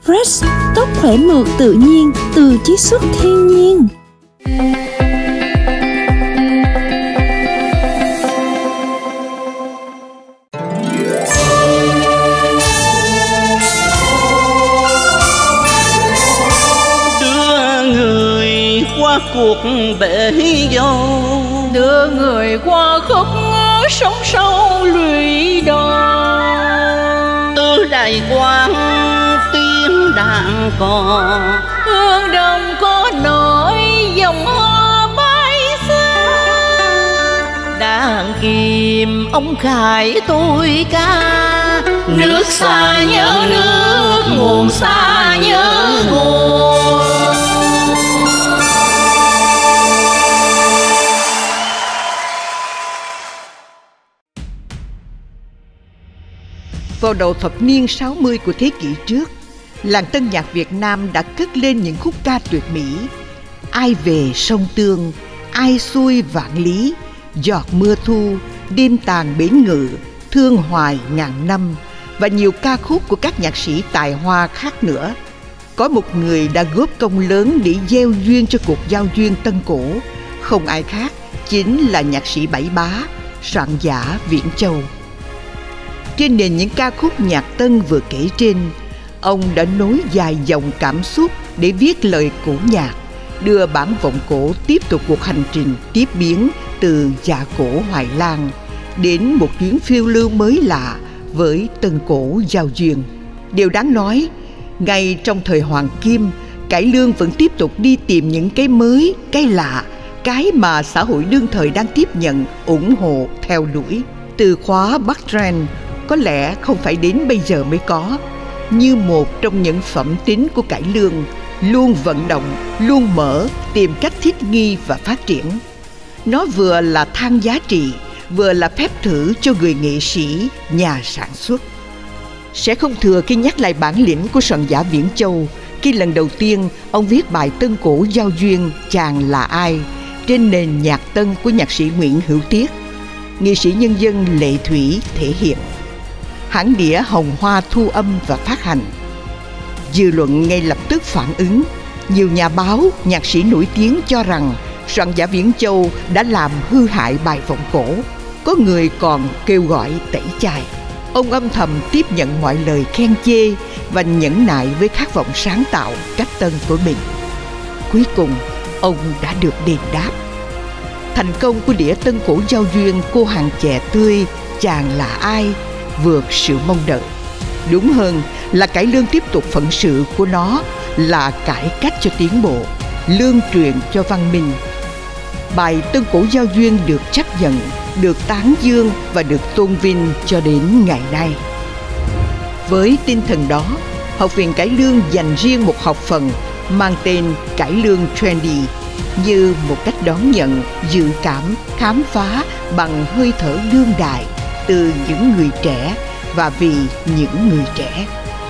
Fresh, tóc khỏe mượt tự nhiên từ chiết xuất thiên nhiên. Đưa người qua cuộc bể dâu, đưa người qua khúc sóng sâu lụy đòn. Từ Đài Quan tiếng đàn cò, hương đồng có nổi dòng hoa bay xa. Đàn kìm ông khải tôi ca, nước xa nhớ nước, nguồn xa nhớ nguồn. Vào đầu thập niên 60 của thế kỷ trước, làng tân nhạc Việt Nam đã cất lên những khúc ca tuyệt mỹ. Ai về sông Tương, ai xuôi vạn lý, giọt mưa thu, đêm tàn bến ngự, thương hoài ngàn năm và nhiều ca khúc của các nhạc sĩ tài hoa khác nữa. Có một người đã góp công lớn để gieo duyên cho cuộc giao duyên Tân Cổ, không ai khác chính là nhạc sĩ Bảy Bá, soạn giả Viễn Châu. Trên nền những ca khúc nhạc tân vừa kể trên, ông đã nối dài dòng cảm xúc để viết lời cổ nhạc, đưa bản vọng cổ tiếp tục cuộc hành trình tiếp biến từ dạ cổ Hoài Lang đến một chuyến phiêu lưu mới lạ với Tân Cổ giao duyên. Điều đáng nói, ngay trong thời Hoàng Kim, cải lương vẫn tiếp tục đi tìm những cái mới, cái lạ, cái mà xã hội đương thời đang tiếp nhận, ủng hộ, theo đuổi. Từ khóa Bắc Trend có lẽ không phải đến bây giờ mới có, như một trong những phẩm tính của cải lương, luôn vận động, luôn mở, tìm cách thích nghi và phát triển. Nó vừa là thang giá trị, vừa là phép thử cho người nghệ sĩ, nhà sản xuất. Sẽ không thừa khi nhắc lại bản lĩnh của soạn giả Viễn Châu khi lần đầu tiên ông viết bài Tân Cổ giao duyên Chàng là ai trên nền nhạc tân của nhạc sĩ Nguyễn Hữu Tiết. Nghệ sĩ nhân dân Lệ Thủy thể hiện. Hãng đĩa Hồng Hoa thu âm và phát hành. Dư luận ngay lập tức phản ứng. Nhiều nhà báo, nhạc sĩ nổi tiếng cho rằng soạn giả Viễn Châu đã làm hư hại bài vọng cổ. Có người còn kêu gọi tẩy chay. Ông âm thầm tiếp nhận mọi lời khen chê và nhẫn nại với khát vọng sáng tạo cách tân của mình. Cuối cùng, ông đã được đền đáp. Thành công của đĩa Tân Cổ giao duyên Cô hàng chè tươi Chàng là ai vượt sự mong đợi. Đúng hơn là cải lương tiếp tục phận sự của nó là cải cách cho tiến bộ, lương truyền cho văn minh. Bài Tân Cổ giao duyên được chấp nhận, được tán dương và được tôn vinh cho đến ngày nay. Với tinh thần đó, Học viện Cải lương dành riêng một học phần mang tên Cải lương Trendy, như một cách đón nhận, dự cảm, khám phá bằng hơi thở đương đại từ những người trẻ và vì những người trẻ.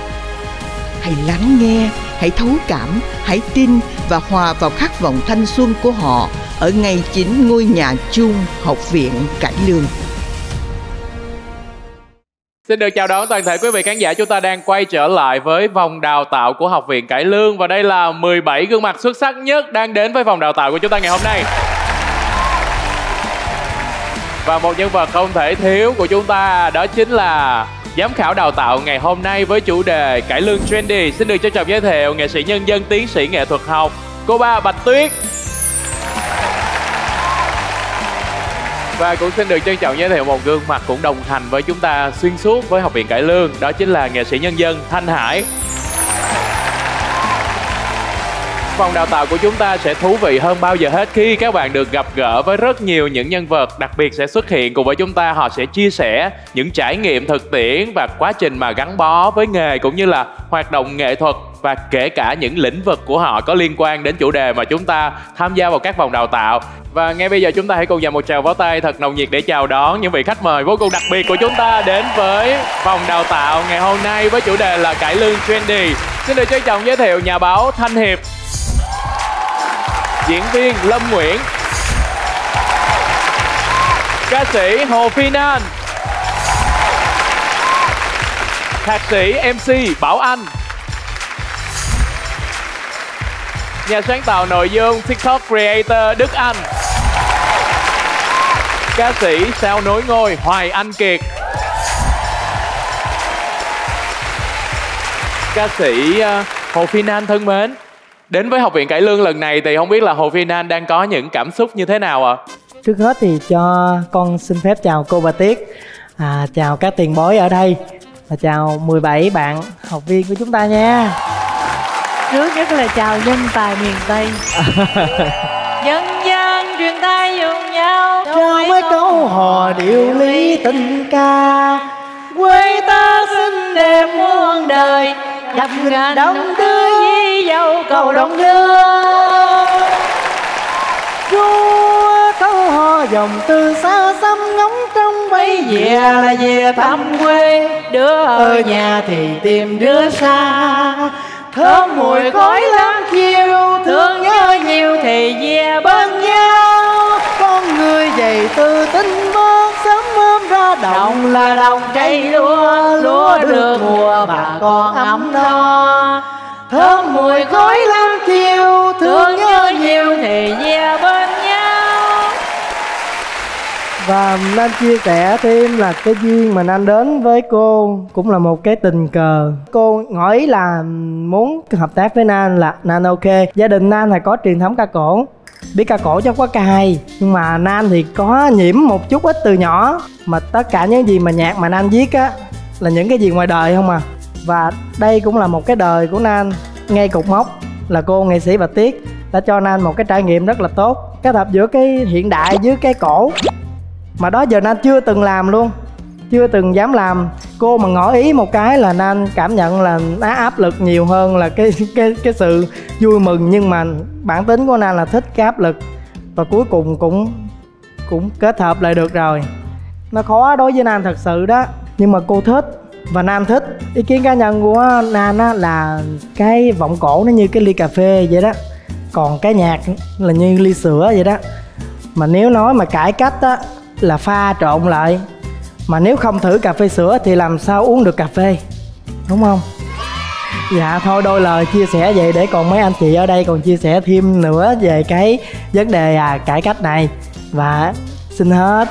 Hãy lắng nghe, hãy thấu cảm, hãy tin và hòa vào khát vọng thanh xuân của họ ở ngay chính ngôi nhà chung Học viện Cải lương. Xin được chào đón toàn thể quý vị khán giả, chúng ta đang quay trở lại với vòng đào tạo của Học viện Cải lương. Và đây là 17 gương mặt xuất sắc nhất đang đến với vòng đào tạo của chúng ta ngày hôm nay. Và một nhân vật không thể thiếu của chúng ta đó chính là giám khảo đào tạo ngày hôm nay với chủ đề Cải lương Trendy. Xin được trân trọng giới thiệu nghệ sĩ nhân dân, tiến sĩ nghệ thuật học, cô Ba Bạch Tuyết. Và cũng xin được trân trọng giới thiệu một gương mặt cũng đồng hành với chúng ta xuyên suốt với Học viện Cải lương, đó chính là nghệ sĩ nhân dân Thanh Hải. Phòng đào tạo của chúng ta sẽ thú vị hơn bao giờ hết khi các bạn được gặp gỡ với rất nhiều những nhân vật đặc biệt sẽ xuất hiện cùng với chúng ta. Họ sẽ chia sẻ những trải nghiệm thực tiễn và quá trình mà gắn bó với nghề cũng như là hoạt động nghệ thuật, và kể cả những lĩnh vực của họ có liên quan đến chủ đề mà chúng ta tham gia vào các vòng đào tạo. Và ngay bây giờ chúng ta hãy cùng dành một tràng pháo tay thật nồng nhiệt để chào đón những vị khách mời vô cùng đặc biệt của chúng ta đến với vòng đào tạo ngày hôm nay với chủ đề là Cải lương Trendy. Xin được trân trọng giới thiệu nhà báo Thanh Hiệp, diễn viên Lâm Nguyễn, ca sĩ Hồ Phi Nan, thạc sĩ MC Bảo Anh, Nhà sáng tạo nội dung TikTok Creator Đức Anh. Ca sĩ sao nối ngôi Hoài Anh Kiệt. Ca sĩ Hồ Phi Nan thân mến, đến với Học viện Cải Lương lần này thì không biết là Hồ Phi Nan đang có những cảm xúc như thế nào ạ? Trước hết thì cho con xin phép chào cô Bà Tiết, chào các tiền bối ở đây, và chào 17 bạn học viên của chúng ta nha. Trước nhất là chào nhân tài miền Tây. Dân gian truyền tay dùng nhau Cho mấy câu hò điệu lý tình ca, quê ta xinh đẹp muôn đời, gặp ngàn đông đưa với dâu cầu đông đưa. Chúa câu hò dòng từ xa xăm ngóng trong bay về là về thăm quê. Đứa ở nhà thì tìm đứa xa, thơm mùi khói lắm chiều, thương nhớ nhiều thì về bên nhau. Con người dậy từ tinh mơ, sớm ôm ra đồng là đồng cây lúa. Lúa được mùa bà con ấm no, thơm mùi khói lắm chiều, thương nhớ nhiều thì về bên nhau. Và Nan chia sẻ thêm là cái duyên mà Nan đến với cô cũng là một cái tình cờ. Cô ngỏ ý là muốn hợp tác với Nan, là Nan ok. Gia đình Nan là có truyền thống ca cổ, biết ca cổ chứ không có ca hay, nhưng mà Nan thì có nhiễm một chút ít từ nhỏ. Mà tất cả những gì mà nhạc mà Nan viết á là những cái gì ngoài đời không à. Và đây cũng là một cái đời của Nan. Ngay cột mốc là cô nghệ sĩ Bà Tiết đã cho Nan một cái trải nghiệm rất là tốt, kết hợp giữa cái hiện đại với cái cổ mà đó giờ Nan chưa từng làm luôn, chưa từng dám làm. Cô mà ngỏ ý một cái là Nan cảm nhận là nó áp lực nhiều hơn là cái sự vui mừng. Nhưng mà bản tính của Nan là thích cái áp lực, và cuối cùng cũng kết hợp lại được rồi. Nó khó đối với Nan thật sự đó, nhưng mà cô thích và Nan thích. Ý kiến cá nhân của Nan á là cái vọng cổ nó như cái ly cà phê vậy đó, còn cái nhạc là như ly sữa vậy đó. Mà nếu nói mà cải cách á là pha trộn lại, mà nếu không thử cà phê sữa thì làm sao uống được cà phê, đúng không? Dạ thôi, đôi lời chia sẻ vậy để còn mấy anh chị ở đây còn chia sẻ thêm nữa về cái vấn đề cải cách này. Và xin hết.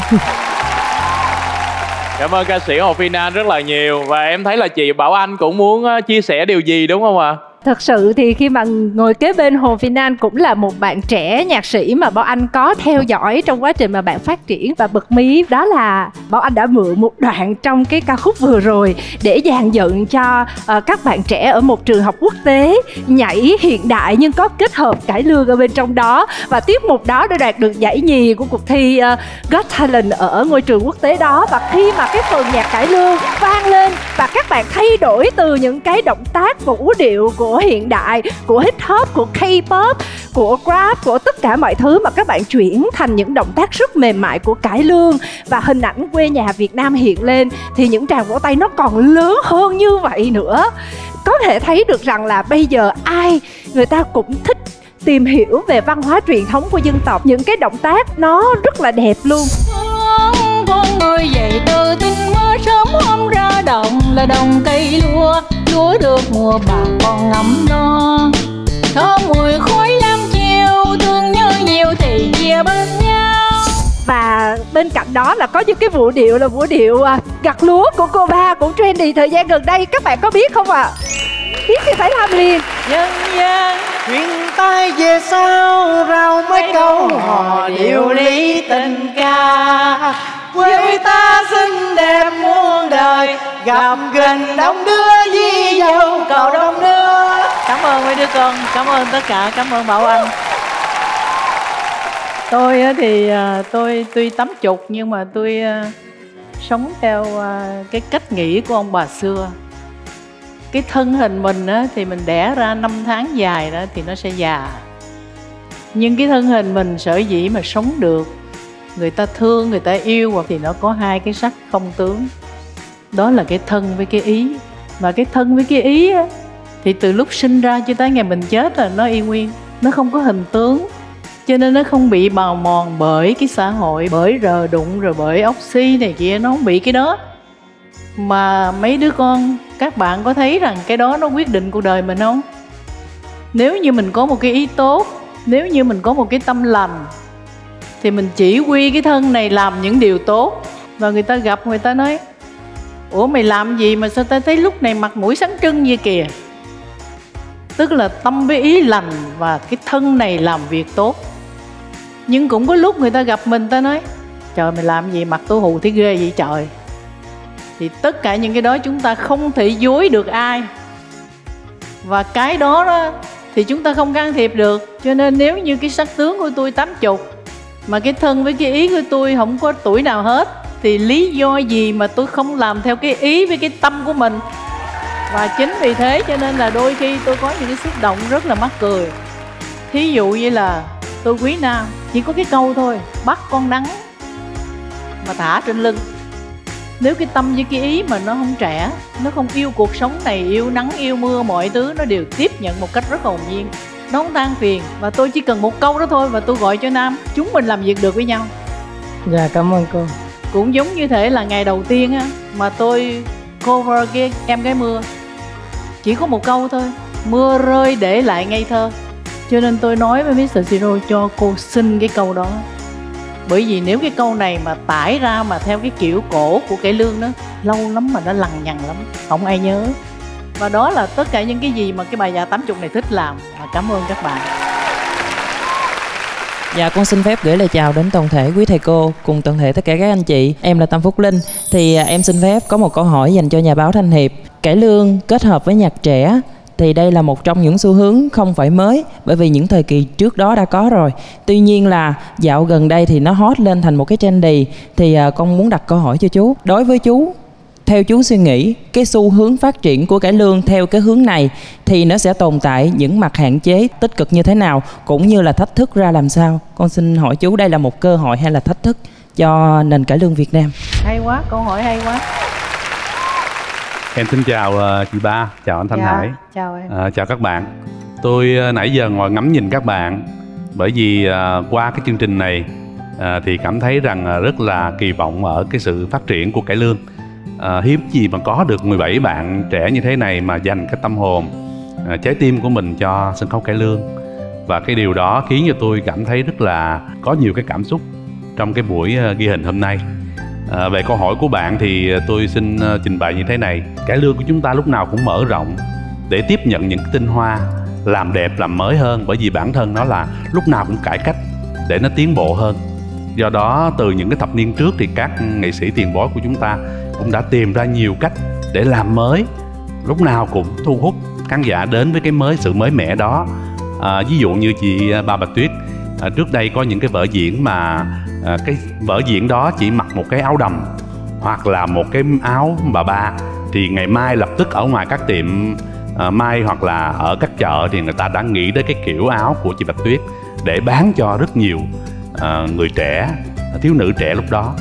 Cảm ơn ca sĩ Hồ Phi Nan rất là nhiều. Và em thấy là chị Bảo Anh cũng muốn chia sẻ điều gì đúng không ạ? Thật sự thì khi mà ngồi kế bên Hồ Phi Nan cũng là một bạn trẻ nhạc sĩ mà Bảo Anh có theo dõi trong quá trình mà bạn phát triển. Và bật mí đó là Bảo Anh đã mượn một đoạn trong cái ca khúc vừa rồi để dàn dựng cho các bạn trẻ ở một trường học quốc tế nhảy hiện đại nhưng có kết hợp cải lương ở bên trong đó. Và tiết mục đó đã đạt được giải nhì của cuộc thi Got Talent ở ngôi trường quốc tế đó. Và khi mà cái phần nhạc cải lương vang lên và các bạn thay đổi từ những cái động tác vũ điệu của hiện đại, của hip hop, của K-pop, của rap, của tất cả mọi thứ, mà các bạn chuyển thành những động tác rất mềm mại của cải lương và hình ảnh quê nhà Việt Nam hiện lên, thì những tràng vỗ tay nó còn lớn hơn như vậy nữa. Có thể thấy được rằng là bây giờ ai người ta cũng thích tìm hiểu về văn hóa truyền thống của dân tộc. Những cái động tác nó rất là đẹp luôn. Con người dậy từ tinh mơ, sớm hôm ra đồng là đồng cây lúa. Lúa được mùa bà con ngắm no, thơm mùi khói lam chiều, thương nhớ nhiều thì về bên nhau. Và bên cạnh đó là có những cái vũ điệu là vũ điệu gặt lúa của cô Ba, cũng trendy thời gian gần đây. Các bạn có biết không ạ? Biết thì phải làm liền. Dân gian Chuyện tay về sau rao mấy câu hò điệu lý tình ca, quê ta xinh đẹp muôn đời, gặp gần đông đứa với dâu cầu đông đưa. cảm ơn mấy đứa con, cảm ơn tất cả, cảm ơn Bảo Anh. Tôi thì tôi tuy tắm chục nhưng mà tôi sống theo cái cách nghĩ của ông bà xưa. Cái thân hình mình thì mình đẻ ra 5 tháng dài đó thì nó sẽ già. Nhưng cái thân hình mình sở dĩ mà sống được, người ta thương, người ta yêu, thì nó có hai cái sắc không tướng. Đó là cái thân với cái ý. Mà cái thân với cái ý thì từ lúc sinh ra cho tới ngày mình chết là nó y nguyên, nó không có hình tướng. Cho nên nó không bị bào mòn bởi cái xã hội, bởi rờ đụng, rồi bởi oxy này kia, nó không bị cái đó. Mà mấy đứa con, các bạn có thấy rằng cái đó nó quyết định cuộc đời mình không? Nếu như mình có một cái ý tốt, nếu như mình có một cái tâm lành, thì mình chỉ huy cái thân này làm những điều tốt. Và người ta gặp, người ta nói: ủa mày làm gì mà sao ta thấy lúc này mặt mũi sáng trưng vậy kìa? Tức là tâm với ý lành và cái thân này làm việc tốt. Nhưng cũng có lúc người ta gặp mình, ta nói: trời, mày làm gì mặt tôi hù thấy ghê vậy trời. Thì tất cả những cái đó chúng ta không thể dối được ai. Và cái đó thì chúng ta không can thiệp được. Cho nên nếu như cái sắc tướng của tôi 80, mà cái thân với cái ý của tôi không có tuổi nào hết, thì lý do gì mà tôi không làm theo cái ý với cái tâm của mình? Và chính vì thế cho nên là đôi khi tôi có những cái xúc động rất là mắc cười. Thí dụ như là tôi Quý Nam chỉ có cái câu thôi: bắt con nắng mà thả trên lưng. Nếu cái tâm với cái ý mà nó không trẻ, nó không yêu cuộc sống này, yêu nắng, yêu mưa, mọi thứ nó đều tiếp nhận một cách rất hồn nhiên, nó không than phiền. Và tôi chỉ cần một câu đó thôi và tôi gọi cho Nam, chúng mình làm việc được với nhau. Dạ cảm ơn cô. Cũng giống như thế là ngày đầu tiên á, mà tôi cover cái Em Gái Mưa, chỉ có một câu thôi: mưa rơi để lại ngây thơ. Cho nên tôi nói với Mr. Zero cho cô xin cái câu đó. Bởi vì nếu cái câu này mà tải ra mà theo cái kiểu cổ của Cải Lương đó, lâu lắm mà nó lằng nhằng lắm, không ai nhớ. Và đó là tất cả những cái gì mà cái bài Dạ 80 này thích làm. Và cảm ơn các bạn. Dạ, con xin phép gửi lời chào đến toàn thể quý thầy cô cùng toàn thể tất cả các anh chị. Em là Tâm Phúc Linh. Thì em xin phép có một câu hỏi dành cho nhà báo Thanh Hiệp. Cải lương kết hợp với nhạc trẻ thì đây là một trong những xu hướng không phải mới, bởi vì những thời kỳ trước đó đã có rồi. Tuy nhiên là dạo gần đây thì nó hot lên thành một cái trendy. Thì con muốn đặt câu hỏi cho chú. Đối với chú, theo chú suy nghĩ, cái xu hướng phát triển của cải lương theo cái hướng này thì nó sẽ tồn tại những mặt hạn chế tích cực như thế nào, cũng như là thách thức ra làm sao? Con xin hỏi chú, đây là một cơ hội hay là thách thức cho nền cải lương Việt Nam? Hay quá, câu hỏi hay quá. Em xin chào chị Ba, chào anh Thanh Hải. Chào em. Chào các bạn. Tôi nãy giờ ngồi ngắm nhìn các bạn, bởi vì qua cái chương trình này thì cảm thấy rằng rất là kỳ vọng ở cái sự phát triển của cải lương. Hiếm gì mà có được 17 bạn trẻ như thế này mà dành cái tâm hồn, trái tim của mình cho sân khấu cải lương. Và cái điều đó khiến cho tôi cảm thấy rất là có nhiều cái cảm xúc trong cái buổi ghi hình hôm nay. Về câu hỏi của bạn thì tôi xin trình bày như thế này. Cải lương của chúng ta lúc nào cũng mở rộng để tiếp nhận những tinh hoa, làm đẹp, làm mới hơn. Bởi vì bản thân nó là lúc nào cũng cải cách để nó tiến bộ hơn. Do đó từ những cái thập niên trước thì các nghệ sĩ tiền bối của chúng ta cũng đã tìm ra nhiều cách để làm mới, lúc nào cũng thu hút khán giả đến với cái mới, sự mới mẻ đó. Ví dụ như chị Ba Bạch Tuyết, trước đây có những cái vở diễn mà cái vở diễn đó chỉ mặc một cái áo đầm hoặc là một cái áo bà ba, thì ngày mai lập tức ở ngoài các tiệm may hoặc là ở các chợ thì người ta đã nghĩ đến cái kiểu áo của chị Bạch Tuyết để bán cho rất nhiều người trẻ, thiếu nữ trẻ lúc đó.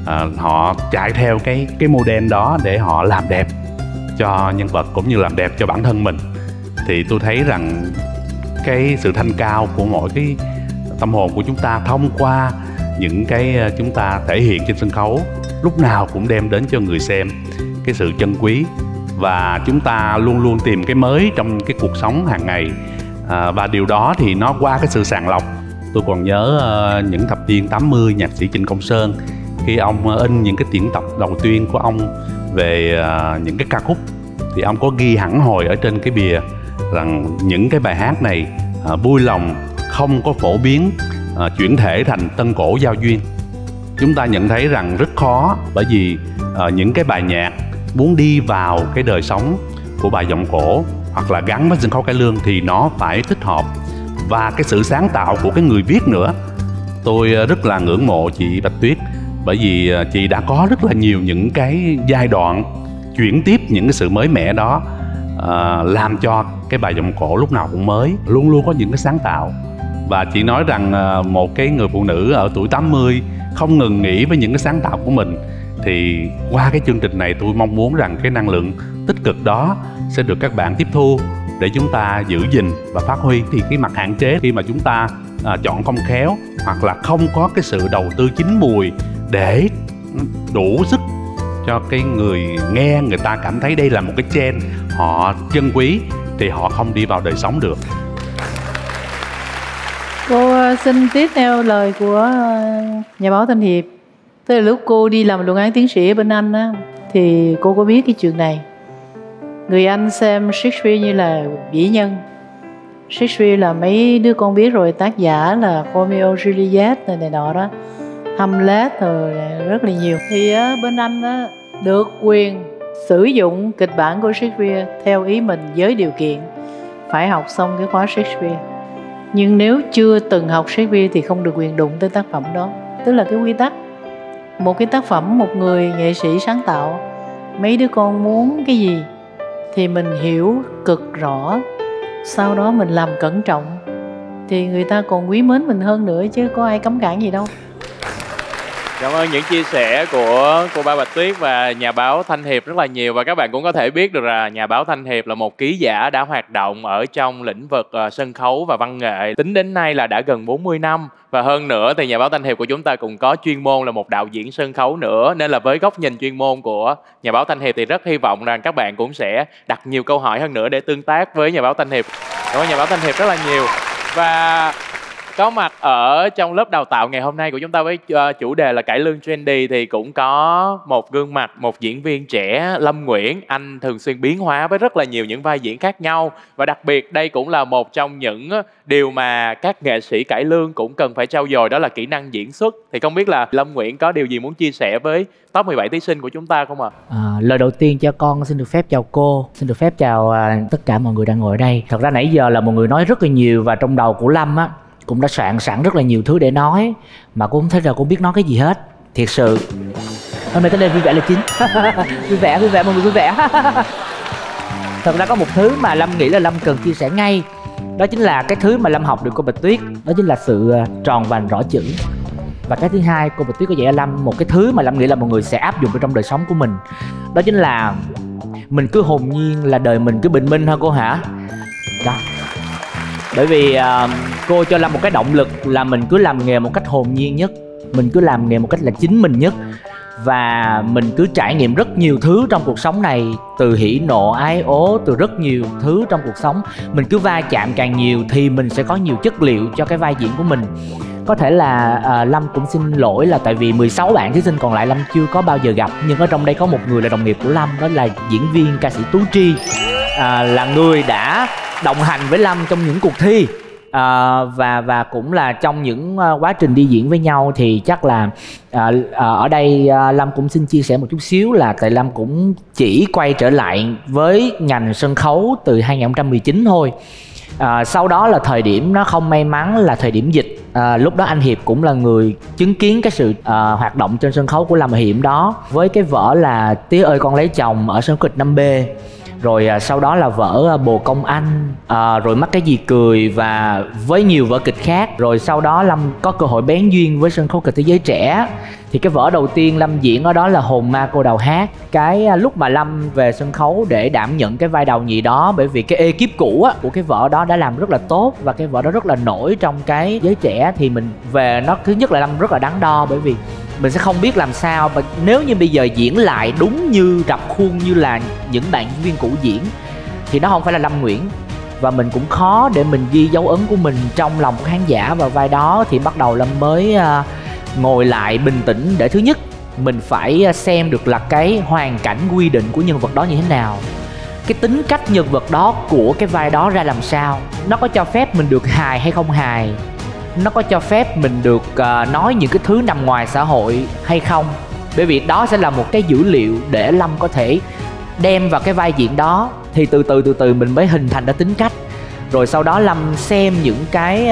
Họ chạy theo cái model đó để họ làm đẹp cho nhân vật cũng như làm đẹp cho bản thân mình. Thì tôi thấy rằng cái sự thanh cao của mỗi cái tâm hồn của chúng ta thông qua những cái chúng ta thể hiện trên sân khấu lúc nào cũng đem đến cho người xem cái sự trân quý. Và chúng ta luôn luôn tìm cái mới trong cái cuộc sống hàng ngày, và điều đó thì nó qua cái sự sàng lọc. Tôi còn nhớ những thập niên 80, nhạc sĩ Trịnh Công Sơn, khi ông in những cái tuyển tập đầu tiên của ông về những cái ca khúc, thì ông có ghi hẳn hồi ở trên cái bìa rằng những cái bài hát này vui lòng không có phổ biến chuyển thể thành tân cổ giao duyên. Chúng ta nhận thấy rằng rất khó, bởi vì những cái bài nhạc muốn đi vào cái đời sống của bài vọng cổ hoặc là gắn với sân khấu cải lương thì nó phải thích hợp, và cái sự sáng tạo của cái người viết nữa. Tôi rất là ngưỡng mộ chị Bạch Tuyết, bởi vì chị đã có rất là nhiều những cái giai đoạn chuyển tiếp những cái sự mới mẻ đó, làm cho cái bài vọng cổ lúc nào cũng mới, luôn luôn có những cái sáng tạo. Và chị nói rằng một cái người phụ nữ ở tuổi 80 không ngừng nghĩ với những cái sáng tạo của mình, thì qua cái chương trình này tôi mong muốn rằng cái năng lượng tích cực đó sẽ được các bạn tiếp thu để chúng ta giữ gìn và phát huy. Thì cái mặt hạn chế khi mà chúng ta chọn không khéo hoặc là không có cái sự đầu tư chín mùi để đủ sức cho cái người nghe, người ta cảm thấy đây là một cái trend họ trân quý, thì họ không đi vào đời sống được. xin tiếp theo lời của nhà báo Thanh Hiệp. Tức là lúc cô đi làm luận án tiến sĩ ở bên Anh á, thì cô có biết cái chuyện này. Người Anh xem Shakespeare như là vĩ nhân. Shakespeare là mấy đứa con biết rồi, tác giả là Romeo Juliet này nọ đó, Hamlet rồi rất là nhiều. Thì bên Anh á, được quyền sử dụng kịch bản của Shakespeare theo ý mình với điều kiện phải học xong cái khóa Shakespeare. Nhưng nếu chưa từng học Shakespeare thì không được quyền đụng tới tác phẩm đó. Tức là cái quy tắc. Một cái tác phẩm, một người nghệ sĩ sáng tạo, mấy đứa con muốn cái gì thì mình hiểu cực rõ, sau đó mình làm cẩn trọng thì người ta còn quý mến mình hơn nữa, chứ có ai cấm cản gì đâu. Cảm ơn những chia sẻ của cô Ba Bạch Tuyết và nhà báo Thanh Hiệp rất là nhiều. Và các bạn cũng có thể biết được là nhà báo Thanh Hiệp là một ký giả đã hoạt động ở trong lĩnh vực sân khấu và văn nghệ. Tính đến nay là đã gần 40 năm. Và hơn nữa thì nhà báo Thanh Hiệp của chúng ta cũng có chuyên môn là một đạo diễn sân khấu nữa. Nên là với góc nhìn chuyên môn của nhà báo Thanh Hiệp thì rất hy vọng rằng các bạn cũng sẽ đặt nhiều câu hỏi hơn nữa để tương tác với nhà báo Thanh Hiệp. Cảm ơn nhà báo Thanh Hiệp rất là nhiều. Và có mặt ở trong lớp đào tạo ngày hôm nay của chúng ta với chủ đề là cải lương trendy thì cũng có một gương mặt, một diễn viên trẻ, Lâm Nguyễn. Anh thường xuyên biến hóa với rất là nhiều những vai diễn khác nhau. Và đặc biệt đây cũng là một trong những điều mà các nghệ sĩ cải lương cũng cần phải trau dồi, đó là kỹ năng diễn xuất. Thì không biết là Lâm Nguyễn có điều gì muốn chia sẻ với top 17 thí sinh của chúng ta không ạ? Lời đầu tiên cho con xin được phép chào cô, xin được phép chào tất cả mọi người đang ngồi ở đây. Thật ra nãy giờ là mọi người nói rất là nhiều và trong đầu của Lâm á cũng đã soạn sẵn rất là nhiều thứ để nói mà cô không thấy là cô biết nói cái gì hết. Thiệt sự hôm nay tới đây vui vẻ là chính. Vui vẻ mọi người vui vẻ. Thật ra có một thứ mà Lâm nghĩ là Lâm cần chia sẻ ngay, đó chính là cái thứ mà Lâm học được cô Bạch Tuyết, đó chính là sự tròn vành rõ chữ. Và cái thứ hai, cô Bạch Tuyết có dạy Lâm một cái thứ mà Lâm nghĩ là mọi người sẽ áp dụng vào trong đời sống của mình, đó chính là mình cứ hồn nhiên là đời mình cứ bình minh thôi cô hả. Đó. Bởi vì cô cho Lâm một cái động lực là mình cứ làm nghề một cách hồn nhiên nhất, mình cứ làm nghề một cách là chính mình nhất, và mình cứ trải nghiệm rất nhiều thứ trong cuộc sống này, từ hỉ nộ ái ố, từ rất nhiều thứ trong cuộc sống. Mình cứ va chạm càng nhiều thì mình sẽ có nhiều chất liệu cho cái vai diễn của mình. Có thể là Lâm cũng xin lỗi là tại vì 16 bạn thí sinh còn lại Lâm chưa có bao giờ gặp, nhưng ở trong đây có một người là đồng nghiệp của Lâm, đó là diễn viên ca sĩ Tú Tri, là người đã đồng hành với Lâm trong những cuộc thi, và cũng là trong những quá trình đi diễn với nhau. Thì chắc là ở đây Lâm cũng xin chia sẻ một chút xíu là tại Lâm cũng chỉ quay trở lại với ngành sân khấu từ 2019 thôi. Sau đó là thời điểm nó không may mắn là thời điểm dịch. Lúc đó anh Hiệp cũng là người chứng kiến cái sự hoạt động trên sân khấu của Lâm ở Hiệp đó, với cái vở là Tía ơi con lấy chồng ở sân khấu kịch 5B. Rồi sau đó là vở Bồ Công Anh, rồi Mắc cái gì cười, và với nhiều vở kịch khác. Rồi sau đó Lâm có cơ hội bén duyên với sân khấu kịch Thế Giới Trẻ. Thì cái vở đầu tiên Lâm diễn ở đó là Hồn Ma Cô Đào Hát. Cái lúc mà Lâm về sân khấu để đảm nhận cái vai đầu nhị đó, bởi vì cái ekip cũ á, của cái vở đó đã làm rất là tốt và cái vở đó rất là nổi trong cái giới trẻ, thì mình về nó thứ nhất là Lâm rất là đắn đo, bởi vì mình sẽ không biết làm sao. Và nếu như bây giờ diễn lại đúng như rập khuôn như là những bạn diễn viên cũ diễn thì nó không phải là Lâm Nguyễn, và mình cũng khó để mình ghi dấu ấn của mình trong lòng của khán giả vào vai đó. Thì bắt đầu Lâm mới ngồi lại bình tĩnh để thứ nhất mình phải xem được là cái hoàn cảnh quy định của nhân vật đó như thế nào, cái tính cách nhân vật đó của cái vai đó ra làm sao, nó có cho phép mình được hài hay không hài, nó có cho phép mình được nói những cái thứ nằm ngoài xã hội hay không. Bởi vì đó sẽ là một cái dữ liệu để Lâm có thể đem vào cái vai diễn đó. Thì từ từ mình mới hình thành ra tính cách. Rồi sau đó Lâm xem những cái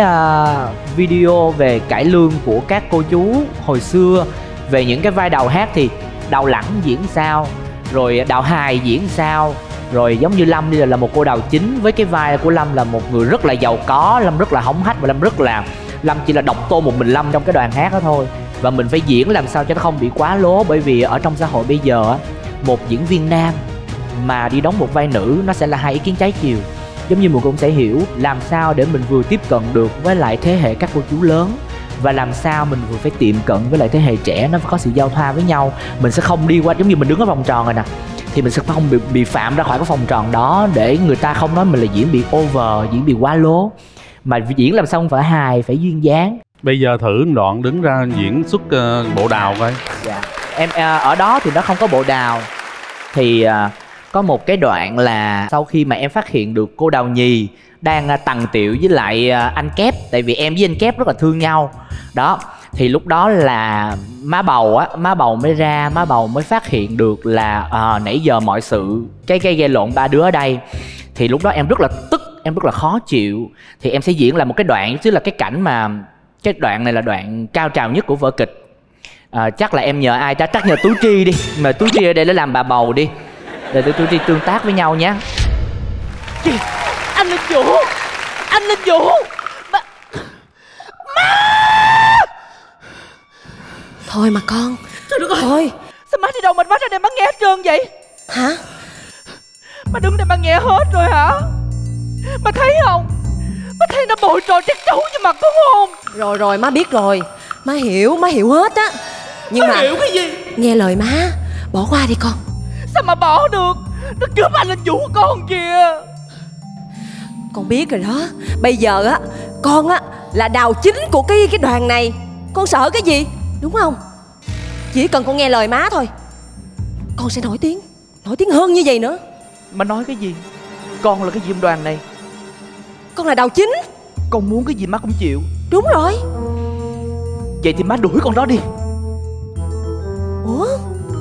video về cải lương của các cô chú hồi xưa, về những cái vai đầu hát thì đầu lẳng diễn sao, rồi đầu hài diễn sao. Rồi giống như Lâm bây giờ là một cô đầu chính, với cái vai của Lâm là một người rất là giàu có, Lâm rất là hống hách, và Lâm chỉ là độc tôn một mình Lâm trong cái đoàn hát đó thôi. Và mình phải diễn làm sao cho nó không bị quá lố, bởi vì ở trong xã hội bây giờ một diễn viên nam mà đi đóng một vai nữ nó sẽ là hai ý kiến trái chiều. Giống như mình cũng sẽ hiểu làm sao để mình vừa tiếp cận được với lại thế hệ các cô chú lớn, và làm sao mình vừa phải tiệm cận với lại thế hệ trẻ, nó phải có sự giao thoa với nhau. Mình sẽ không đi qua, giống như mình đứng ở vòng tròn rồi nè, thì mình sẽ không bị phạm ra khỏi cái vòng tròn đó, để người ta không nói mình là diễn bị over, diễn bị quá lố. Mà diễn làm xong phải hài, phải duyên dáng. Bây giờ thử một đoạn đứng ra diễn xuất bộ đào coi. Dạ. Em ở đó thì nó không có bộ đào. Thì có một cái đoạn là sau khi mà em phát hiện được cô Đào Nhì đang tằng tiệu với lại anh Kép. Tại vì em với anh Kép rất là thương nhau. Đó. Thì lúc đó là má bầu mới ra, má bầu mới phát hiện được là nãy giờ mọi sự cái gây lộn ba đứa ở đây. Thì lúc đó em rất là tức, em rất là khó chịu. Thì em sẽ diễn lại một cái đoạn, chứ là cái cảnh mà cái đoạn này là đoạn cao trào nhất của vở kịch. Chắc là em nhờ ai đó, chắc nhờ Tú Tri đi, mời Tú Tri ở đây để làm bà bầu đi, để Tú Tri tương tác với nhau nhé. Anh Linh Vũ, anh Linh Vũ, má. Thôi mà con. Trời đất ơi. Thôi. Sao má đi đâu mình bắt ra đây má nghe hết trơn vậy? Hả? Má đứng đây má nghe hết rồi hả? Má thấy không? Má thấy nó bội trò trách trấu cho mặt đúng không? Rồi má biết rồi. Má hiểu hết á. Nhưng mà hiểu cái gì? Nghe lời má, bỏ qua đi con. Sao mà bỏ được? Nó cướp anh Linh Vũ của con kìa. Con biết rồi đó. Bây giờ á, con á là đào chính của cái đoàn này. Con sợ cái gì, đúng không? Chỉ cần con nghe lời má thôi, con sẽ nổi tiếng hơn như vậy nữa. Má nói cái gì? Con là cái gì trong đoàn này? Con là đào chính. Con muốn cái gì má cũng chịu. Đúng rồi. Vậy thì má đuổi con đó đi. Ủa?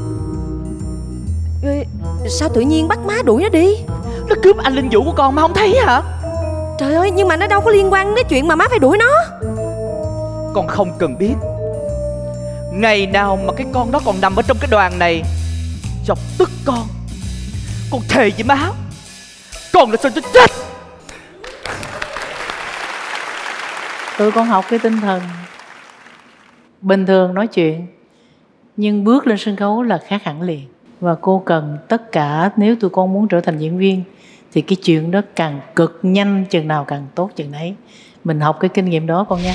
Sao tự nhiên bắt má đuổi nó đi? Nó cướp anh Linh Vũ của con, má không thấy hả? Trời ơi, nhưng mà nó đâu có liên quan đến chuyện mà má phải đuổi nó. Con không cần biết. Ngày nào mà cái con đó còn nằm ở trong cái đoàn này, chọc tức con thề với má, con là sao cho chết. Tụi con học cái tinh thần bình thường nói chuyện, nhưng bước lên sân khấu là khác hẳn liền. Và cô cần tất cả, nếu tụi con muốn trở thành diễn viên thì cái chuyện đó càng cực nhanh chừng nào càng tốt chừng đấy. Mình học cái kinh nghiệm đó con nha.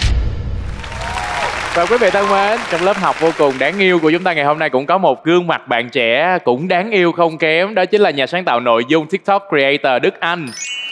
Và quý vị thân mến, trong lớp học vô cùng đáng yêu của chúng ta ngày hôm nay cũng có một gương mặt bạn trẻ cũng đáng yêu không kém. Đó chính là nhà sáng tạo nội dung TikTok creator Đức Anh.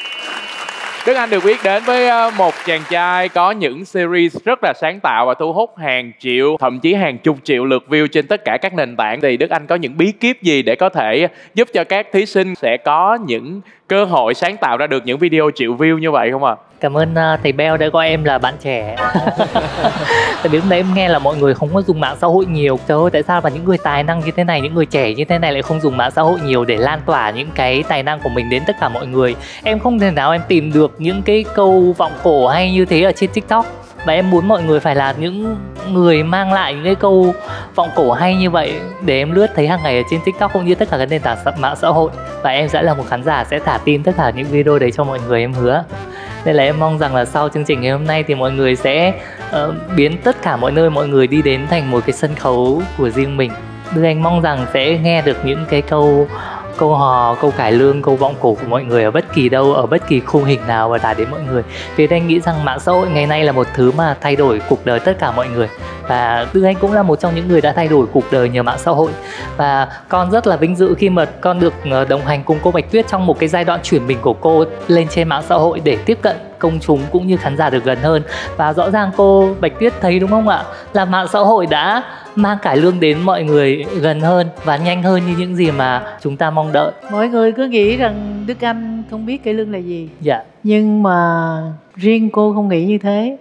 Đức Anh được biết đến với một chàng trai có những series rất là sáng tạo và thu hút hàng triệu, thậm chí hàng chục triệu lượt view trên tất cả các nền tảng. Thì Đức Anh có những bí kíp gì để có thể giúp cho các thí sinh sẽ có những cơ hội sáng tạo ra được những video triệu view như vậy không ạ? Cảm ơn thầy Bell đã coi em là bạn trẻ. Tại vì hôm nay em nghe là mọi người không có dùng mạng xã hội nhiều. Trời ơi, tại sao mà những người tài năng như thế này, những người trẻ như thế này lại không dùng mạng xã hội nhiều để lan tỏa những cái tài năng của mình đến tất cả mọi người. Em không thể nào em tìm được những cái câu vọng cổ hay như thế ở trên TikTok. Và em muốn mọi người phải là những người mang lại những cái câu vọng cổ hay như vậy để em lướt thấy hàng ngày ở trên TikTok cũng như tất cả các nền tảng mạng xã hội. Và em sẽ là một khán giả sẽ thả tim tất cả những video đấy cho mọi người, em hứa. Nên là em mong rằng là sau chương trình ngày hôm nay thì mọi người sẽ biến tất cả mọi nơi mọi người đi đến thành một cái sân khấu của riêng mình. Đức Anh mong rằng sẽ nghe được những cái câu hò, câu cải lương, câu vọng cổ của mọi người ở bất kỳ đâu, ở bất kỳ khung hình nào và đạt đến mọi người. Vì anh nghĩ rằng mạng xã hội ngày nay là một thứ mà thay đổi cuộc đời tất cả mọi người. Và Đức Anh cũng là một trong những người đã thay đổi cuộc đời nhờ mạng xã hội. Và con rất là vinh dự khi mà con được đồng hành cùng cô Bạch Tuyết trong một cái giai đoạn chuyển mình của cô lên trên mạng xã hội để tiếp cận công chúng cũng như khán giả được gần hơn. Và rõ ràng cô Bạch Tuyết thấy đúng không ạ, là mạng xã hội đã mang cải lương đến mọi người gần hơn và nhanh hơn như những gì mà chúng ta mong đợi. Mọi người cứ nghĩ rằng Đức Anh không biết cải lương là gì. Dạ. Nhưng mà riêng cô không nghĩ như thế.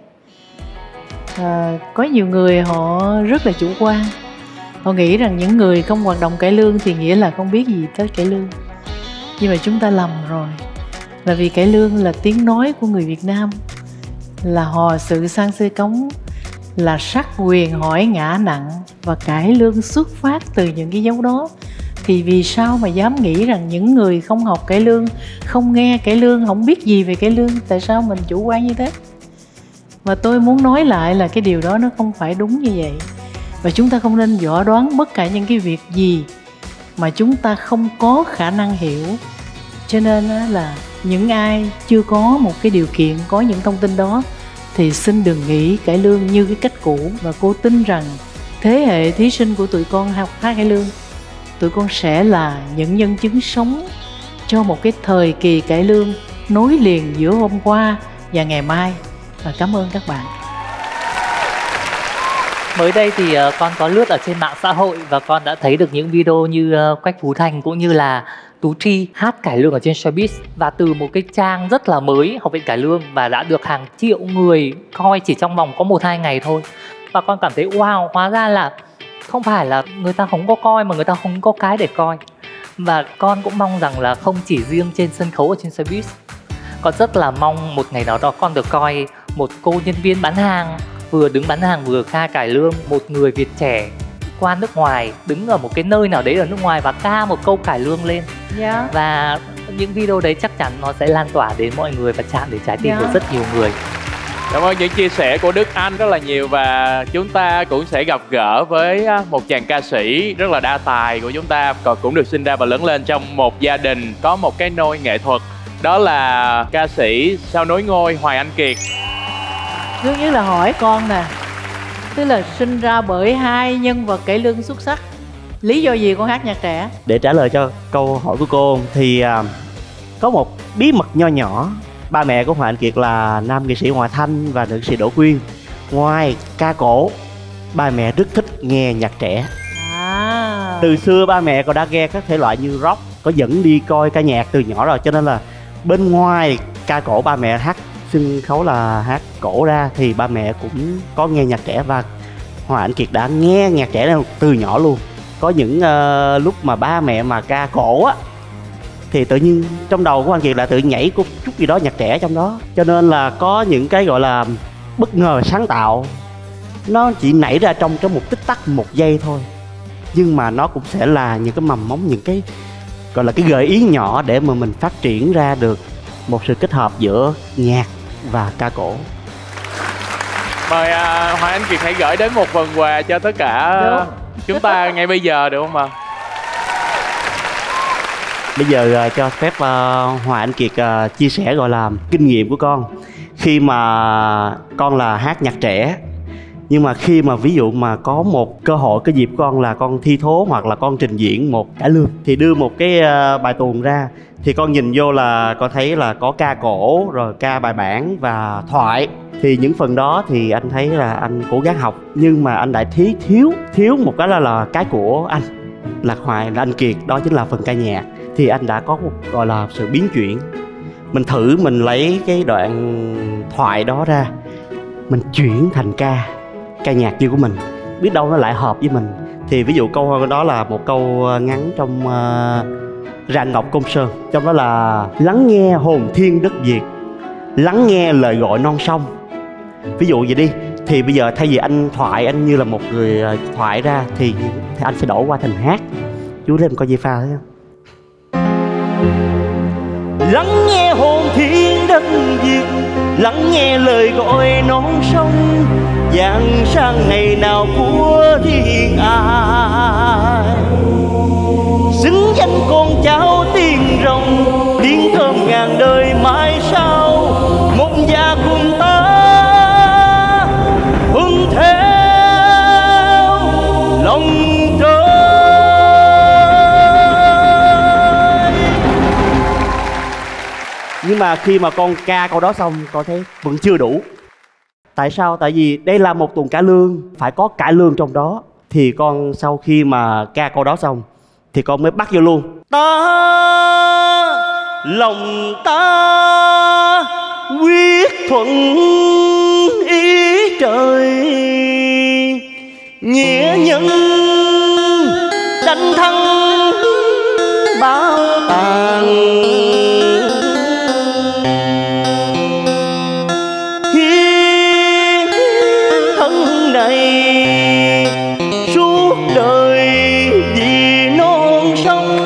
Có nhiều người họ rất là chủ quan. Họ nghĩ rằng những người không hoạt động cải lương thì nghĩa là không biết gì tới cải lương. Nhưng mà chúng ta lầm rồi. Là vì cải lương là tiếng nói của người Việt Nam, là hò sự sang xê cống, là sắc quyền hỏi ngã nặng. Và cải lương xuất phát từ những cái dấu đó. Thì vì sao mà dám nghĩ rằng những người không học cải lương, không nghe cải lương, không biết gì về cải lương, tại sao mình chủ quan như thế? Và tôi muốn nói lại là cái điều đó nó không phải đúng như vậy. Và chúng ta không nên dõi đoán bất cả những cái việc gì mà chúng ta không có khả năng hiểu. Cho nên là những ai chưa có một cái điều kiện có những thông tin đó thì xin đừng nghĩ cải lương như cái cách cũ. Và cô tin rằng thế hệ thí sinh của tụi con học hát cải lương, tụi con sẽ là những nhân chứng sống cho một cái thời kỳ cải lương nối liền giữa hôm qua, và ngày mai. Và cảm ơn các bạn. Mới đây thì con có lướt ở trên mạng xã hội và con đã thấy được những video như Quách Phú Thành cũng như là Tú Tri hát cải lương ở trên Showbiz. Và từ một cái trang rất là mới, Học viện Cải Lương, và đã được hàng triệu người coi chỉ trong vòng có 1-2 ngày thôi. Và con cảm thấy wow, hóa ra là không phải là người ta không có coi mà người ta không có cái để coi. Và con cũng mong rằng là không chỉ riêng trên sân khấu ở trên Showbiz, con rất là mong một ngày nào đó con được coi một cô nhân viên bán hàng vừa đứng bán hàng vừa ca cải lương, một người Việt trẻ qua nước ngoài đứng ở một cái nơi nào đấy ở nước ngoài và ca một câu cải lương lên. Và những video đấy chắc chắn nó sẽ lan tỏa đến mọi người và chạm đến trái tim của rất nhiều người. Cảm ơn những chia sẻ của Đức Anh rất là nhiều. Và chúng ta cũng sẽ gặp gỡ với một chàng ca sĩ rất là đa tài của chúng ta, còn cũng được sinh ra và lớn lên trong một gia đình có một cái nôi nghệ thuật. Đó là ca sĩ sao nối ngôi Hoài Anh Kiệt. Thứ nhất là hỏi con nè, tức là sinh ra bởi hai nhân vật cải lương xuất sắc, lý do gì con hát nhạc trẻ? Để trả lời cho câu hỏi của cô thì có một bí mật nho nhỏ. Ba mẹ của Hoài Anh Kiệt là nam nghệ sĩ Hòa Thanh và nữ sĩ Đỗ Quyên. Ngoài ca cổ, ba mẹ rất thích nghe nhạc trẻ. Từ xưa ba mẹ còn đã nghe các thể loại như rock, có dẫn đi coi ca nhạc từ nhỏ rồi. Cho nên là bên ngoài ca cổ ba mẹ hát sân khấu là hát cổ ra thì ba mẹ cũng có nghe nhạc trẻ. Và Hoài Anh Kiệt đã nghe nhạc trẻ từ nhỏ luôn. Có những lúc mà ba mẹ mà ca cổ á thì tự nhiên trong đầu của anh Kiệt là tự nhảy có chút gì đó nhạc trẻ trong đó. Cho nên là có những cái gọi là bất ngờ sáng tạo, nó chỉ nảy ra trong một tích tắc, một giây thôi, nhưng mà nó cũng sẽ là những cái mầm móng, những cái gọi là cái gợi ý nhỏ để mà mình phát triển ra được một sự kết hợp giữa nhạc và ca cổ. Mời Hoài Anh Kiệt hãy gửi đến một phần quà cho tất cả chúng ta ngay bây giờ được không ạ? Bây giờ cho phép Hoài Anh Kiệt chia sẻ gọi là kinh nghiệm của con. Khi mà con là hát nhạc trẻ, nhưng mà khi mà ví dụ mà có một cơ hội, cái dịp con là con thi thố hoặc là con trình diễn một cải lương thì đưa một cái bài tuồng ra, thì con nhìn vô là con thấy là có ca cổ, rồi ca bài bản và thoại. Thì những phần đó thì anh thấy là anh cố gắng học, nhưng mà anh lại thiếu một cái là cái của anh là Hoài Anh Kiệt, đó chính là phần ca nhạc. Thì anh đã có một gọi là sự biến chuyển. Mình thử mình lấy cái đoạn thoại đó ra, mình chuyển thành ca nhạc như của mình, biết đâu nó lại hợp với mình. Thì ví dụ câu đó là một câu ngắn trong Rạng Ngọc Công Sơn, trong đó là lắng nghe hồn thiên đất Việt, lắng nghe lời gọi non sông. Ví dụ vậy đi, thì bây giờ thay vì anh thoại, anh như là một người thoại ra, thì anh phải đổi qua thành hát. Chú thêm coi dây pha thấy không? Lắng nghe hồn thiên đất Việt, lắng nghe lời gọi non sông, giang sang ngày nào của riêng ai. Xứng danh con cháu tiên rồng, tiếng thơm ngàn đời mãi sau. Một gia cùng ta hưng theo lòng trời. Nhưng mà khi mà con ca câu đó xong, con thấy vẫn chưa đủ. Tại sao? Tại vì đây là một tuồng cải lương, phải có cải lương trong đó. Thì con sau khi mà ca câu đó xong thì con mới bắt vô luôn. Lòng ta quyết thuận ý trời, nghĩa nhân đánh thắng bao tàn. Hiến thân này suốt đời vì non sông.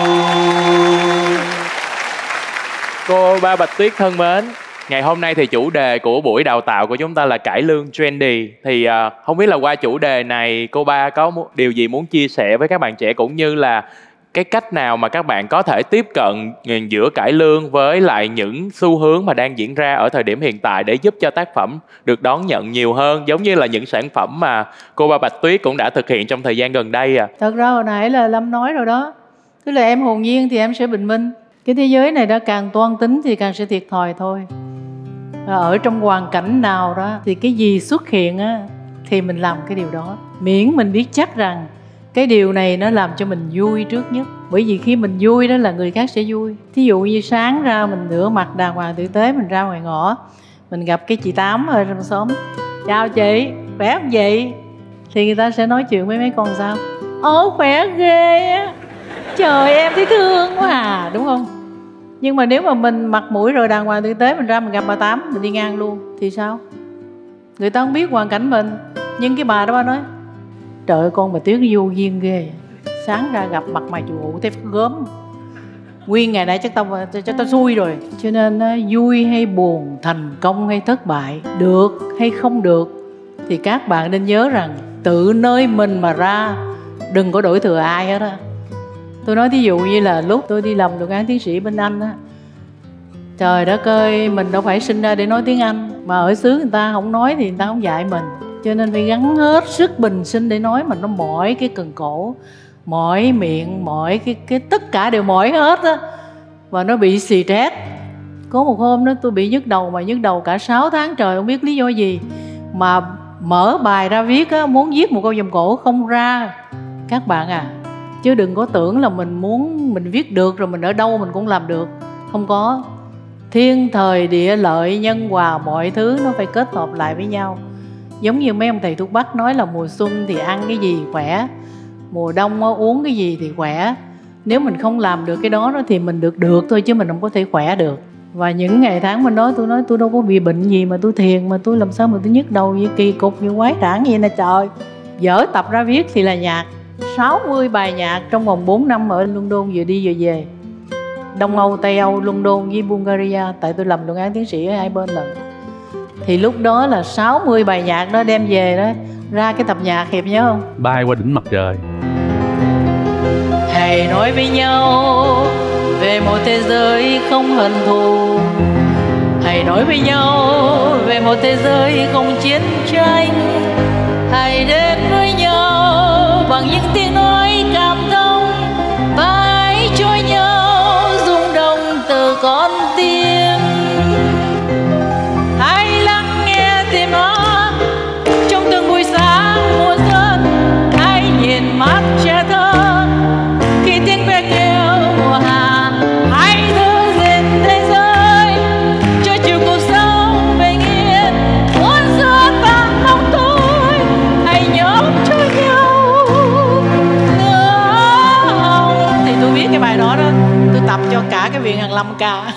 Cô Ba Bạch Tuyết thân mến, ngày hôm nay thì chủ đề của buổi đào tạo của chúng ta là cải lương trendy. Thì không biết là qua chủ đề này cô Ba có điều gì muốn chia sẻ với các bạn trẻ, cũng như là cái cách nào mà các bạn có thể tiếp cận giữa cải lương với lại những xu hướng mà đang diễn ra ở thời điểm hiện tại để giúp cho tác phẩm được đón nhận nhiều hơn, giống như là những sản phẩm mà cô Ba Bạch Tuyết cũng đã thực hiện trong thời gian gần đây à? Thật ra hồi nãy là Lâm nói rồi đó, tức là em hồn nhiên thì em sẽ bình minh. Cái thế giới này đã càng toan tính thì càng sẽ thiệt thòi thôi. ở trong hoàn cảnh nào đó thì cái gì xuất hiện á thì mình làm cái điều đó, miễn mình biết chắc rằng cái điều này nó làm cho mình vui trước nhất. Bởi vì khi mình vui đó là người khác sẽ vui. Thí dụ như sáng ra mình rửa mặt đàng hoàng tử tế, mình ra ngoài ngõ, mình gặp cái chị Tám ở trong xóm, chào chị, khỏe không chị? Thì người ta sẽ nói chuyện với mấy con sao? Khỏe ghê á, trời em thấy thương quá à, đúng không? Nhưng mà nếu mà mình mặt mũi rồi đàng hoàng tử tế, mình ra mình gặp bà Tám, mình đi ngang luôn thì sao? Người ta không biết hoàn cảnh mình. Nhưng cái bà đó bà nói, trời ơi con bà Tuyết vô duyên ghê, sáng ra gặp mặt mày chủ ngủ thấy gớm, nguyên ngày nay chắc tao xui rồi. Cho nên vui hay buồn, thành công hay thất bại, được hay không được, thì các bạn nên nhớ rằng tự nơi mình mà ra, đừng có đổi thừa ai hết á. Tôi nói thí dụ như là lúc tôi đi làm luận án tiến sĩ bên Anh á, trời đất ơi, mình đâu phải sinh ra để nói tiếng Anh, mà ở xứ người ta không nói thì người ta không dạy mình, cho nên phải gắng hết sức bình sinh để nói, mà nó mỏi cái cần cổ, mỏi miệng, mỏi cái tất cả đều mỏi hết á, và nó bị stress. Có một hôm đó tôi bị nhức đầu, mà nhức đầu cả 6 tháng trời, không biết lý do gì mà mở bài ra viết á, muốn viết một câu vòng cổ không ra các bạn à. Chứ đừng có tưởng là mình viết được rồi mình ở đâu mình cũng làm được, không có. Thiên thời địa lợi nhân hòa, mọi thứ nó phải kết hợp lại với nhau. Giống như mấy ông thầy thuốc Bắc nói là mùa xuân thì ăn cái gì khỏe, mùa đông uống cái gì thì khỏe. Nếu mình không làm được cái đó thì mình được thôi, chứ mình không có thể khỏe được. Và những ngày tháng mình nói tôi đâu có bị bệnh gì mà tôi thiền, mà tôi làm sao mà tôi nhức đầu như kỳ cục như quái đản vậy nè trời. Dở tập ra viết thì là nhạc, 60 bài nhạc trong vòng 4 năm ở London, vừa đi vừa về, Đông Âu, Tây Âu, London với Bulgaria, tại tôi làm luận án tiến sĩ ở hai bên lần. Thì lúc đó là 60 bài nhạc đó đem về đó, ra cái tập nhạc, Hiệp nhớ không? Bay qua đỉnh mặt trời. Hãy nói với nhau về một thế giới không hận thù, hãy nói với nhau về một thế giới không chiến tranh, hãy đến với nhau bằng những tiếng nói cảm thông, và hãy cho nhau rung động từ con tim. Hãy lắng nghe tiếng nó trong từng buổi sáng mùa xuân, hãy nhìn mắt trẻ thơ khi tiếng ve kêu mùa hạ. Hãy giữ gìn thế giới cho chiều cuộc sống bình yên, muốn giữa ta mong tôi, hãy nhóm cho nhau nữa hồng. Thì tôi biết cái bài đó đó, tôi tập cho cả cái viện Hàn Lâm ca.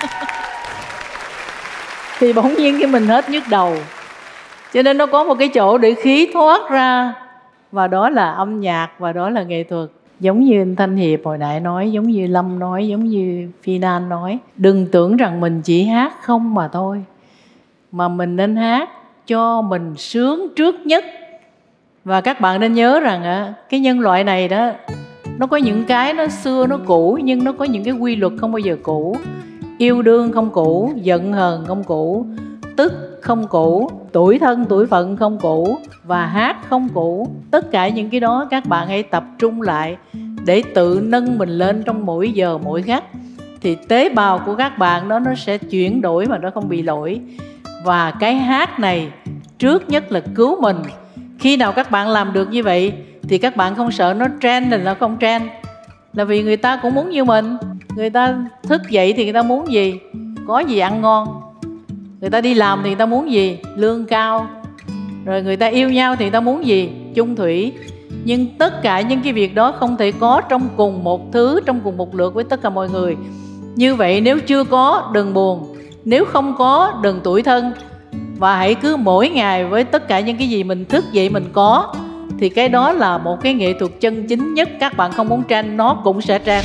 Thì bỗng nhiên cái mình hết nhức đầu, cho nên nó có một cái chỗ để khí thoát ra, và đó là âm nhạc, và đó là nghệ thuật. Giống như anh Thanh Hiệp hồi nãy nói, giống như Lâm nói, giống như Phi Nan nói, đừng tưởng rằng mình chỉ hát không mà thôi, mà mình nên hát cho mình sướng trước nhất. Và các bạn nên nhớ rằng cái nhân loại này đó, nó có những cái nó xưa nó cũ, nhưng nó có những cái quy luật không bao giờ cũ. Yêu đương không cũ, giận hờn không cũ, tức không cũ, tuổi thân tuổi phận không cũ, và hát không cũ. Tất cả những cái đó các bạn hãy tập trung lại để tự nâng mình lên trong mỗi giờ mỗi khắc, thì tế bào của các bạn đó nó sẽ chuyển đổi mà nó không bị lỗi. Và cái hát này trước nhất là cứu mình. Khi nào các bạn làm được như vậy thì các bạn không sợ nó trend là nó không trend, là vì người ta cũng muốn như mình. Người ta thức dậy thì người ta muốn gì? Có gì ăn ngon. Người ta đi làm thì người ta muốn gì? Lương cao. Rồi người ta yêu nhau thì người ta muốn gì? Chung thủy. Nhưng tất cả những cái việc đó không thể có trong cùng một thứ, trong cùng một lượt với tất cả mọi người. Như vậy nếu chưa có đừng buồn, nếu không có đừng tủi thân, và hãy cứ mỗi ngày với tất cả những cái gì mình thức dậy mình có, thì cái đó là một cái nghệ thuật chân chính nhất. Các bạn không muốn trend, nó cũng sẽ trend.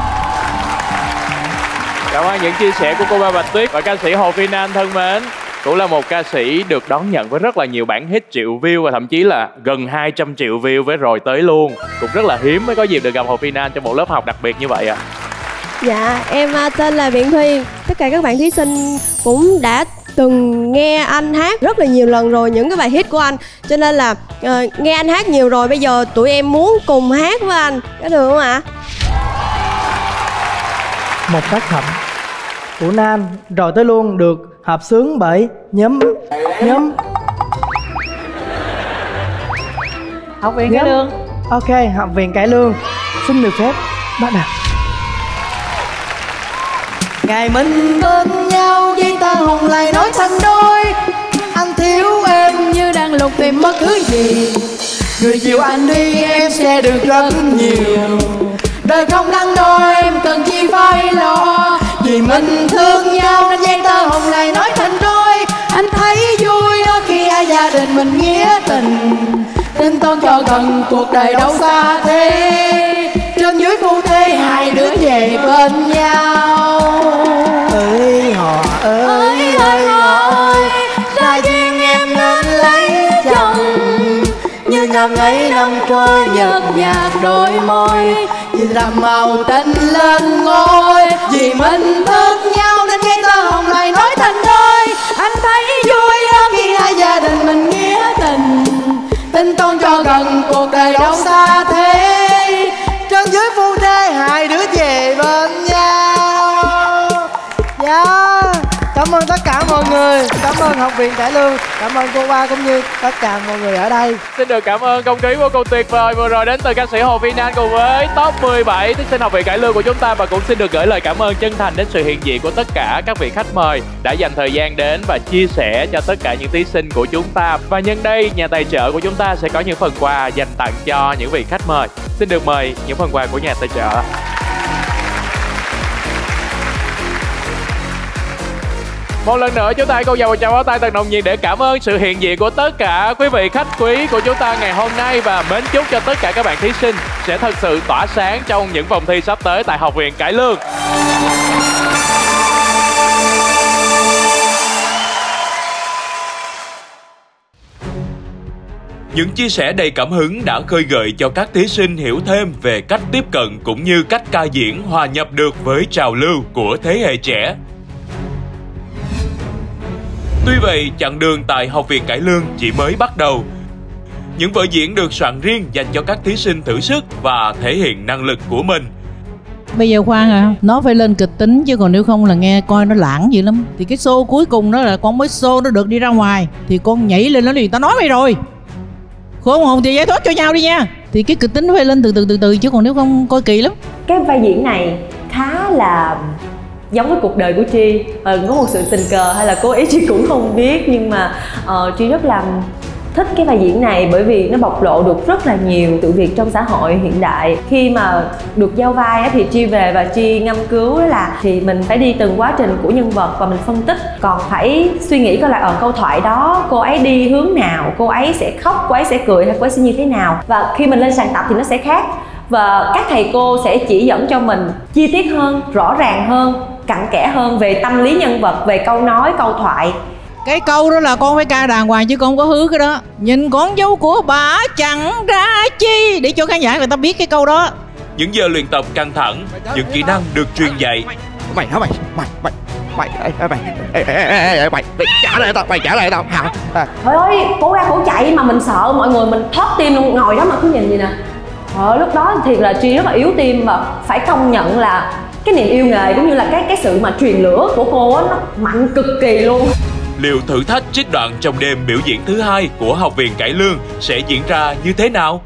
Cảm ơn những chia sẻ của cô Ba Bạch Tuyết. Và ca sĩ Hồ Phi Nan thân mến, cũng là một ca sĩ được đón nhận với rất là nhiều bản hit triệu view, và thậm chí là gần 200 triệu view với Rồi Tới Luôn. Cũng rất là hiếm mới có dịp được gặp Hồ Phi Nan trong một lớp học đặc biệt như vậy ạ. Dạ, em tên là Biện Thuy. Tất cả các bạn thí sinh cũng đã từng nghe anh hát rất là nhiều lần rồi, những cái bài hit của anh. Cho nên là nghe anh hát nhiều rồi, bây giờ tụi em muốn cùng hát với anh. Có được không ạ? Một tác phẩm của Nan Rồi Tới Luôn được hợp xướng bởi nhóm Học viện Cải Lương. Ok, học viện Cải Lương. Xin được phép bắt đầu. Ngày mình bên nhau dây ta hồng lại nói thành đôi. Anh thiếu em như đang lục tìm bất cứ gì. Người chiều anh đi em sẽ được rất nhiều. Đời không đắn đo em cần chi phải lo. Vì mình thương nhau nên dây ta hồng lại nói thành đôi. Anh thấy vui đó khi gia đình mình nghĩa tình. Tin tôi cho gần cuộc đời đâu xa thế. Trên dưới phu thê hai đứa về bên nhau. Ơi họ ơi ơi họ ơi, ra duyên em nên lấy chồng. Như năm ấy năm trôi nhợt nhạt đôi môi. Vì làm màu tình lên ngôi. Vì mình thương nhau nên dây tơ hồng lại nói thành đôi. Anh thấy vui đó khi hai gia đình mình nghĩa tình. Tin tôn cho gần cuộc đời đâu xa thế. Trên dưới phu thê hai đứa về bên nhau. Cảm ơn tất cả mọi người. Cảm ơn Học viện Cải Lương. Cảm ơn cô Ba cũng như tất cả mọi người ở đây. Xin được cảm ơn không khí vô cùng tuyệt vời vừa rồi đến từ ca sĩ Hồ Phi Nan cùng với top 17 thí sinh Học viện Cải Lương của chúng ta. Và cũng xin được gửi lời cảm ơn chân thành đến sự hiện diện của tất cả các vị khách mời đã dành thời gian đến và chia sẻ cho tất cả những thí sinh của chúng ta. Và nhân đây, nhà tài trợ của chúng ta sẽ có những phần quà dành tặng cho những vị khách mời. Xin được mời những phần quà của nhà tài trợ. Một lần nữa chúng ta hãy cùng dành một tràng pháo tay thật nồng nhiệt để cảm ơn sự hiện diện của tất cả quý vị khách quý của chúng ta ngày hôm nay. Và mến chúc cho tất cả các bạn thí sinh sẽ thật sự tỏa sáng trong những vòng thi sắp tới tại Học viện Cải Lương. Những chia sẻ đầy cảm hứng đã khơi gợi cho các thí sinh hiểu thêm về cách tiếp cận cũng như cách ca diễn hòa nhập được với trào lưu của thế hệ trẻ. Tuy vậy, chặng đường tại Học viện Cải Lương chỉ mới bắt đầu. Những vở diễn được soạn riêng dành cho các thí sinh thử sức và thể hiện năng lực của mình. Bây giờ khoan à, nó phải lên kịch tính chứ còn nếu không là nghe coi nó lãng dữ lắm. Thì cái show cuối cùng đó là con mới show nó được đi ra ngoài thì con nhảy lên nó thì tao nói mày rồi. Khôn hồn thì giải thoát cho nhau đi nha. Thì cái kịch tính phải lên từ từ chứ còn nếu không coi kỳ lắm. Cái vai diễn này khá là giống với cuộc đời của Tri, có một sự tình cờ hay là cố ý Tri cũng không biết, nhưng mà Tri rất là thích cái vai diễn này bởi vì nó bộc lộ được rất là nhiều sự việc trong xã hội hiện đại. Khi mà được giao vai thì Tri về và Tri ngâm cứu là thì mình phải đi từng quá trình của nhân vật và mình phân tích, còn phải suy nghĩ coi là ở câu thoại đó cô ấy đi hướng nào, cô ấy sẽ khóc, cô ấy sẽ cười hay cô ấy sẽ như thế nào. Và khi mình lên sàn tập thì nó sẽ khác và các thầy cô sẽ chỉ dẫn cho mình chi tiết hơn, rõ ràng hơn, cặn kẽ hơn về tâm lý nhân vật, về câu nói, câu thoại. Cái câu đó là con phải ca đàng hoàng chứ con không có hứa cái đó. Nhìn con dâu của bà chẳng ra chi, để cho khán giả người ta biết cái câu đó. Những giờ luyện tập căng thẳng, những kỹ năng được truyền dạy. Mày hả mày trả lại tao, mày trả lại tao hả? Trời ơi, cố ra cố chạy mà mình sợ mọi người, mình thót tim luôn, ngồi đó mà cứ nhìn gì nè. Lúc đó thì là Tri rất là yếu tim và phải công nhận là cái niềm yêu nghề cũng như là cái sự mà truyền lửa của cô á, nó mạnh cực kỳ luôn. Liệu thử thách trích đoạn trong đêm biểu diễn thứ 2 của Học viện Cải Lương sẽ diễn ra như thế nào?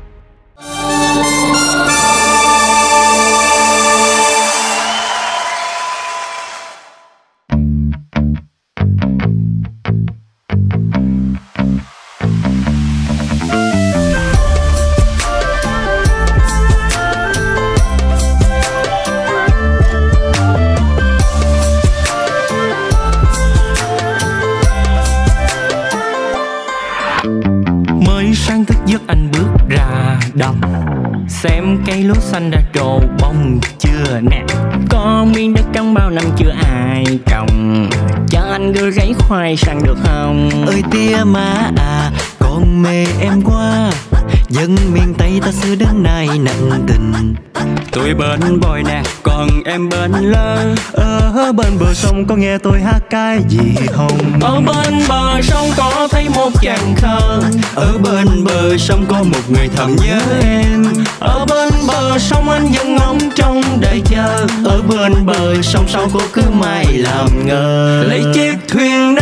Xem cây lúa xanh đã trổ bông chưa nè, có miếng đất trống bao năm chưa ai trồng, cho anh gửi rẫy khoai sang được không? Ơi tia má à, con mê em quá, dân miền Tây ta xưa đến nay nặng tình. Tôi bên bồi nè, còn em bên lơ. Ở bên bờ sông có nghe tôi hát cái gì không? Ở bên bờ sông có thấy một chàng thơ. Ở bên bờ sông có một người thầm nhớ em. Ở bên bờ sông anh vẫn ngóng trông đợi chờ. Ở bên bờ sông sau cô cứ mãi làm ngờ. Lấy chiếc thuyền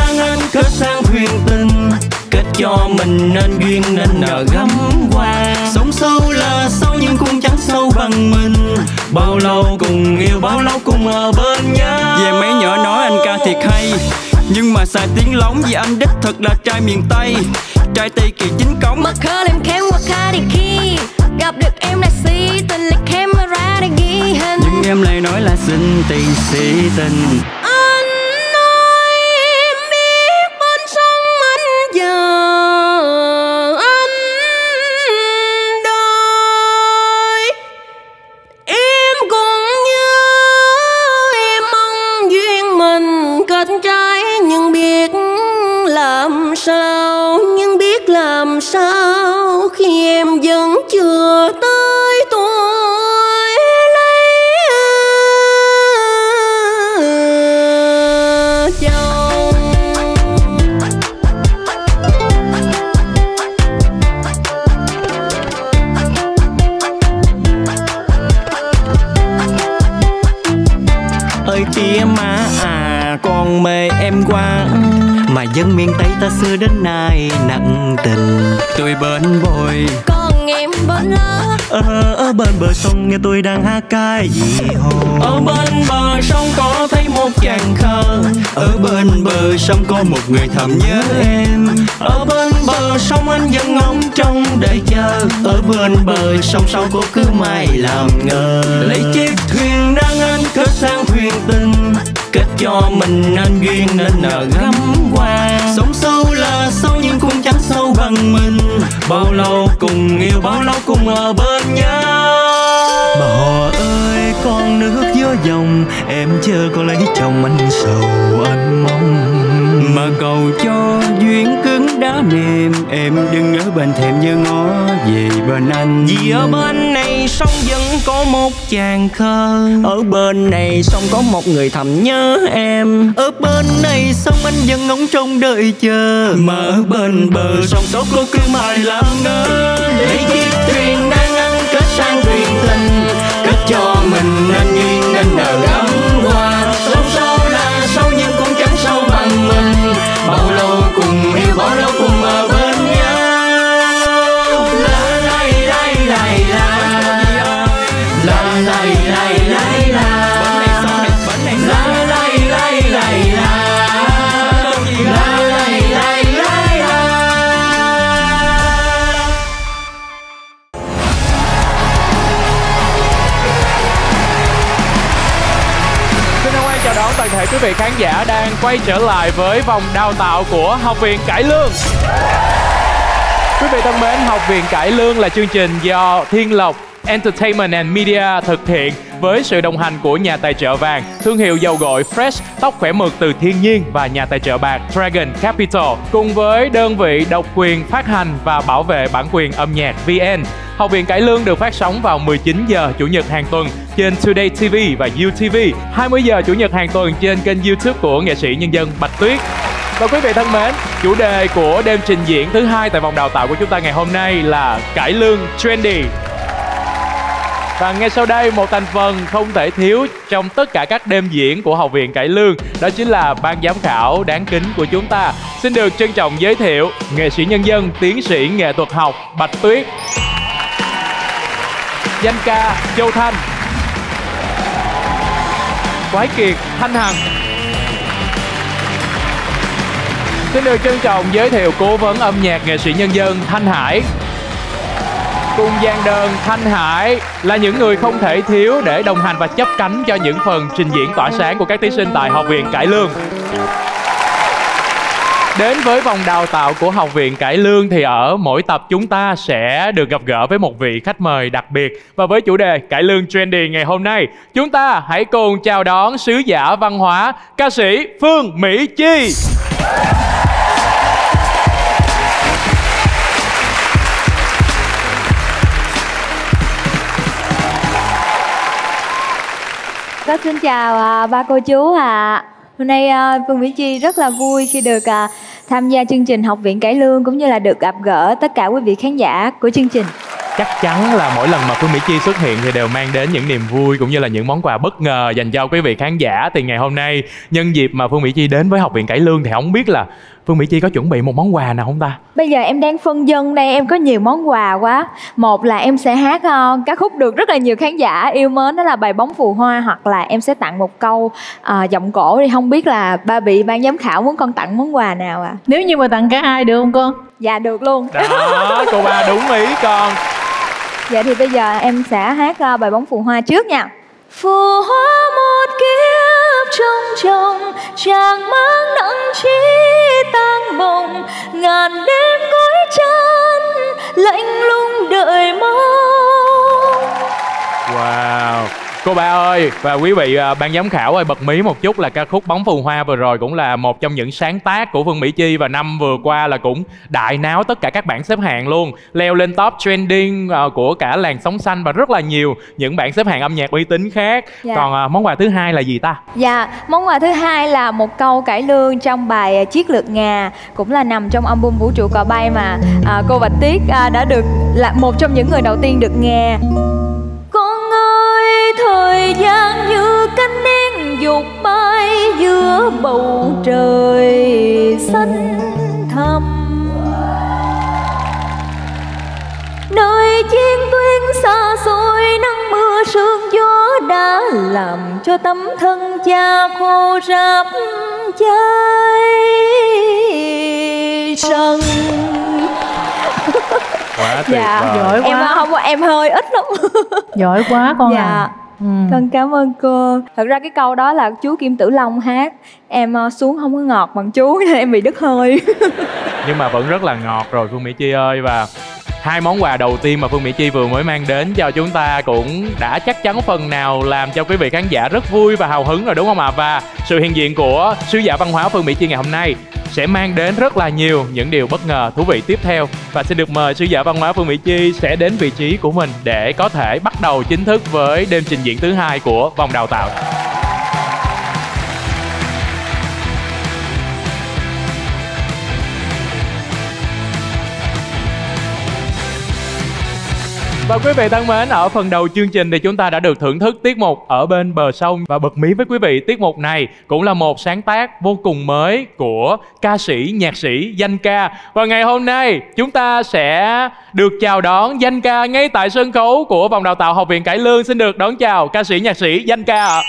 mình nên duyên nên nợ gấm qua. Sống sâu là sâu nhưng cũng chẳng sâu bằng mình. Bao lâu cùng yêu, bao lâu cùng ở bên nhau. Về mấy nhỏ nói anh ca thiệt hay, nhưng mà xài tiếng lóng vì anh đích thực là trai miền Tây. Trai Tây kỳ chính cống. Mà khờ lên kém qua khá đi khi gặp được em là si tình là camera để ghi hình. Nhưng em lại nói là xin tình si tình. Anh nói em biết bên sông anh giờ anh đôi. Em cũng nhớ em mong duyên mình kết trái, nhưng biết làm sao, nhưng biết làm sao khi em vẫn chưa tới tuổi lấy chồng. Ơi tía má à, con mê em quá, mà dân miền Tây ta xưa đến nay nặng tình. Tôi bên bồi, còn em bên lá. Ở bên bờ sông nghe tôi đang hát cái gì hồ. Ở bên bờ sông có thấy một chàng khờ. Ở bên bờ sông có một người thầm nhớ em. Ở bên bờ sông anh vẫn ngóng trông đợi chờ. Ở bên bờ sông sau cô cứ mãi làm ngờ. Lấy chiếc thuyền đang anh cất sang thuyền tình. Kết cho mình nên duyên nên nợ gấm qua. Sống sâu là sâu nhưng cũng chẳng sâu bằng mình. Bao lâu cùng yêu, bao lâu cùng ở bên nhau. Mà họ ơi con nước giữa dòng, em chưa có lấy chồng anh sầu anh mong. Mà cầu cho duyên cứng đá mềm, em đừng ở bên thềm như ngó về bên anh. Vì ở bên này sông vẫn có một chàng khờ. Ở bên này sông có một người thầm nhớ em. Ở bên này sông anh vẫn ngóng trông đợi chờ. Mà ở bên bờ sông số cô cứ mãi làm ngơ. Để chiếc thuyền đang ăn kết sang thuyền tình. Kết cho mình nên duyên nên nợ gấm qua. Sông sâu là sâu nhưng cũng chẳng sâu bằng mình. Bao lâu cùng yêu, bao lâu cùng ở bên nhau. La la la la la la la la la la. Bên này sông đẹp, bên này la la la la la la la la la. Xin hân hoan chào đón toàn thể quý vị khán giả đang quay trở lại với vòng đào tạo của Học viện Cải Lương. Quý vị thân mến, Học viện Cải Lương là chương trình do Thiên Lộc Entertainment and Media thực hiện với sự đồng hành của nhà tài trợ vàng, thương hiệu dầu gội Fresh, tóc khỏe mượt từ thiên nhiên và nhà tài trợ bạc Dragon Capital, cùng với đơn vị độc quyền phát hành và bảo vệ bản quyền âm nhạc VN. Học viện Cải Lương được phát sóng vào 19 giờ Chủ nhật hàng tuần trên Today TV và UTV, 20 giờ Chủ nhật hàng tuần trên kênh YouTube của nghệ sĩ nhân dân Bạch Tuyết. Và quý vị thân mến, chủ đề của đêm trình diễn thứ hai tại vòng đào tạo của chúng ta ngày hôm nay là Cải Lương Trendy. Và ngay sau đây, một thành phần không thể thiếu trong tất cả các đêm diễn của Học viện Cải Lương, đó chính là ban giám khảo đáng kính của chúng ta. Xin được trân trọng giới thiệu nghệ sĩ nhân dân, tiến sĩ nghệ thuật học Bạch Tuyết, danh ca Châu Thanh, Quái Kiệt Thanh Hằng. Xin được trân trọng giới thiệu cố vấn âm nhạc nghệ sĩ nhân dân Thanh Hải, cùng dàn đơn Thanh Hải là những người không thể thiếu để đồng hành và chấp cánh cho những phần trình diễn tỏa sáng của các thí sinh tại Học viện Cải Lương. Đến với vòng đào tạo của Học viện Cải Lương thì ở mỗi tập chúng ta sẽ được gặp gỡ với một vị khách mời đặc biệt. Và với chủ đề Cải Lương Trendy ngày hôm nay, chúng ta hãy cùng chào đón sứ giả văn hóa, ca sĩ Phương Mỹ Chi. Xin chào ba cô chú ạ. Hôm nay Phương Mỹ Chi rất là vui khi được tham gia chương trình Học viện Cải Lương, cũng như là được gặp gỡ tất cả quý vị khán giả của chương trình. Chắc chắn là mỗi lần mà Phương Mỹ Chi xuất hiện thì đều mang đến những niềm vui cũng như là những món quà bất ngờ dành cho quý vị khán giả. Thì ngày hôm nay nhân dịp mà Phương Mỹ Chi đến với Học viện Cải Lương thì không biết là Phương Mỹ Chi có chuẩn bị một món quà nào không ta? Bây giờ em đang phân vân đây, em có nhiều món quà quá. Một là em sẽ hát ca khúc được rất là nhiều khán giả yêu mến, đó là bài Bóng Phù Hoa. Hoặc là em sẽ tặng một câu giọng cổ. Thì không biết là ba bị ban giám khảo muốn con tặng món quà nào ạ? Nếu như mà tặng cả hai được không con? Dạ được luôn. Đó, cô ba đúng ý con. Dạ thì bây giờ em sẽ hát bài Bóng Phù Hoa trước nha. Phù hoa một kiếp trong chồng, chàng mang nặng chi tang bồng, ngàn đêm gối chăn lạnh lùng đợi mong. Wow. Cô ba ơi và quý vị ban giám khảo ơi, bật mí một chút là ca khúc Bóng Phù Hoa vừa rồi cũng là một trong những sáng tác của Phương Mỹ Chi, và năm vừa qua là cũng đại náo tất cả các bảng xếp hạng luôn, leo lên top trending của cả làn sóng xanh và rất là nhiều những bảng xếp hạng âm nhạc uy tín khác. Dạ. Còn món quà thứ hai là gì ta? Dạ, món quà thứ hai là một câu cải lương trong bài Chiếc Lược Ngà, cũng là nằm trong album Vũ Trụ Cò Bay mà cô Bạch Tuyết đã được là một trong những người đầu tiên được nghe. Con ơi, thời gian như cánh nến dục bay giữa bầu trời xanh thẳm, nơi chiến tuyến xa xôi nắng mưa sương gió đã làm cho tấm thân cha khô ráp cháy sân. Quá tuyệt Dạ, vời. Giỏi quá. Em không, em hơi ít lắm. Giỏi quá con Dạ. à. Con cảm ơn cô. Thật ra cái câu đó là chú Kim Tử Long hát. Em xuống không có ngọt bằng chú nên em bị đứt hơi. Nhưng mà vẫn rất là ngọt rồi Phương Mỹ Chi ơi. Và hai món quà đầu tiên mà Phương Mỹ Chi vừa mới mang đến cho chúng ta cũng đã chắc chắn phần nào làm cho quý vị khán giả rất vui và hào hứng rồi đúng không ạ? Và sự hiện diện của sứ giả văn hóa Phương Mỹ Chi ngày hôm nay sẽ mang đến rất là nhiều những điều bất ngờ thú vị tiếp theo. Và xin được mời sứ giả văn hóa Phương Mỹ Chi sẽ đến vị trí của mình để có thể bắt đầu chính thức với đêm trình diễn thứ hai của vòng đào tạo. Và quý vị thân mến, ở phần đầu chương trình thì chúng ta đã được thưởng thức tiết mục Ở Bên Bờ Sông. Và bật mí với quý vị, tiết mục này cũng là một sáng tác vô cùng mới của ca sĩ, nhạc sĩ Danh Ca. Và ngày hôm nay chúng ta sẽ được chào đón Danh Ca ngay tại sân khấu của vòng đào tạo Học viện Cải Lương. Xin được đón chào ca sĩ, nhạc sĩ Danh Ca ạ.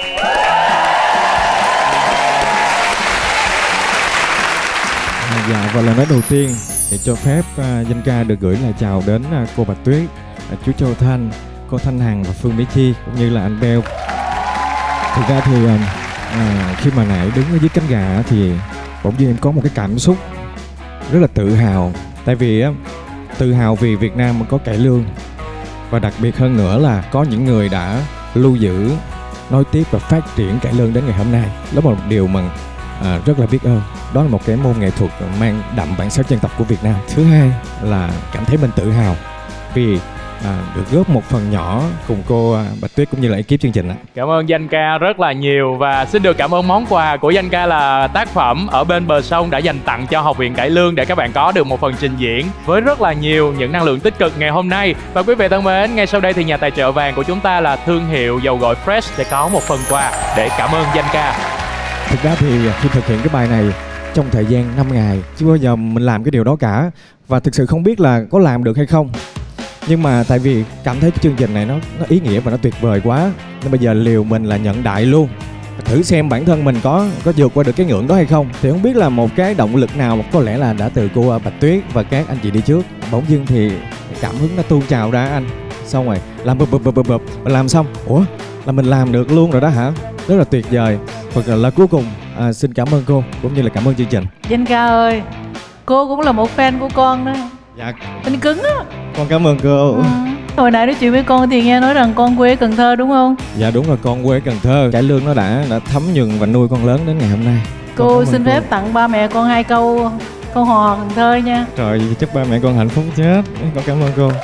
Dạ, và lời nói đầu tiên thì cho phép Danh Ca được gửi lời chào đến cô Bạch Tuyết, chú Châu Thanh, cô Thanh Hằng và Phương Mỹ Chi cũng như là anh Beo. Thực ra thì khi mà nãy đứng ở dưới cánh gà thì bỗng nhiên em có một cái cảm xúc rất là tự hào. Tại vì tự hào vì Việt Nam có cải lương, và đặc biệt hơn nữa là có những người đã lưu giữ, nối tiếp và phát triển cải lương đến ngày hôm nay. Đó là một điều mà rất là biết ơn. Đó là một cái môn nghệ thuật mang đậm bản sắc dân tộc của Việt Nam. Thứ hai là cảm thấy mình tự hào vì được góp một phần nhỏ cùng cô Bạch Tuyết cũng như là ekip chương trình. Cảm ơn Danh Ca rất là nhiều. Và xin được cảm ơn món quà của Danh Ca là tác phẩm Ở Bên Bờ Sông đã dành tặng cho Học viện Cải Lương để các bạn có được một phần trình diễn với rất là nhiều những năng lượng tích cực ngày hôm nay. Và quý vị thân mến, ngay sau đây thì nhà tài trợ vàng của chúng ta là thương hiệu dầu gội Fresh sẽ có một phần quà để cảm ơn Danh Ca. Thực ra thì khi thực hiện cái bài này trong thời gian 5 ngày chưa bao giờ mình làm cái điều đó cả, và thực sự không biết là có làm được hay không. Nhưng mà tại vì cảm thấy cái chương trình này nó ý nghĩa và nó tuyệt vời quá, nên bây giờ liều mình là nhận đại luôn, thử xem bản thân mình có vượt qua được cái ngưỡng đó hay không. Thì không biết là một cái động lực nào có lẽ là đã từ cô Bạch Tuyết và các anh chị đi trước. Bỗng dưng thì cảm hứng nó tuôn trào ra anh, xong rồi làm bụp làm xong, ủa là mình làm được luôn rồi đó hả? Rất là tuyệt vời. Và là cuối cùng xin cảm ơn cô cũng như là cảm ơn chương trình. Danh Ca ơi, cô cũng là một fan của con đó. Dạ. Mình cứng á. Con cảm ơn cô. Hồi nãy nói chuyện với con thì nghe nói rằng con quê Cần Thơ đúng không? Dạ đúng rồi, con quê Cần Thơ. Cải lương nó đã thấm nhuần và nuôi con lớn đến ngày hôm nay. Cô xin phép tặng ba mẹ con 2 câu hò Cần Thơ nha. Trời, chúc ba mẹ con hạnh phúc chết. Con cảm ơn cô.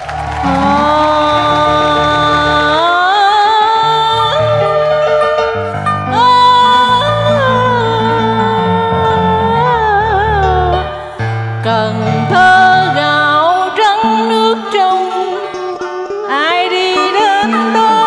Cần Thơ gạo trắng nước trong, ai đi đến đó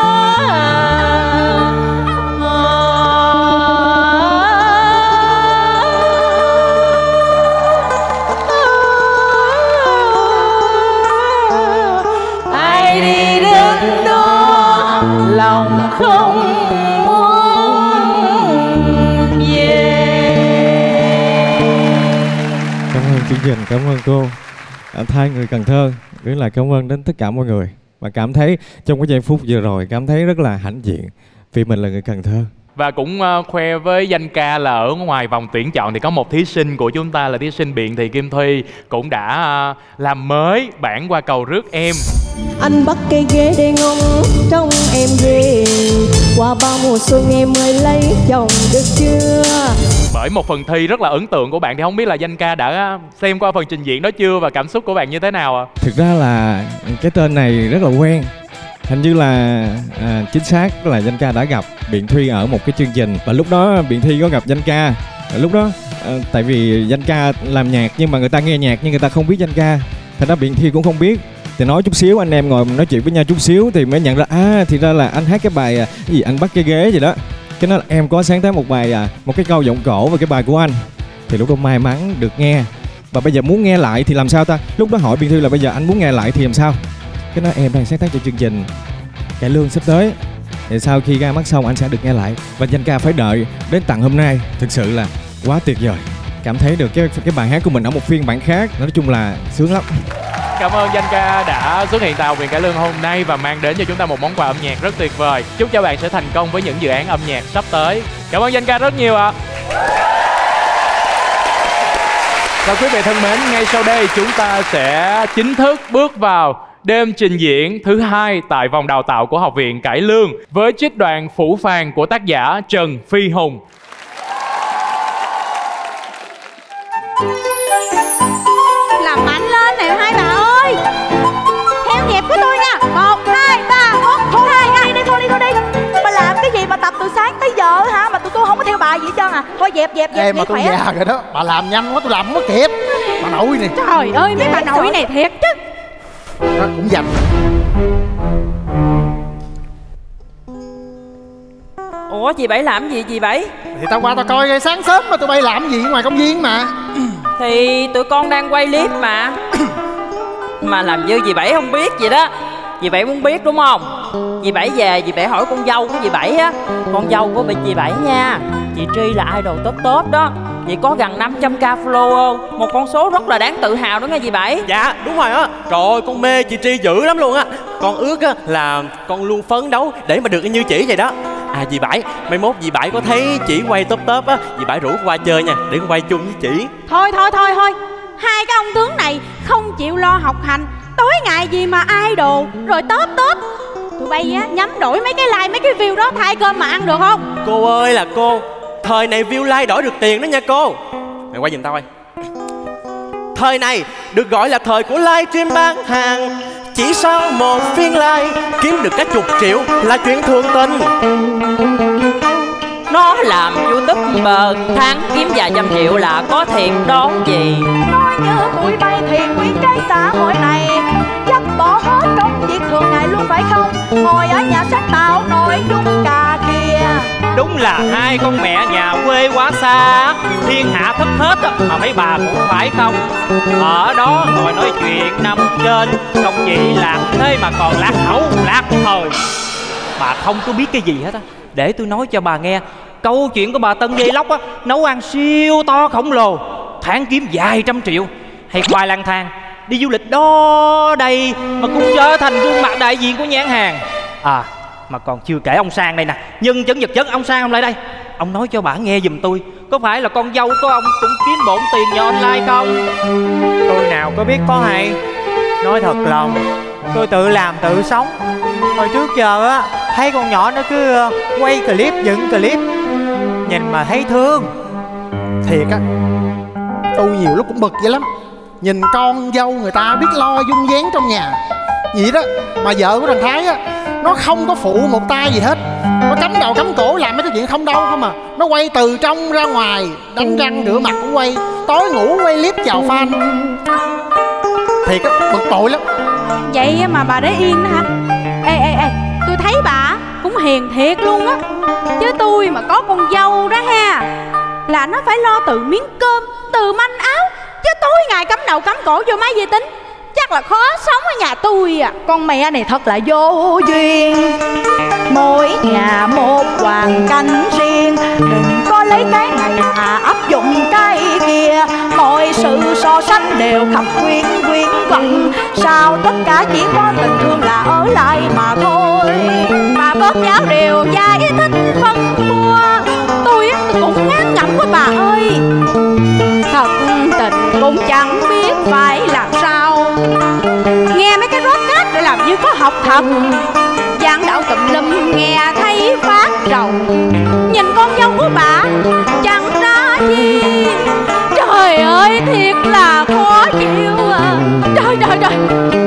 chương trình, cảm ơn cô. Thay người Cần Thơ gửi lời cảm ơn đến tất cả mọi người. Và cảm thấy trong cái giây phút vừa rồi cảm thấy rất là hãnh diện vì mình là người Cần Thơ. Và cũng khoe với danh ca là ở ngoài vòng tuyển chọn thì có một thí sinh của chúng ta là thí sinh Biện Thị Kim Thuy cũng đã làm mới bản Qua Cầu Rước Em. Anh bắt cây ghế để ngóng trong em về, qua bao mùa xuân em ơi lấy chồng được chưa. Bởi một phần thi rất là ấn tượng của bạn thì không biết là danh ca đã xem qua phần trình diễn đó chưa và cảm xúc của bạn như thế nào ạ? Thực ra là cái tên này rất là quen. Hình như là chính xác là danh ca đã gặp Biện Thuy ở một cái chương trình. Và lúc đó Biện Thuy có gặp danh ca. Lúc đó tại vì danh ca làm nhạc nhưng mà người ta nghe nhạc nhưng người ta không biết danh ca, thành ra Biện Thuy cũng không biết. Thì nói chút xíu, anh em ngồi nói chuyện với nhau chút xíu thì mới nhận ra thì ra là anh hát cái bài gì anh bắt cái ghế gì đó. Cái đó là em có sáng tác một bài một cái câu giọng cổ về cái bài của anh. Thì lúc đó may mắn được nghe. Và bây giờ muốn nghe lại thì làm sao ta? Lúc đó hỏi Biện Thuy là bây giờ anh muốn nghe lại thì làm sao? Cái đó em đang sáng tác cho chương trình Cải Lương sắp tới. Thì sau khi ra mắt xong anh sẽ được nghe lại. Và danh ca phải đợi đến tận hôm nay. Thực sự là quá tuyệt vời. Cảm thấy được cái bài hát của mình ở một phiên bản khác. Nói chung là sướng lắm. Cảm ơn danh ca đã xuất hiện tại Học viện Cải Lương hôm nay và mang đến cho chúng ta một món quà âm nhạc rất tuyệt vời. Chúc cho bạn sẽ thành công với những dự án âm nhạc sắp tới. Cảm ơn danh ca rất nhiều ạ. Và quý vị thân mến, ngay sau đây chúng ta sẽ chính thức bước vào đêm trình diễn thứ hai tại vòng đào tạo của Học viện Cải Lương với trích đoạn Phủ Phàng của tác giả Trần Phi Hùng. Làm mạnh lên nè hai bà ơi, theo nhịp của tôi nha. 1, 2, 3, 4, thôi hai đi thôi đi. Bà làm cái gì mà tập từ sáng tới giờ hả, mà tụi tôi không có theo bài gì hết trơn à. Thôi dẹp em mà tôi già rồi đó, bà làm nhanh quá tôi làm không có kịp. Bà nội nè, trời ơi mấy bà nội này thiệt chứ. Đó, cũng dành. Ủa chị Bảy làm gì chị Bảy? Thì tao qua tao coi sáng sớm mà tụi bay làm gì ngoài công viên mà. Thì tụi con đang quay clip mà. Mà làm như dì Bảy không biết vậy đó. Dì Bảy muốn biết đúng không? Dì Bảy về dì Bảy hỏi con dâu của dì Bảy á. Con dâu của dì Bảy nha, chị Tri là idol top đó. Chị có gần 500k follower, một con số rất là đáng tự hào đó nghe dì Bảy. Dạ đúng rồi á. Trời ơi con mê chị Tri dữ lắm luôn á. Con ước á là con luôn phấn đấu để mà được như chị vậy đó. À dì Bảy, mai mốt dì Bảy có thấy chị quay top á, dì Bảy rủ qua chơi nha, để con quay chung với chị. Thôi hai cái ông tướng này không chịu lo học hành, tối ngày gì mà idol rồi top. Tụi bay á nhắm đổi mấy cái like mấy cái view đó thay cơm mà ăn được không? Cô ơi là cô, thời này view like đổi được tiền đó nha cô. Mày quay giùm tao coi. Thời này được gọi là thời của livestream bán hàng. Chỉ sau một phiên like kiếm được cả chục triệu là chuyện thường tình. Nó làm YouTuber tháng kiếm vài trăm triệu là có thiệt đó gì. Nói như tụi bay thì nguyên cái xã hội này chắc bỏ hết công việc thường ngày luôn phải không? Ngồi ở nhà sách tạo nội dung cà khịa. Đúng là hai con mẹ nhà quê quá xa, thiên hạ thất hết mà mấy bà cũng phải không? Ở đó ngồi nói chuyện nằm trên, không chỉ lạc thế mà còn lạc hậu lạc thời. Bà không có biết cái gì hết á. Để tôi nói cho bà nghe câu chuyện của bà Tân Dây Lóc á, nấu ăn siêu to khổng lồ, tháng kiếm vài trăm triệu. Hay khoai lang thang, đi du lịch đó đây mà cũng trở thành gương mặt đại diện của nhãn hàng. À mà còn chưa kể ông Sang đây nè, nhân chứng vật chất ông Sang ông lại đây. Ông nói cho bà nghe giùm tôi, có phải là con dâu của ông cũng kiếm bộn tiền nhờ online không? Tôi nào có biết có hay. Nói thật lòng, tôi tự làm tự sống. Hồi trước giờ á, thấy con nhỏ nó cứ quay clip, dựng clip, nhìn mà thấy thương. Thiệt á, tôi nhiều lúc cũng bực vậy lắm. Nhìn con dâu người ta biết lo dung dáng trong nhà vậy đó, mà vợ của thằng Thái á, nó không có phụ một tay gì hết. Nó cắm đầu cắm cổ làm mấy cái chuyện không đâu không à. Nó quay từ trong ra ngoài, đánh răng rửa mặt cũng quay, tối ngủ quay clip chào fan. Thiệt á, bực bội lắm. Vậy mà bà để yên đó hả? Ê, tôi thấy bà cũng hiền thiệt luôn á. Chứ tôi mà có con dâu đó ha, là nó phải lo từ miếng cơm, từ manh áo, chứ tối ngày cắm đầu cắm cổ vô máy vi tính chắc là khó sống ở nhà tôi à. Con mẹ này thật là vô duyên, mỗi nhà một hoàn cảnh riêng. Đừng có lấy cái này mà áp dụng cái kia, mọi sự so so sánh đều khắp quyến quyến quẩn. Sao tất cả chỉ có tình thương là ở lại mà thôi. Bà bớt giáo điều giải thích phân mua, tôi cũng ngán ngẩm quá bà ơi. Thật tình cũng chẳng biết phải làm sao. Nghe mấy cái podcast để làm như có học thật, giảng đạo tùm lum nghe thấy phát rầu. Nhìn con dâu của bà chẳng ra chi. Trời ơi thiệt là khó chịu à. Trời trời trời.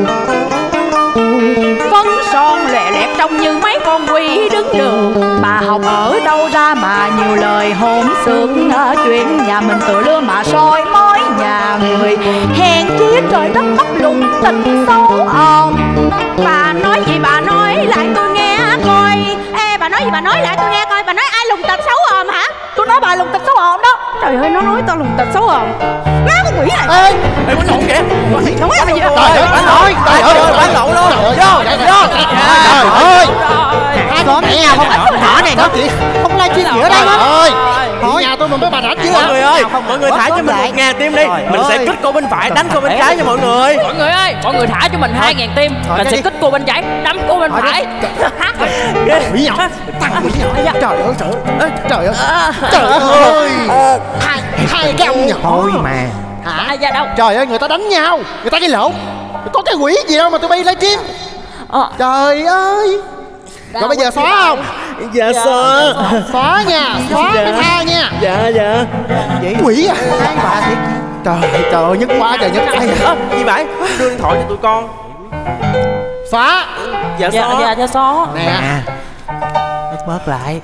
Phấn son lẹ lẹt trông như mấy con quỷ đứng đường. Bà học ở đâu ra mà nhiều lời hỗn xược. Chuyện nhà mình tự lưa mà soi mói nhà người. Hèn chi trời đất bắt lùng tình xấu ồn. Bà nói gì bà nói lại tôi nghe coi. Ê bà nói gì bà nói lại tôi nghe coi. Bà nói ai lùng tịch xấu ồn hả? Tôi nói bà lùng tịch xấu ồn đó. Trời ơi nó nói tao lùng tịch xấu ồn. Má con quỷ này. Ê quánh lộn kìa. Nói cái gì đó. Trời ơi quánh lộn. Trời ơi quánh lộn luôn. Vô trời ơi. Hai con mẹ nhà không ít nhỏ này nó không live stream gì ở đây hết. Thôi nhà tôi mà mấy bà đánh chứ. Mọi người ơi, mọi người thả cho mình 1.000 tim đi. Mình sẽ kích cô bên phải, đánh cô bên trái nha mọi người. Mọi người ơi, mọi người thả cho mình 2.000 tim. Mình sẽ kích cô bên trái, đấm cô bên phải. Quỷ nhỏ. Thằng quỷ nhỏ. Trời ơi trời ơi. Trời ơi. Trời ơi. Hai cái ông nhỏ. Thôi mà. Hả? Ra đâu? Trời ơi người ta đánh nhau, người ta gây lộn. Có cái quỷ gì đâu mà tụi bay livestream. Trời ơi. Rồi bây giờ xóa không? Dạ xóa. Xóa nha, xóa cái tha nha. Dạ dạ. Quỷ à? Bà thiệt. Trời ơi nhức quá trời nhức. Gì vậy? Đưa điện thoại cho tụi con. Xóa. Dạ xóa. Dạ xóa. Nè. Bớt lại.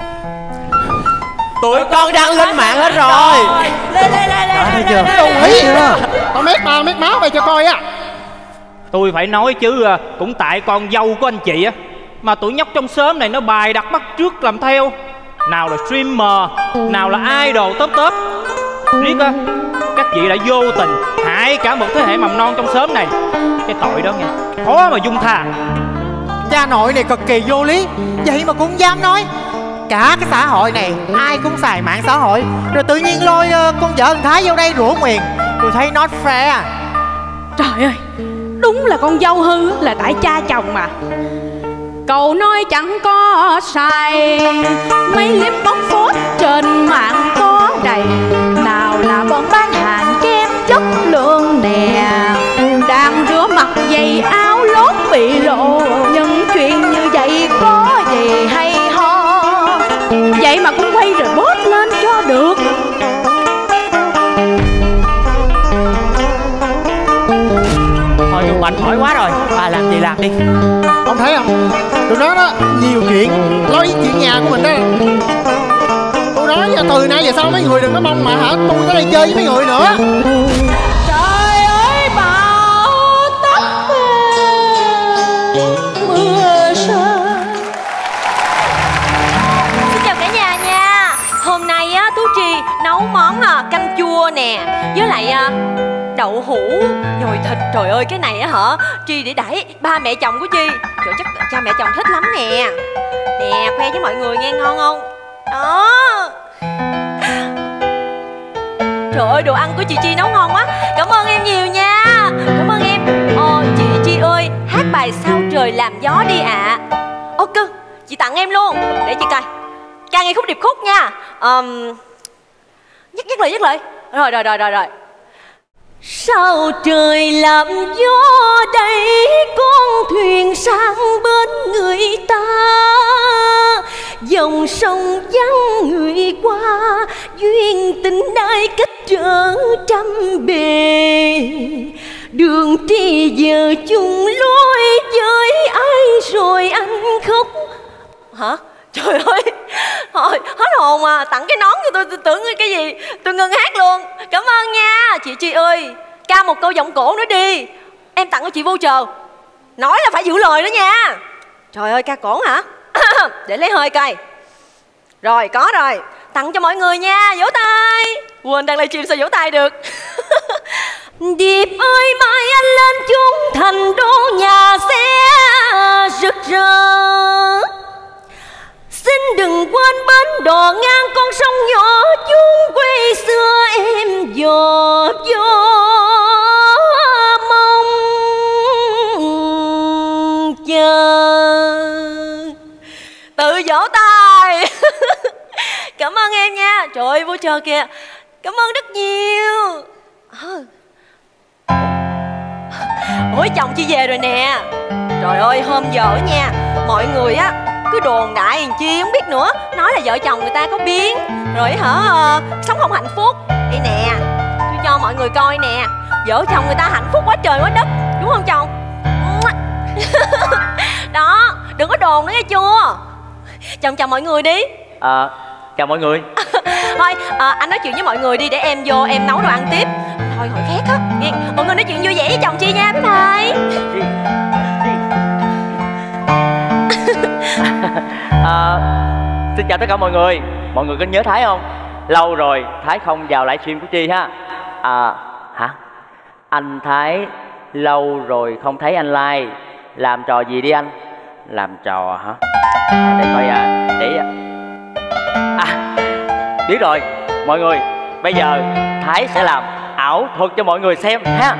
Tụi con đang lên mạng hết rồi. Lên. Thấy chưa? Quỷ. Tao mét ba mét máu mày cho coi á. Tôi phải nói chứ, cũng tại con dâu của anh chị á mà tụi nhóc trong xóm này nó bài đặt bắt chước làm theo. Nào là streamer, nào là idol top. Riết á, các chị đã vô tình hại cả một thế hệ mầm non trong xóm này. Cái tội đó nghe, khó mà dung tha. Cha nội này cực kỳ vô lý. Vậy mà cũng dám nói. Cả cái xã hội này ai cũng xài mạng xã hội, rồi tự nhiên lôi con vợ thằng Thái vô đây rủa nguyền. Tôi thấy not fair. Trời ơi, đúng là con dâu hư là tại cha chồng mà. Cậu nói chẳng có sai. Mấy clip bóc phốt trên mạng có đầy. Nào là bọn bán hàng kem chất lượng nè, đang rửa mặt giày áo lót bị lộ. Những chuyện như vậy có gì hay ho. Vậy mà cũng quay rồi post lên cho được. Thôi tụi mình mỏi quá rồi, bà làm gì làm đi. Ông thấy không? Tụi nó đó nhiều chuyện, lo chuyện nhà của mình đó. Tôi nói từ nay về sau mấy người đừng có mong mà hả tôi tới đây chơi với mấy người nữa. Trời ơi bão táp mưa rơi. Xin chào cả nhà nha. Hôm nay á Tú Trì nấu món canh chua nè, với lại đậu hũ nhồi thịt. Trời ơi cái này á hả Trì để đãi ba mẹ chồng của Trì. Trời chắc cha mẹ chồng thích lắm nè. Nè khoe với mọi người nghe, ngon không? Đó. Trời ơi đồ ăn của chị Chi nấu ngon quá. Cảm ơn em nhiều nha. Cảm ơn em. Chị Chi ơi, hát bài Sao Trời Làm Gió đi ạ. Ô cơ, chị tặng em luôn. Để chị coi. Ca nghe khúc điệp khúc nha. Nhắc lời. Rồi. Sao trời làm gió đẩy con thuyền sang bên người ta. Dòng sông vắng người qua, duyên tình ai cách trở trăm bề. Đường tri giờ chung lối với ai rồi anh khóc. Hả? Trời ơi, thôi hết hồn à. Tặng cái nón cho tôi tưởng cái gì. Tôi ngưng hát luôn. Cảm ơn nha. Chị Chi ơi, ca một câu giọng cổ nữa đi. Em tặng cho chị vô chờ. Nói là phải giữ lời đó nha. Trời ơi ca cổ hả? Để lấy hơi coi. Rồi có rồi. Tặng cho mọi người nha. Vỗ tay. Quên đang livestream sao vỗ tay được. Điệp ơi mai anh lên chung thành đô nhà xe rực rỡ. Xin đừng quên bến đò ngang con sông nhỏ chung quê xưa em dò dò. trơn kìa. Cảm ơn rất nhiều. Ôi chồng Chi về rồi nè. Trời ơi hôm giờ nha, mọi người á cứ đồn đại làm chi không biết nữa, nói là vợ chồng người ta có biến rồi sống không hạnh phúc. Đây nè, tôi cho mọi người coi nè, vợ chồng người ta hạnh phúc quá trời quá đất, đúng không chồng? Đó, đừng có đồn nữa nghe chưa. Chồng chào mọi người đi. Chào mọi người. Thôi anh nói chuyện với mọi người đi để em vô em nấu đồ ăn tiếp. Thôi hồi khác á nghe. Mọi người nói chuyện vui vẻ với chồng Chi nha. Bye bye. Xin chào tất cả mọi người. Mọi người có nhớ Thái không? Lâu rồi Thái không vào livestream của Chi ha. Hả? Anh Thái lâu rồi không thấy anh live. Làm trò gì đi anh? Làm trò hả? Để coi biết rồi mọi người. Bây giờ Thái sẽ làm ảo thuật cho mọi người xem ha.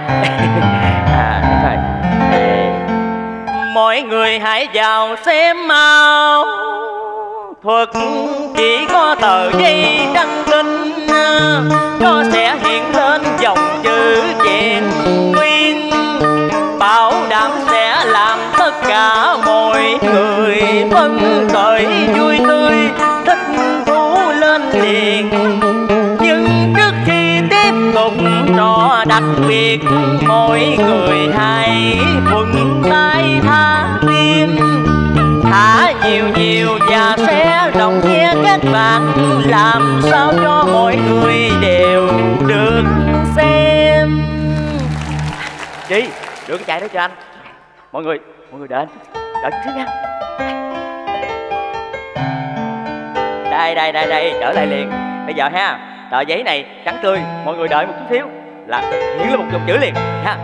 Mọi người hãy vào xem ảo thuật, chỉ có tờ giấy trắng tinh, nó sẽ hiện lên dòng chữ chèn nguyên, bảo đảm sẽ làm tất cả mọi người phấn khởi vui tươi thích thú lên liền. Nhưng trước khi tiếp tục trò đặc biệt, mọi người hãy thuận tay thả tim, thả nhiều và sẽ rộng nghe các bạn, làm sao cho mọi người đều được xem. Chi đưa cái chai đó cho anh. Mọi người đợi chút xíu nha. Đây trở lại liền. Bây giờ ha, tờ giấy này trắng tươi, mọi người đợi một chút xíu là hiện lên một dòng chữ liền ha.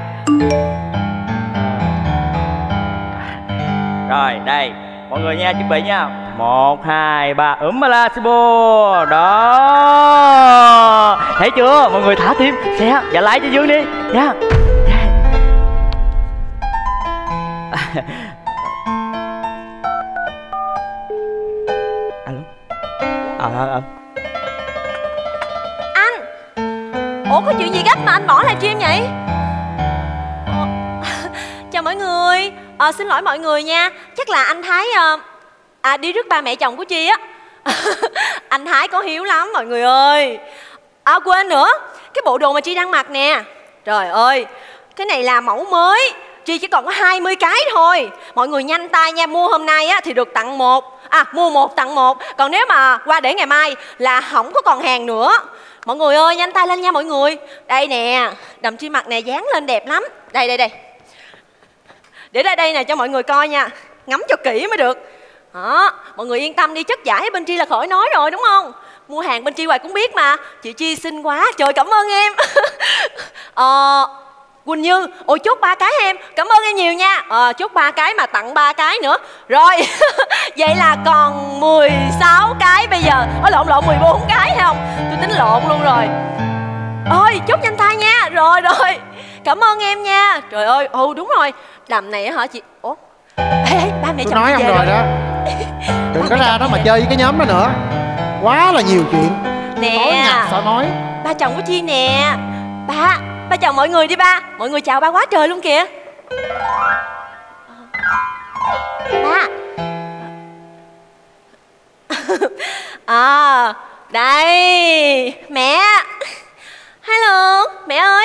Rồi đây mọi người nha, chuẩn bị nha. 1, 2, 3 Malasibo. Đó, thấy chưa? Mọi người thả tim, xe và lái cho Dương đi nha. Anh, ủa có chuyện gì gấp mà anh bỏ livestream vậy? Chào mọi người, xin lỗi mọi người nha. Chắc là anh Thái đi rước ba mẹ chồng của Chi á. Anh Thái có hiếu lắm mọi người ơi. Quên nữa, cái bộ đồ mà Chi đang mặc nè, trời ơi, cái này là mẫu mới, Chi chỉ còn có 20 cái thôi. Mọi người nhanh tay nha, mua hôm nay á thì được tặng một. Mua 1 tặng 1. Còn nếu mà qua để ngày mai là không có còn hàng nữa. Mọi người ơi, nhanh tay lên nha mọi người. Đây nè, đầm Chi mặc nè, dán lên đẹp lắm. Đây. Để ra đây nè cho mọi người coi nha, ngắm cho kỹ mới được. Đó, mọi người yên tâm đi, chất vải bên Chi là khỏi nói rồi đúng không? Mua hàng bên Chi hoài cũng biết mà. Chị Chi xinh quá, trời cảm ơn em. Quỳnh Như, ôi chốt 3 cái em, cảm ơn em nhiều nha. Chốt 3 cái mà tặng 3 cái nữa. Rồi, vậy là còn 16 cái bây giờ. Lộn 14 cái hay không? Tôi tính lộn luôn rồi. Ôi, chốt nhanh tay nha. Rồi, cảm ơn em nha. Trời ơi, đúng rồi. Làm này hả chị? Ủa? Ê, ba mẹ chồng nói ông rồi đó. Đừng có ra đó mà chơi với cái nhóm đó nữa. Quá là nhiều chuyện. Nè, nói nhặt sao nói. Ba chồng của Chi nè. Ba chào mọi người đi ba. Mọi người chào ba quá trời luôn kìa. Ba. Đây mẹ. Hello mẹ ơi.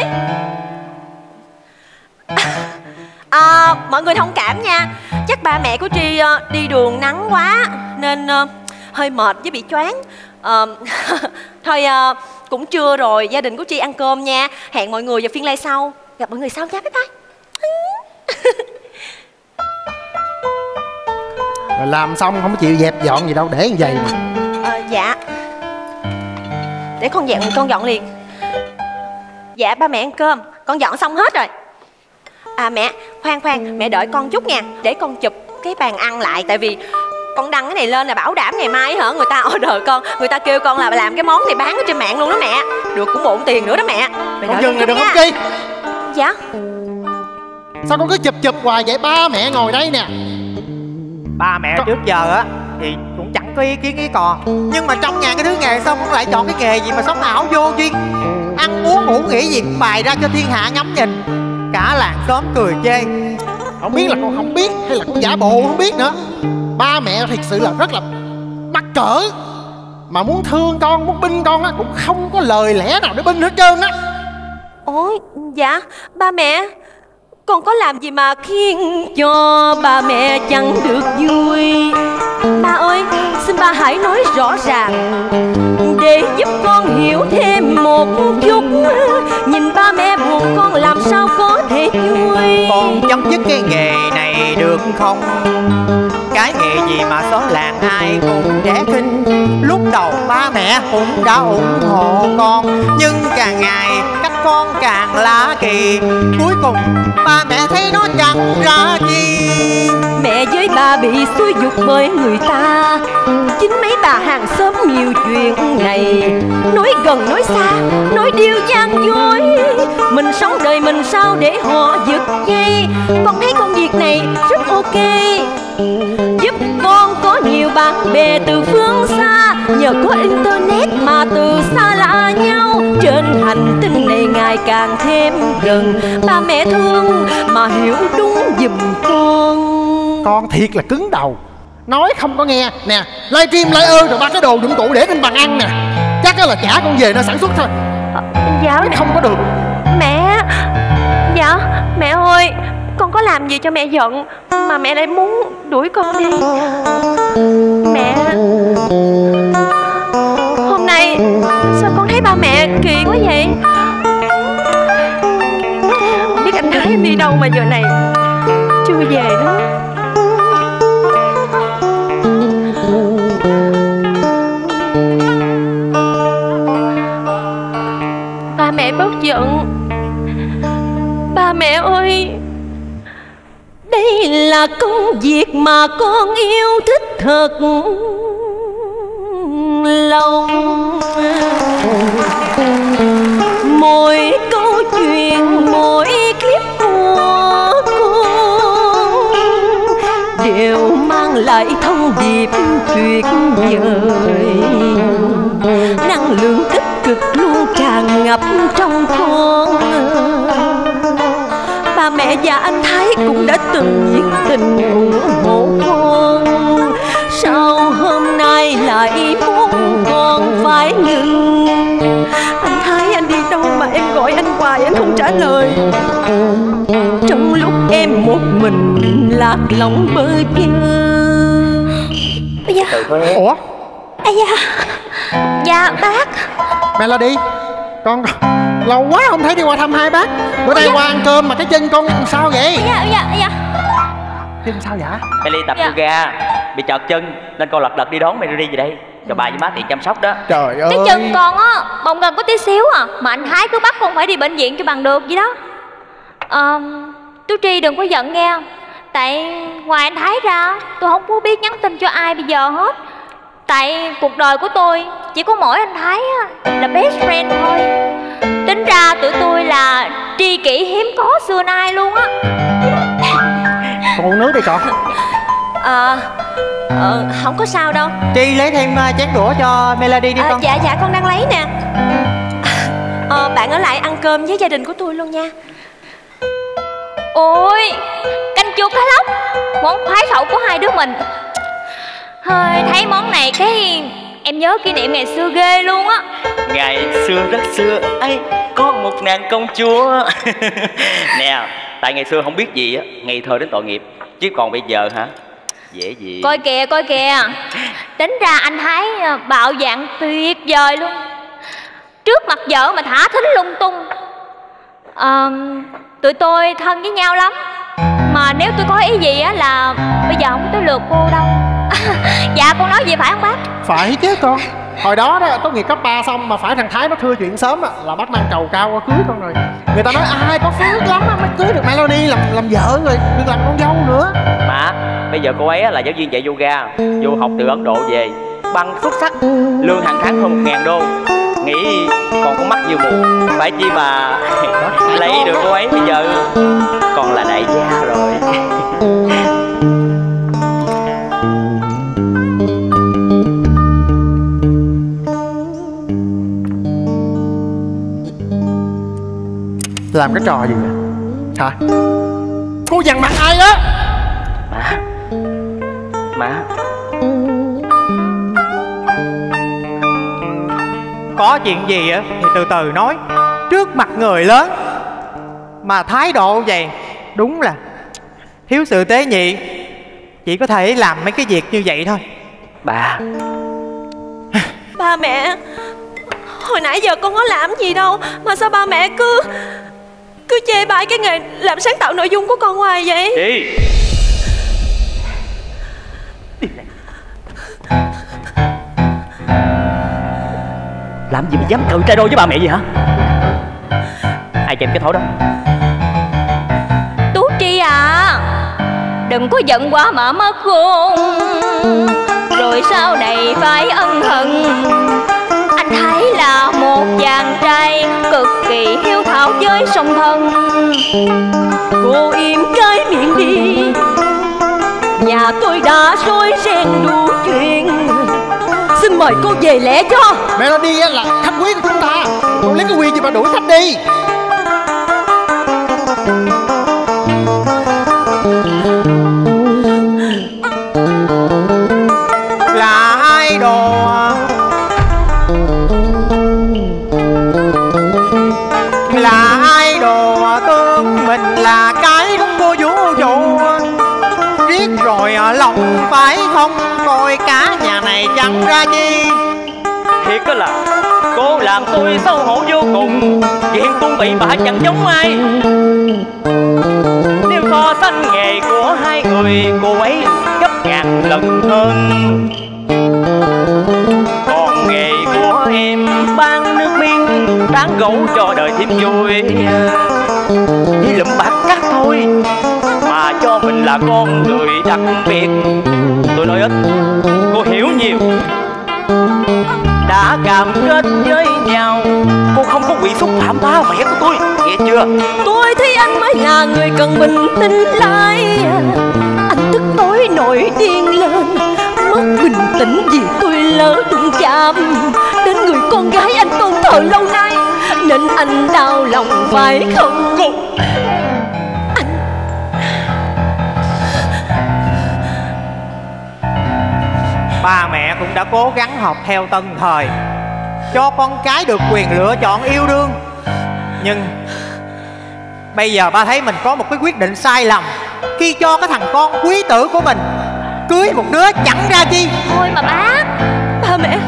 Mọi người thông cảm nha, chắc ba mẹ của Tri đi đường nắng quá nên hơi mệt với bị choáng. Thôi cũng trưa rồi, gia đình của Tri ăn cơm nha. Hẹn mọi người vào phiên live sau. Gặp mọi người sau nha, bye bye. Rồi làm xong không có chịu dẹp dọn gì đâu, để như vậy mà. Dạ, để con dọn liền. Dạ ba mẹ ăn cơm, con dọn xong hết rồi. Mẹ, khoan, mẹ đợi con chút nha, để con chụp cái bàn ăn lại. Tại vì con đăng cái này lên là bảo đảm ngày mai hả, người ta order con, người ta kêu con là làm cái món này bán ở trên mạng luôn đó mẹ. Được cũng bộn tiền nữa đó mẹ. Mẹ Con dừng rồi được không Ki? Dạ. Sao con cứ chụp hoài vậy? Ba mẹ ngồi đây nè. Ba mẹ trước giờ á thì cũng chẳng có ý kiến ý cò. Nhưng mà trong ngàn cái thứ nghề sao cũng lại chọn cái nghề gì mà sống ảo vô duyên. Ăn uống ngủ nghỉ gì cũng bày ra cho thiên hạ ngắm nhìn. Cả làng xóm cười chê. Không biết là con không biết hay là con giả bộ không biết nữa. Ba mẹ thật sự là rất là mắc cỡ. Mà muốn thương con, muốn binh con á cũng không có lời lẽ nào để binh hết trơn á. Ôi, dạ, ba mẹ, con có làm gì mà khiến cho ba mẹ chẳng được vui? Ba ơi, xin ba hãy nói rõ ràng để giúp con hiểu thêm một chút. Nhìn ba mẹ buồn con làm sao có thể vui. Con chấm dứt cái nghề này được không? Cái nghề gì mà xóm làng ai cũng trẻ khinh. Lúc đầu ba mẹ cũng đã ủng hộ con, nhưng càng ngày cách con càng lạ kỳ. Cuối cùng ba mẹ thấy nó chẳng ra gì. Mẹ với ba bị xúi dục bởi người ta. Chính mấy bà hàng xóm nhiều chuyện này, nói gần nói xa, nói điêu gian dối. Mình sống đời mình sao để họ giật dây. Con thấy công việc này rất ok, giúp con có nhiều bạn bè từ phương xa. Nhờ có internet mà từ xa lạ nhau, trên hành tinh này ngày càng thêm gần. Ba mẹ thương mà hiểu đúng giùm con. Con thiệt là cứng đầu, nói không có nghe. Nè, livestream live ơi rồi ba cái đồ dụng cụ để trên bàn ăn nè. Chắc là chả con về nó sản xuất thôi. Dạ không có được. Mẹ, dạ mẹ ơi, con có làm gì cho mẹ giận mà mẹ lại muốn đuổi con đi? Mẹ, hôm nay sao con thấy ba mẹ kỳ quá vậy? Không biết anh Thái em đi đâu mà giờ này chưa về nữa. Ba mẹ bớt giận. Ba mẹ ơi, đây là công việc mà con yêu thích thật lòng. Mỗi câu chuyện, mỗi clip của con đều mang lại thông điệp tuyệt vời. Năng lượng tích cực luôn tràn ngập trong con. Ba mẹ và anh Thái cũng đã từng nhiệt tình ủng hộ con. Sao hôm nay lại muốn con phải ngừng? Anh Thái anh đi đâu mà em gọi anh hoài anh không trả lời? Trong lúc em một mình lạc lòng bơ vơ. Ủa? Dạ bác. Melody, con lâu quá không thấy đi qua thăm hai bác. Bữa nay qua ăn cơm mà cái chân con sao vậy? Dạ. Chân sao vậy? Melody tập yoga bị trật chân nên con lật đật đi đón Melody về đây cho bà với má tiện chăm sóc đó. Trời ơi, cái chân con á bồng gần có tí xíu à, mà anh Thái cứ bắt con phải đi bệnh viện cho bằng được vậy đó. Tú Tri đừng có giận nghe, tại ngoài anh Thái ra tôi không có biết nhắn tin cho ai bây giờ hết. Tại cuộc đời của tôi chỉ có mỗi anh Thái á, là best friend thôi. Tính ra tụi tôi là tri kỷ hiếm có xưa nay luôn á. Con uống nước đi con. Không có sao đâu. Tri lấy thêm chén đũa cho Melody đi con. Dạ con đang lấy nè. Bạn ở lại ăn cơm với gia đình của tôi luôn nha. Ôi, canh chua cá lóc, món khoái khẩu của hai đứa mình. Hơi thấy món này cái em nhớ kỷ niệm ngày xưa ghê luôn á. Ngày xưa rất xưa ấy có một nàng công chúa. Nè, tại ngày xưa không biết gì á, ngây thơ đến tội nghiệp. Chứ còn bây giờ hả, dễ gì. Coi kìa, tính ra anh Thái bạo dạn tuyệt vời luôn. Trước mặt vợ mà thả thính lung tung. Tụi tôi thân với nhau lắm. Mà nếu tôi có ý gì á là bây giờ không tới lượt cô đâu. Dạ con nói gì phải không bác? Phải chứ con. Hồi đó đó tốt nghiệp cấp 3 xong mà phải thằng Thái nó thưa chuyện sớm á là bác mang trầu cao qua cưới con rồi. Người ta nói ai có phước lắm á mới cưới được Melody làm vợ rồi, đừng làm con dâu nữa. Mà bây giờ cô ấy là giáo viên dạy yoga, du học từ Ấn Độ về, bằng xuất sắc, lương hàng tháng hơn 1.000 đô. Nghĩ còn có mắt như mù, phải chi mà lấy được cô ấy, bây giờ còn là đại gia rồi. Làm cái trò gì vậy hả? Cô dằn mặt ai á? Má. Có chuyện gì á thì từ từ nói, trước mặt người lớn mà thái độ vậy đúng là thiếu sự tế nhị. Chỉ có thể làm mấy cái việc như vậy thôi. Bà. Ba mẹ, hồi nãy giờ con có làm gì đâu mà sao ba mẹ cứ chê bai cái nghề làm sáng tạo nội dung của con hoài vậy? Đi. Làm gì mà dám cự trai đôi với ba mẹ gì hả? Ai cho em cái thói đó? Tú Tri à, đừng có giận quá mà mất khôn, rồi sau này phải ân hận. Anh thấy là một chàng trai cực kỳ hiếu thảo với song thân. Cô im cái miệng đi, nhà tôi đã rối ren đủ chuyện. Xin mời cô về lẽ cho. Melody là khách quý của chúng ta, cô lấy cái quyền gì mà đuổi khách đi? Là idol, là idol, tương mình là cái đúng của vũ trụ. Riết rồi lòng phải không, coi cả nhà này chẳng ra chi. Thiệt á là cô làm tôi xấu hổ vô cùng, chuyện tuôn bị bạ chẳng giống ai. Nếu so sánh nghề của hai người, cô ấy gấp ngàn lần hơn. Còn nghề của em bán nước miếng, tán gẫu cho đời thêm vui, chỉ lụm bạc cắt thôi mà cho mình là con người đặc biệt. Tôi nói ít, cô hiểu nhiều. Đã cam kết với nhau, cô không có quỷ xúc phạm ba mẹ của tôi, nghe chưa? Tôi thấy anh mới là người cần bình tĩnh lại. Anh tức tối nổi điên lên, mất bình tĩnh vì tôi lỡ đụng chạm đến người con gái anh tôn thờ lâu nay, nên anh đau lòng phải không? Cô Ba mẹ cũng đã cố gắng học theo tân thời, cho con cái được quyền lựa chọn yêu đương. Nhưng bây giờ ba thấy mình có một cái quyết định sai lầm khi cho cái thằng con quý tử của mình cưới một đứa chẳng ra chi. Thôi mà bác. Ba mẹ,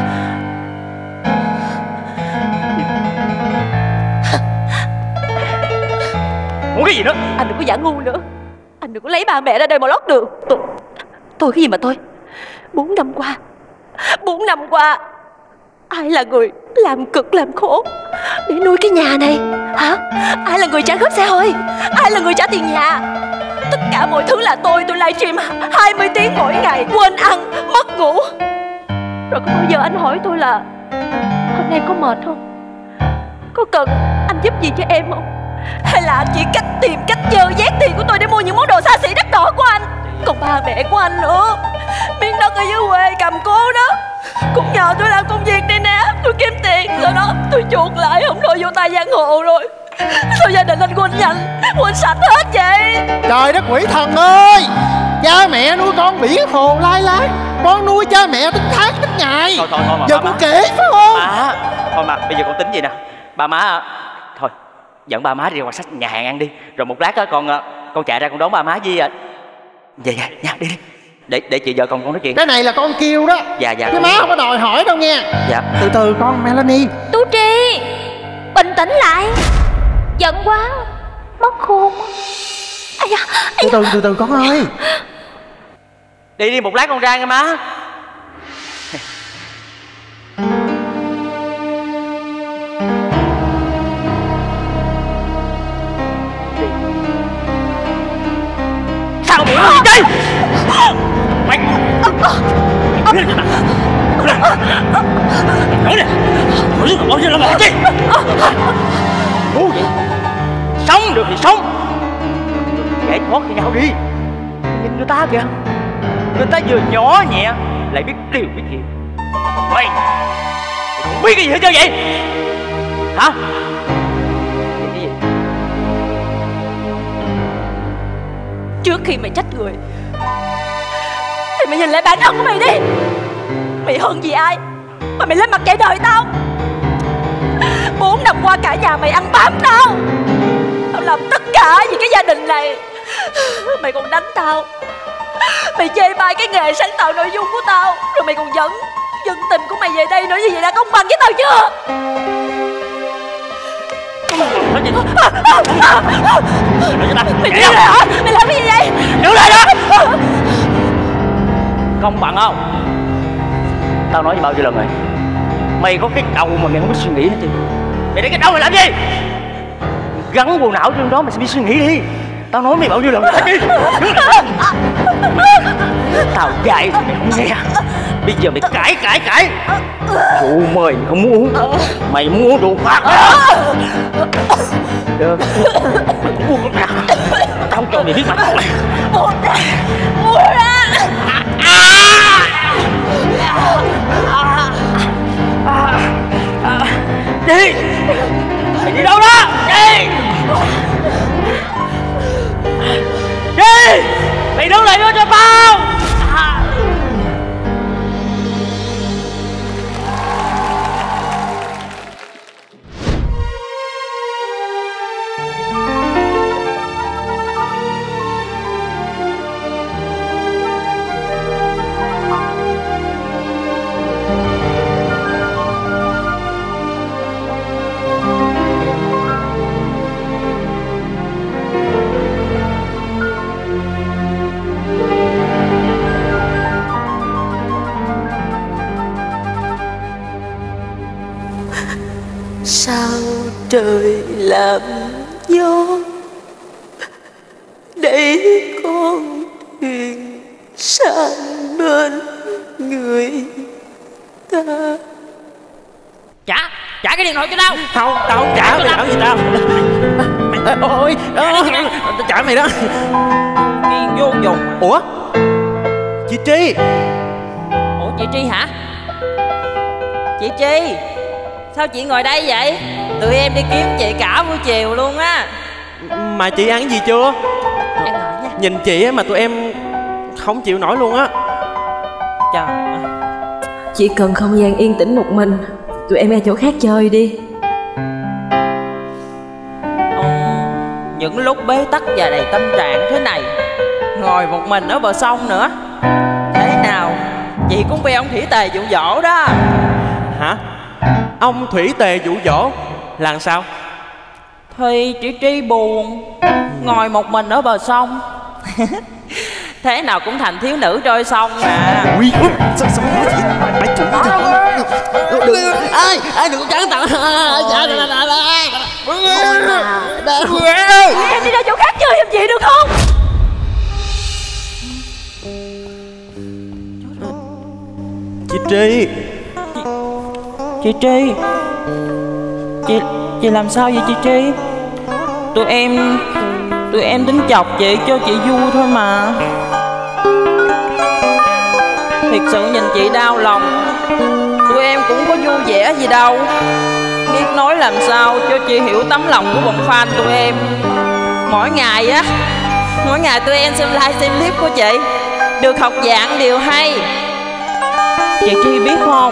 muốn cái gì nữa? anh đừng có giả ngu nữa. Anh đừng có lấy ba mẹ ra đây mà lót đường. Tôi cái gì mà tôi? 4 năm qua ai là người làm cực làm khổ để nuôi cái nhà này hả? Ai là người trả góp xe hơi? Ai là người trả tiền nhà? Tất cả mọi thứ là tôi livestream 20 tiếng mỗi ngày, quên ăn mất ngủ. Rồi có bao giờ anh hỏi tôi là hôm nay có mệt không? Có cần anh giúp gì cho em không? Hay là anh chỉ tìm cách dơ vét tiền của tôi để mua những món đồ xa xỉ đắt đỏ của anh? Còn ba mẹ của anh nữa, miếng đất ở dưới quê cầm cố đó cũng nhờ tôi làm công việc đây nè. Tôi kiếm tiền, sau đó tôi chuột lại, không đội vô tay giang hồ rồi. Sao gia đình anh quên nhanh, quên sạch hết vậy? Trời đất quỷ thần ơi, cha mẹ nuôi con biển hồ lai lái, con nuôi cha mẹ tính tháng tính ngày. Thôi mà giờ con kể phải không? Má, thôi mà bây giờ con tính gì nè. Ba má, thôi dẫn ba má đi qua sách nhà hàng ăn đi, rồi một lát á con chạy ra con đón ba má với về nha, đi để chị vợ con nói chuyện. Cái này là con kêu đó. Dạ cái má không có đòi hỏi đâu nha. Dạ từ từ con Melanie. Tú Tri, bình tĩnh lại. Giận quá mất khôn. Từ từ con ơi. Đi một lát con ra nha má. Sao mày nói gì đây? Mày nói gì nói nè, nói bao nhiêu là một chi? Ngu vậy? Sống được thì sống, giải thoát cho nhau đi. Nhìn người ta kìa, người ta vừa nhỏ nhẹ lại biết điều biết hiểu. Mày không biết cái gì hết trơn vậy hả? Cái gì? Trước khi mày trách người thì mày nhìn lại bản thân của mày đi. Mày hơn gì ai mà mày lên mặt dạy đời tao? 4 năm qua cả nhà mày ăn bám tao. Tao làm tất cả vì cái gia đình này. Mày còn đánh tao, mày chê bai cái nghề sáng tạo nội dung của tao, rồi mày còn dẫn dân tình của mày về đây nữa. Như vậy đã công bằng với tao chưa? Mày đi đâu hả? Mày làm cái gì vậy? Đứng lại đó. Công bằng không? Tao nói với bao nhiêu lần rồi, mày có cái đầu mà mày không biết suy nghĩ hết trơn. Mày lấy cái đầu mày làm gì? Gắn bộ não trong đó mày sẽ biết suy nghĩ đi. Tao nói mày bao nhiêu lần rồi. Đi. Tao dạy thì mày không nghe. Bây giờ mày cãi. Rượu mời mày không muốn uống. Mày muốn uống rượu phạt hả? Được. Mày cũng uống cái phạt. Tao cho mày biết mặt mày. Buông ra. Đi. Mày đi đâu đó? Đi. Đi. Mày đứng lại đó cho tao. Sao trời làm gió để con thuyền sang bên người ta? Trả cái điện thoại cho tao. Không, tao không trả cái điện thoại gì tao. Ôi, tao trả mày đó. Kiên vô dụng. Ủa? Chị Tri. Ủa chị Tri hả? Chị Tri, sao chị ngồi đây vậy? Tụi em đi kiếm chị cả buổi chiều luôn á. Mà chị ăn gì chưa? Ăn rồi nha. Nhìn chị á mà tụi em không chịu nổi luôn á. Trời. Chỉ cần không gian yên tĩnh một mình, tụi em ra chỗ khác chơi đi. Những lúc bế tắc và đầy tâm trạng thế này, ngồi một mình ở bờ sông nữa, thế nào chị cũng bị ông Thủy Tề dụ dỗ đó. Hả? Ông Thủy Tề dụ dỗ là làm sao? Thì chị Tri buồn, ngồi một mình ở bờ sông. Thế nào cũng thành thiếu nữ trôi sông mà. Ui, sao nói gì? Mày chủ đừng. Ai đừng có cắn tao. Em đi ra chỗ khác chơi em gì được không? Chị Tri. Chị Tri, chị làm sao vậy chị Tri? Tụi em tính chọc chị cho chị vui thôi mà. Thiệt sự nhìn chị đau lòng, tụi em cũng có vui vẻ gì đâu. Biết nói làm sao cho chị hiểu tấm lòng của bọn fan tụi em. Mỗi ngày tụi em xem like xem clip của chị, được học dạng điều hay. Chị Tri biết không,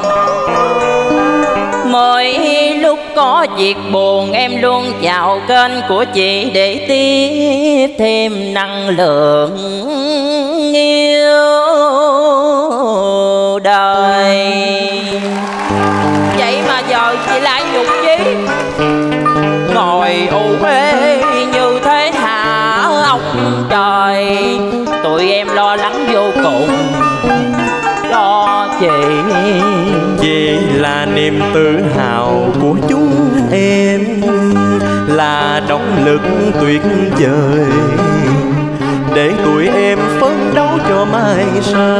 mỗi lúc có việc buồn em luôn vào kênh của chị để tiếp thêm năng lượng yêu đời. Vậy mà giờ chị lại nhục chí, ngồi ủ ê như thế hả ông trời? Tụi em lo lắng vô cùng cho chị. Chị là niềm tự hào của chúng em, là động lực tuyệt vời để tụi em phấn đấu cho mai sau.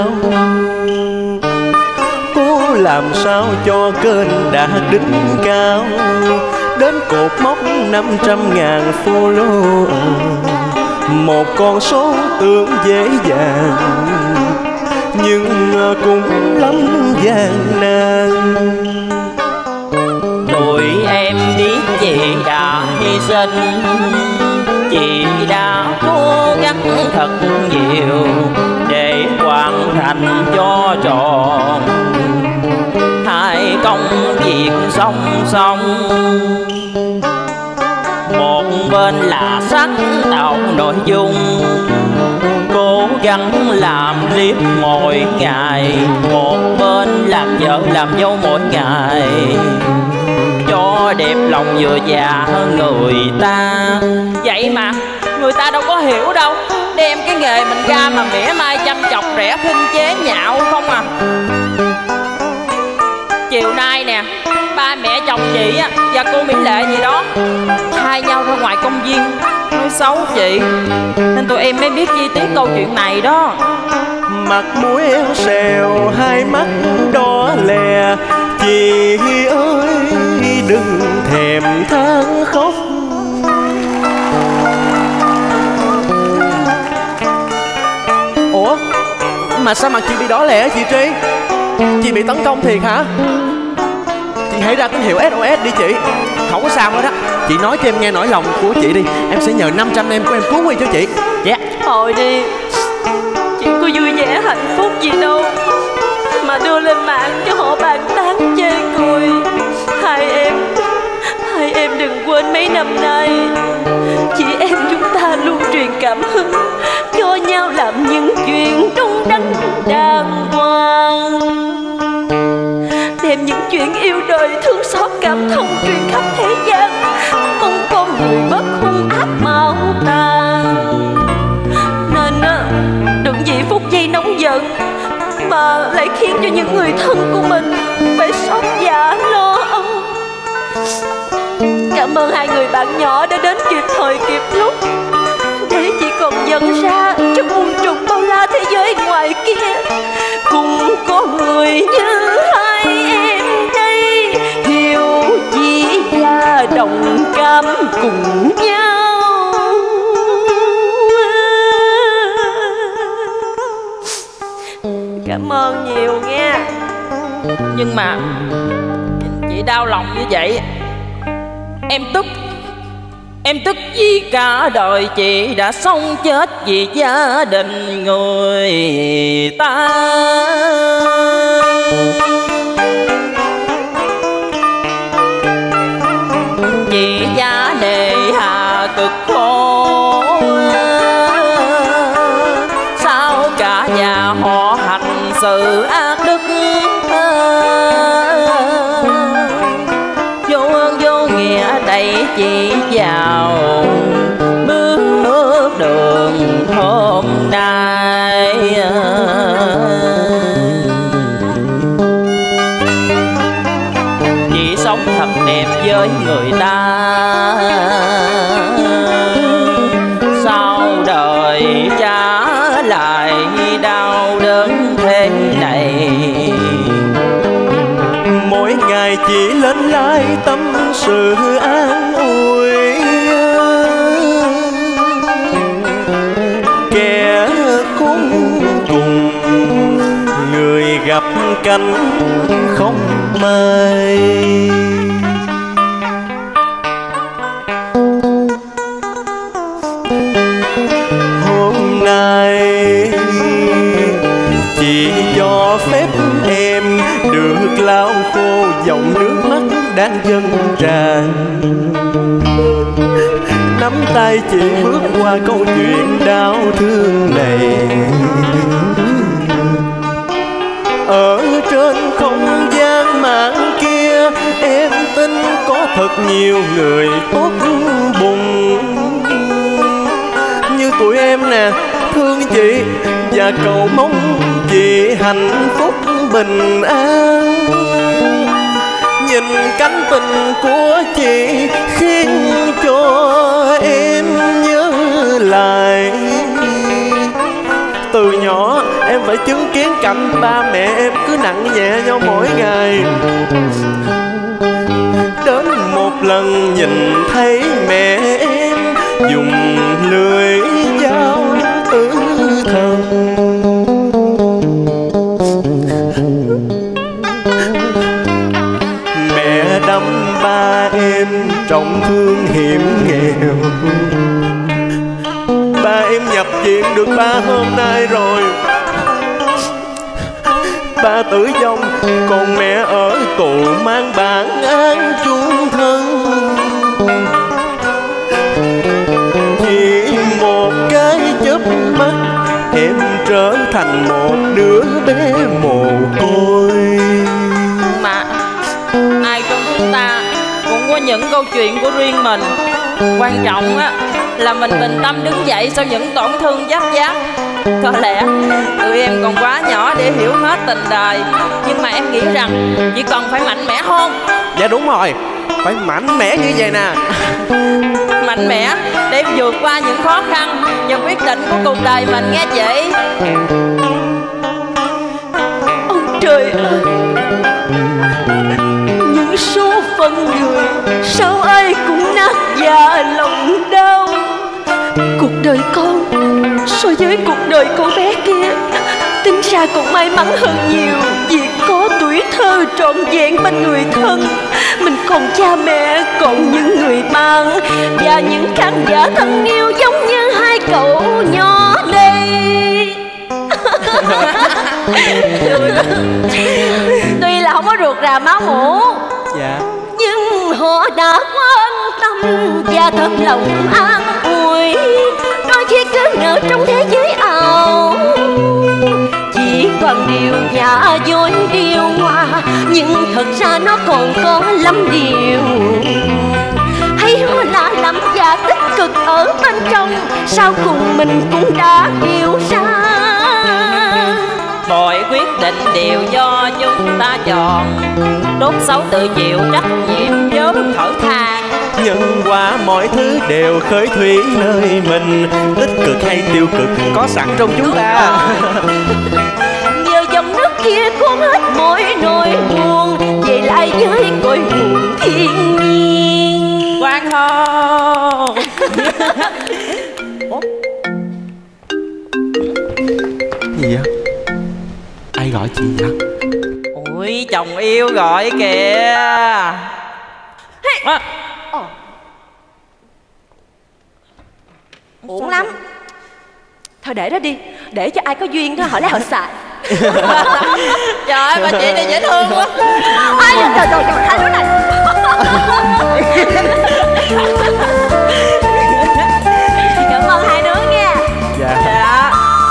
Cố làm sao cho kênh đạt đỉnh cao, đến cột mốc 500.000 follow, một con số tưởng dễ dàng nhưng cũng lắm gian nan. Tụi em biết chị đã hy sinh chị đã cố gắng thật nhiều để hoàn thành cho tròn hai công việc song song. Một bên là sáng tạo nội dung, cố gắng làm clip mỗi ngày, một bên làm vợ làm dâu mỗi ngày, cho đẹp lòng vừa già hơn người ta. Vậy mà người ta đâu có hiểu đâu, đem cái nghề mình ra mà mỉa mai chăm chọc rẻ khinh chế nhạo không à. Chiều nay nè, ba mẹ chồng chị và cô Mỹ Lệ gì đó thay nhau ra ngoài công viên nói xấu chị, nên tụi em mới biết chi tiết câu chuyện này đó. Mặt mũi éo xèo, hai mắt đỏ lè, chị ơi đừng thèm than khóc. Ủa mà sao mặt chị bị đỏ lè chị Tri? Chị bị tấn công thiệt hả? Chị hãy ra tín hiệu SOS đi chị. Không có sao hết á. Chị nói cho em nghe nỗi lòng của chị đi, em sẽ nhờ 500 em của em cứu nguy cho chị. Dạ. Thôi đi, chuyện có vui vẻ hạnh phúc gì đâu mà đưa lên mạng cho họ bàn tán chê cười. Hai em đừng quên mấy năm nay chị em chúng ta luôn truyền cảm hứng cho nhau làm những chuyện đúng đắn đàng hoàng, đem những chuyện yêu đời thương xót cảm thông truyền khắp thế gian, mong con người bất hung ác mau tàn. Nên đừng vì phút giây nóng giận mà lại khiến cho những người thân của mình phải xót dạ lo âu. Cảm ơn hai người bạn nhỏ đã đến kịp thời kịp lúc, để chỉ còn nhận ra trong muôn trùng bao la thế giới ngoài kia cũng có người như hai em đây, hiểu chỉ là đồng cảm cùng nhau. Cảm ơn nhiều nha. Nhưng mà chị đau lòng như vậy, em tức vì cả đời chị đã sống chết vì gia đình người ta. Chị giá nề hà cực khổ, sao cả nhà họ hành sự ác đức, vô ơn vô nghĩa đẩy chị vào bước đường hôm nay. Chị sống thật đẹp với người ta, sau đời trả lại đau đớn thế này. Mỗi ngày chỉ lên like tâm sự an ủi, kẻ khốn cùng người gặp cảnh không may. Hôm nay chỉ cho phép em được lau khô dòng nước mắt đang dâng tràn, nắm tay chị bước qua câu chuyện đau thương này. Ở trên không gian mạng kia em tin có thật nhiều người tốt bụng như tụi em nè, thương chị và cầu mong chị hạnh phúc bình an. Nhìn cánh tình của chị khiến cho em nhớ lại từ nhỏ em phải chứng kiến cảnh ba mẹ em cứ nặng nhẹ nhau mỗi ngày. Đến một lần nhìn thấy mẹ em dùng lưỡi dao tử thần, mẹ đâm ba em trọng thương hiểm nghèo, được ba hôm nay rồi. Ba tử vong, còn mẹ ở tù mang bản án chung thân. Chỉ một cái chớp mắt em trở thành một đứa bé mồ côi. Mà ai trong chúng ta cũng có những câu chuyện của riêng mình. Quan trọng á là mình bình tâm đứng dậy sau những tổn thương giáp giáp. Có lẽ tụi em còn quá nhỏ để hiểu hết tình đời, nhưng mà em nghĩ rằng chỉ cần phải mạnh mẽ hơn. Dạ đúng rồi, phải mạnh mẽ như vậy nè. Mạnh mẽ để vượt qua những khó khăn và quyết định của cuộc đời mình nghe chị. Ông trời ơi, những số phận người sao ai cũng nát dạ lòng đau. Cuộc đời con so với cuộc đời cô bé kia tính ra còn may mắn hơn nhiều, vì có tuổi thơ trọn vẹn bên người thân. Mình còn cha mẹ, còn những người bạn và những khán giả thân yêu giống như hai cậu nhỏ đây. Tuy là không có ruột rà máu mủ, dạ, nhưng họ đã quan tâm và thật lòng an ủi. Đôi khi cứ ngỡ trong thế giới ảo, chỉ toàn điều giả dối điều hòa, nhưng thật ra nó còn có lắm điều hay ho lạ lắm và tích cực ở bên trong. Sau cùng mình cũng đã hiểu ra, mọi quyết định đều do chúng ta chọn. Tốt xấu tự chịu trách nhiệm chớm thở than. Nhân qua mọi thứ đều khởi thủy nơi mình, tích cực hay tiêu cực có sẵn trong chúng ta. Nhờ dòng nước kia cuốn hết mỗi nỗi buồn, về lại với cội nguồn thiên nhiên. Quang hô. Gì vậy? Ai gọi chị vậy? Ui, chồng yêu gọi kìa. Uổng lắm. Thôi để đó đi, để cho ai có duyên đó họ lấy họ xài. Trời ơi, bà chị này dễ thương quá. Ai trời trời trời, hai đứa này. Cảm ơn hai đứa nha. Dạ. Dạ.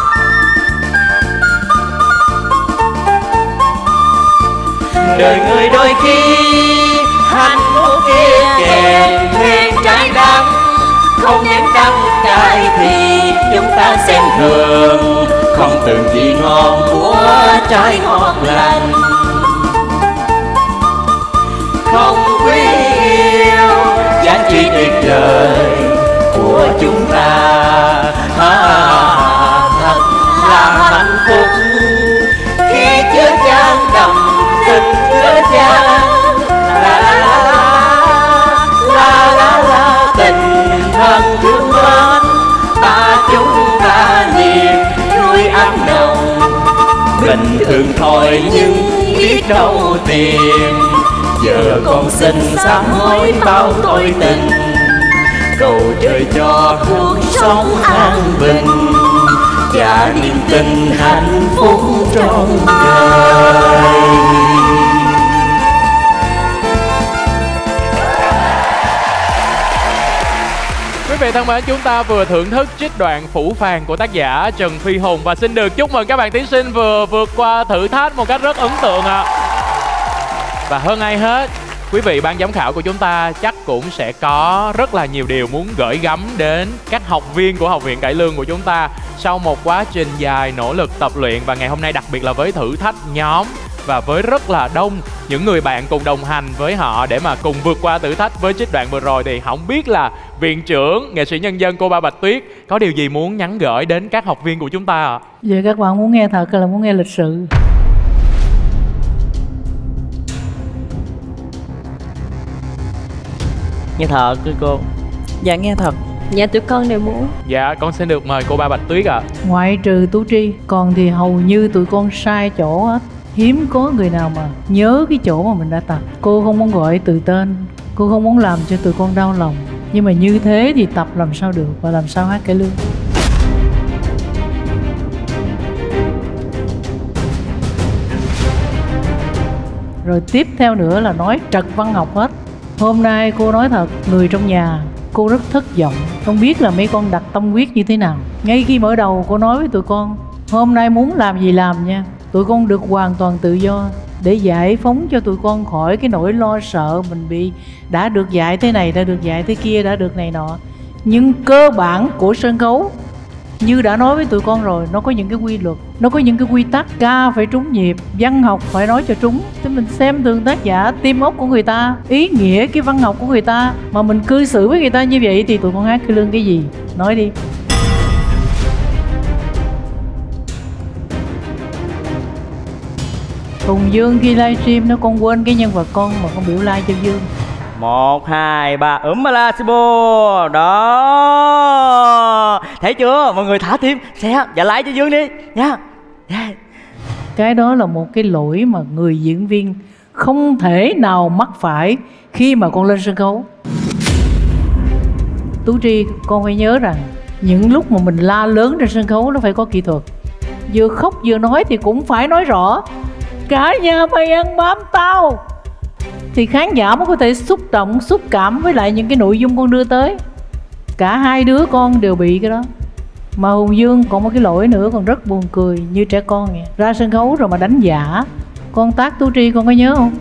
Đời người đôi khi hạnh phúc kia kèm thêm trái đắng, không nếm đắng cay thì chúng ta xem thường, không từng gì ngon của trái ngọt lành. Không quý yêu giá trị tuyệt vời của chúng ta, thật là hạnh phúc khi chứa chan đậm tình chứa chan. Tình thân thương mến ta chúng ta niềm vui ấm nồng. Bình thường thôi nhưng biết đâu tìm, giờ con xin sám hối bao tội tình, cầu trời cho cuộc sống an bình và niềm tin hạnh phúc trong đời. Quý vị thân mến, chúng ta vừa thưởng thức trích đoạn Phủ Phàng của tác giả Trần Phi Hùng và xin được chúc mừng các bạn thí sinh vừa vượt qua thử thách một cách rất ấn tượng ạ. Và hơn ai hết, quý vị ban giám khảo của chúng ta chắc cũng sẽ có rất là nhiều điều muốn gửi gắm đến các học viên của Học viện Cải Lương của chúng ta sau một quá trình dài nỗ lực tập luyện, và ngày hôm nay đặc biệt là với thử thách nhóm và với rất là đông những người bạn cùng đồng hành với họ để mà cùng vượt qua thử thách với trích đoạn vừa rồi, thì không biết là viện trưởng nghệ sĩ nhân dân cô Ba Bạch Tuyết có điều gì muốn nhắn gửi đến các học viên của chúng ta ạ? Vậy các bạn muốn nghe thật hay là muốn nghe lịch sự? Nghe thật chứ cô? Dạ nghe thật. Dạ tụi con đều muốn. Dạ con xin được mời cô Ba Bạch Tuyết ạ. Ngoại trừ Tú Tri, còn thì hầu như tụi con sai chỗ hết. Hiếm có người nào mà nhớ cái chỗ mà mình đã tập. Cô không muốn gọi từ tên, cô không muốn làm cho tụi con đau lòng, nhưng mà như thế thì tập làm sao được và làm sao hát cải lương. Rồi tiếp theo nữa là nói trật văn học hết. Hôm nay cô nói thật, người trong nhà cô rất thất vọng. Không biết là mấy con đặt tâm huyết như thế nào. Ngay khi mở đầu cô nói với tụi con, hôm nay muốn làm gì làm nha, tụi con được hoàn toàn tự do, để giải phóng cho tụi con khỏi cái nỗi lo sợ mình bị đã được dạy thế này, đã được dạy thế kia, đã được này nọ. Nhưng cơ bản của sân khấu, như đã nói với tụi con rồi, nó có những cái quy luật, nó có những cái quy tắc. Ca phải trúng nhịp, văn học phải nói cho trúng. Thế mình xem thường tác giả, tim ốc của người ta, ý nghĩa cái văn học của người ta, mà mình cư xử với người ta như vậy thì tụi con hát cái lương cái gì? Nói đi. Hùng Dương khi livestream nó con quên cái nhân vật con mà con biểu like cho Dương. 1, 2, 3 Malasibo. Đó, thấy chưa? Mọi người thả tim, share và like cho Dương đi nha. Cái đó là một cái lỗi mà người diễn viên không thể nào mắc phải khi mà con lên sân khấu. Tú Tri, con phải nhớ rằng những lúc mà mình la lớn trên sân khấu nó phải có kỹ thuật. Vừa khóc vừa nói thì cũng phải nói rõ. Cả nhà mày ăn bám tao, thì khán giả mới có thể xúc động, xúc cảm với lại những cái nội dung con đưa tới. Cả hai đứa con đều bị cái đó. Mà Hùng Dương còn một cái lỗi nữa còn rất buồn cười, như trẻ con vậy. Ra sân khấu rồi mà đánh giả. Con tác Tú Tri con có nhớ không?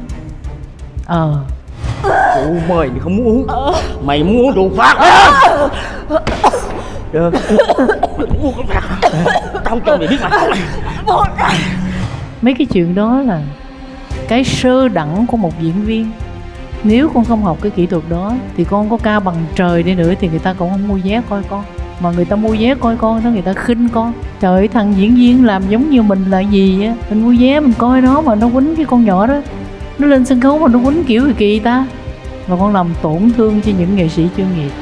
Ủa mày không muốn uống, mày muốn uống rượu phạt á? Được, uống rượu phạt, tao không cho mày biết mà. Mấy cái chuyện đó là cái sơ đẳng của một diễn viên. Nếu con không học cái kỹ thuật đó thì con có ca bằng trời đi nữa thì người ta cũng không mua vé coi con. Mà người ta mua vé coi con đó, người ta khinh con. Trời ơi, thằng diễn viên làm giống như mình là gì á. Mình mua vé mình coi nó mà nó quýnh cái con nhỏ đó, nó lên sân khấu mà nó quýnh kiểu kỳ ta. Và con làm tổn thương cho những nghệ sĩ chuyên nghiệp.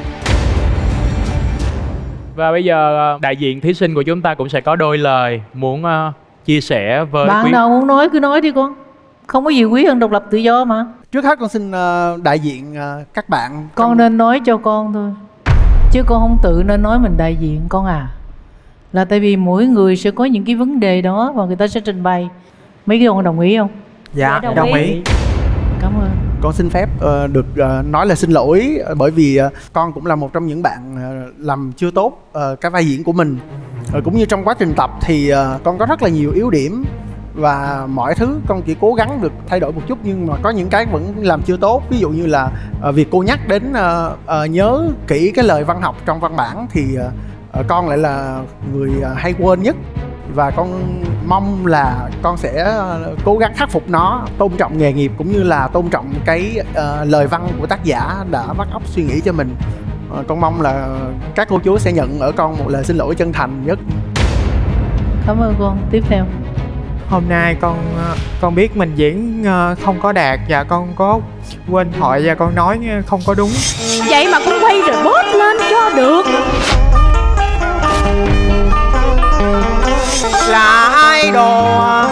Và bây giờ đại diện thí sinh của chúng ta cũng sẽ có đôi lời muốn chia sẻ với bạn nào muốn nói cứ nói đi con. Không có gì quý hơn độc lập tự do mà. Trước hết con xin đại diện các bạn. Con nên nói cho con thôi, chứ con không tự nên nói mình đại diện con à. Là tại vì mỗi người sẽ có những cái vấn đề đó và người ta sẽ trình bày. Mấy cái con đồng ý không? Dạ, đồng ý. Cảm ơn. Con xin phép được nói là xin lỗi, bởi vì con cũng là một trong những bạn làm chưa tốt cái vai diễn của mình. Cũng như trong quá trình tập thì con có rất là nhiều yếu điểm, và mọi thứ con chỉ cố gắng được thay đổi một chút, nhưng mà có những cái vẫn làm chưa tốt. Ví dụ như là việc cô nhắc đến nhớ kỹ cái lời văn học trong văn bản thì con lại là người hay quên nhất. Và con mong là con sẽ cố gắng khắc phục nó, tôn trọng nghề nghiệp cũng như là tôn trọng cái lời văn của tác giả đã vắt óc suy nghĩ cho mình. Con mong là các cô chú sẽ nhận ở con một lời xin lỗi chân thành nhất. Cảm ơn con. Tiếp theo. Hôm nay con biết mình diễn không có đạt và con có quên thoại và con nói không có đúng. Vậy mà con quay rồi bớt lên cho được. Là idol.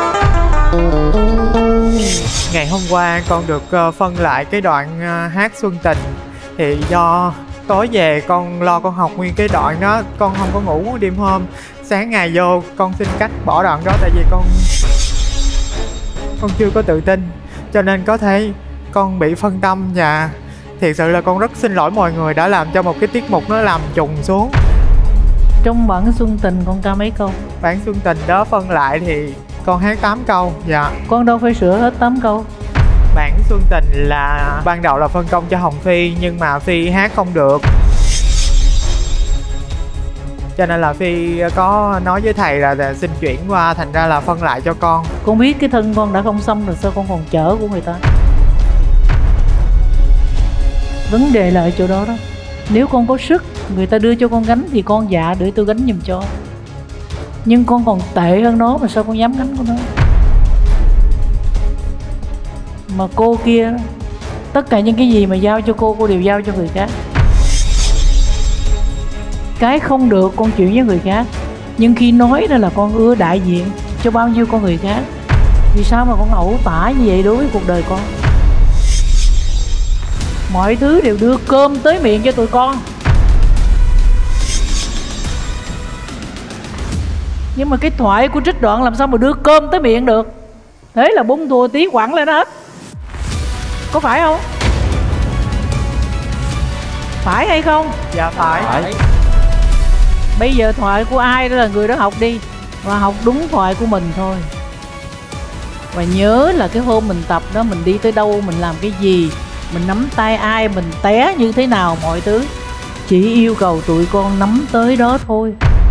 Ngày hôm qua con được phân lại cái đoạn hát Xuân Tình. Thì do tối về con lo con học nguyên cái đoạn đó, con không có ngủ đêm hôm. Sáng ngày vô con xin cắt bỏ đoạn đó, tại vì con chưa có tự tin, cho nên có thể con bị phân tâm. Và thiệt sự là con rất xin lỗi mọi người đã làm cho một cái tiết mục nó làm trùng xuống. Trong bản Xuân Tình con ca mấy câu? Bản Xuân Tình đó phân lại thì con hát 8 câu. Dạ. Con đâu phải sửa hết 8 câu. Bản Xuân Tình là ban đầu là phân công cho Hồng Phi, nhưng mà Phi hát không được, cho nên là Phi có nói với thầy là xin chuyển qua, thành ra là phân lại cho con. Con biết cái thân con đã không xong rồi, sao con còn chở của người ta? Vấn đề là ở chỗ đó đó. Nếu con có sức, người ta đưa cho con gánh thì con dạ để tôi gánh giùm cho. Nhưng con còn tệ hơn nó mà sao con dám gánh con nó? Mà cô kia, tất cả những cái gì mà giao cho cô đều giao cho người khác. Cái không được con chuyển với người khác. Nhưng khi nói đó là con ưa đại diện cho bao nhiêu con người khác. Vì sao mà con ẩu tả như vậy đối với cuộc đời con? Mọi thứ đều đưa cơm tới miệng cho tụi con. Nhưng mà cái thoại của trích đoạn làm sao mà đưa cơm tới miệng được? Thế là bung thua tí quẳng lên hết. Có phải không? Phải hay không? Dạ phải. Bây giờ thoại của ai đó là người đó học đi, và học đúng thoại của mình thôi. Và nhớ là cái hôm mình tập đó, mình đi tới đâu, mình làm cái gì, mình nắm tay ai, mình té như thế nào, mọi thứ chỉ yêu cầu tụi con nắm tới đó thôi.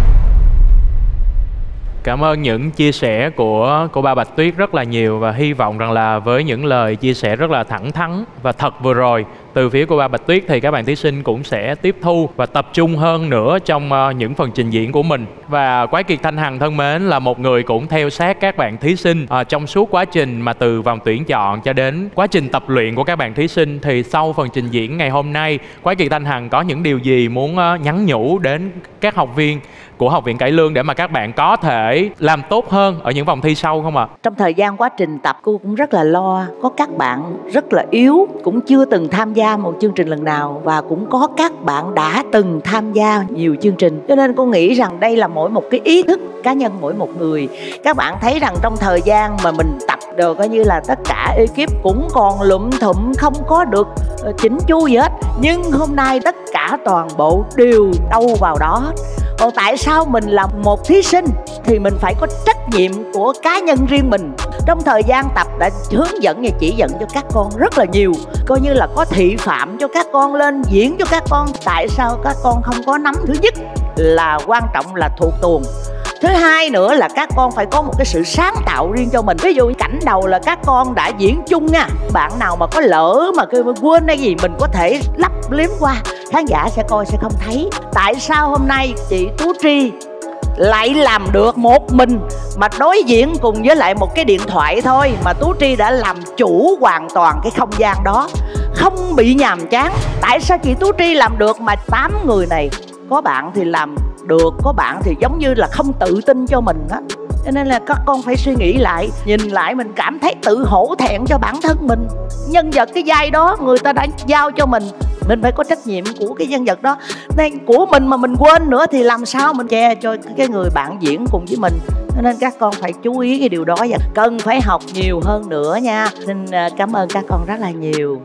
Cảm ơn những chia sẻ của cô ba Bạch Tuyết rất là nhiều, và hy vọng rằng là với những lời chia sẻ rất là thẳng thắn và thật vừa rồi từ phía cô ba Bạch Tuyết thì các bạn thí sinh cũng sẽ tiếp thu và tập trung hơn nữa trong những phần trình diễn của mình. Và Quái Kiệt Thanh Hằng thân mến là một người cũng theo sát các bạn thí sinh trong suốt quá trình mà từ vòng tuyển chọn cho đến quá trình tập luyện của các bạn thí sinh. Thì sau phần trình diễn ngày hôm nay, Quái Kiệt Thanh Hằng có những điều gì muốn nhắn nhủ đến các học viên của Học viện Cải Lương để mà các bạn có thể làm tốt hơn ở những vòng thi sau không ạ? Trong thời gian quá trình tập, cô cũng rất là lo. Có các bạn rất là yếu, cũng chưa từng tham gia một chương trình lần nào, và cũng có các bạn đã từng tham gia nhiều chương trình. Cho nên cô nghĩ rằng đây là mỗi một cái ý thức cá nhân mỗi một người. Các bạn thấy rằng trong thời gian mà mình tập đều coi như là tất cả ekip cũng còn lụm thụm, không có được chỉnh chu gì hết. Nhưng hôm nay tất cả toàn bộ đều đâu vào đó hết. Còn tại sao mình là một thí sinh thì mình phải có trách nhiệm của cá nhân riêng mình. Trong thời gian tập đã hướng dẫn và chỉ dẫn cho các con rất là nhiều, coi như là có thị phạm cho các con lên diễn cho các con. Tại sao các con không có nắm? Thứ nhất là quan trọng là thuộc tuồng. Thứ hai nữa là các con phải có một cái sự sáng tạo riêng cho mình. Ví dụ cảnh đầu là các con đã diễn chung nha, bạn nào mà có lỡ mà quên hay gì mình có thể lấp liếm qua, khán giả sẽ coi sẽ không thấy. Tại sao hôm nay chị Tú Tri lại làm được một mình mà đối diện cùng với lại một cái điện thoại thôi mà Tú Tri đã làm chủ hoàn toàn cái không gian đó, không bị nhàm chán? Tại sao chị Tú Tri làm được mà 8 người này có bạn thì làm được, có bạn thì giống như là không tự tin cho mình á. Cho nên là các con phải suy nghĩ lại, nhìn lại mình cảm thấy tự hổ thẹn cho bản thân mình. Nhân vật cái vai đó người ta đã giao cho mình phải có trách nhiệm của cái nhân vật đó. Nên của mình mà mình quên nữa thì làm sao mình che cho cái người bạn diễn cùng với mình. Cho nên các con phải chú ý cái điều đó và cần phải học nhiều hơn nữa nha. Xin cảm ơn các con rất là nhiều.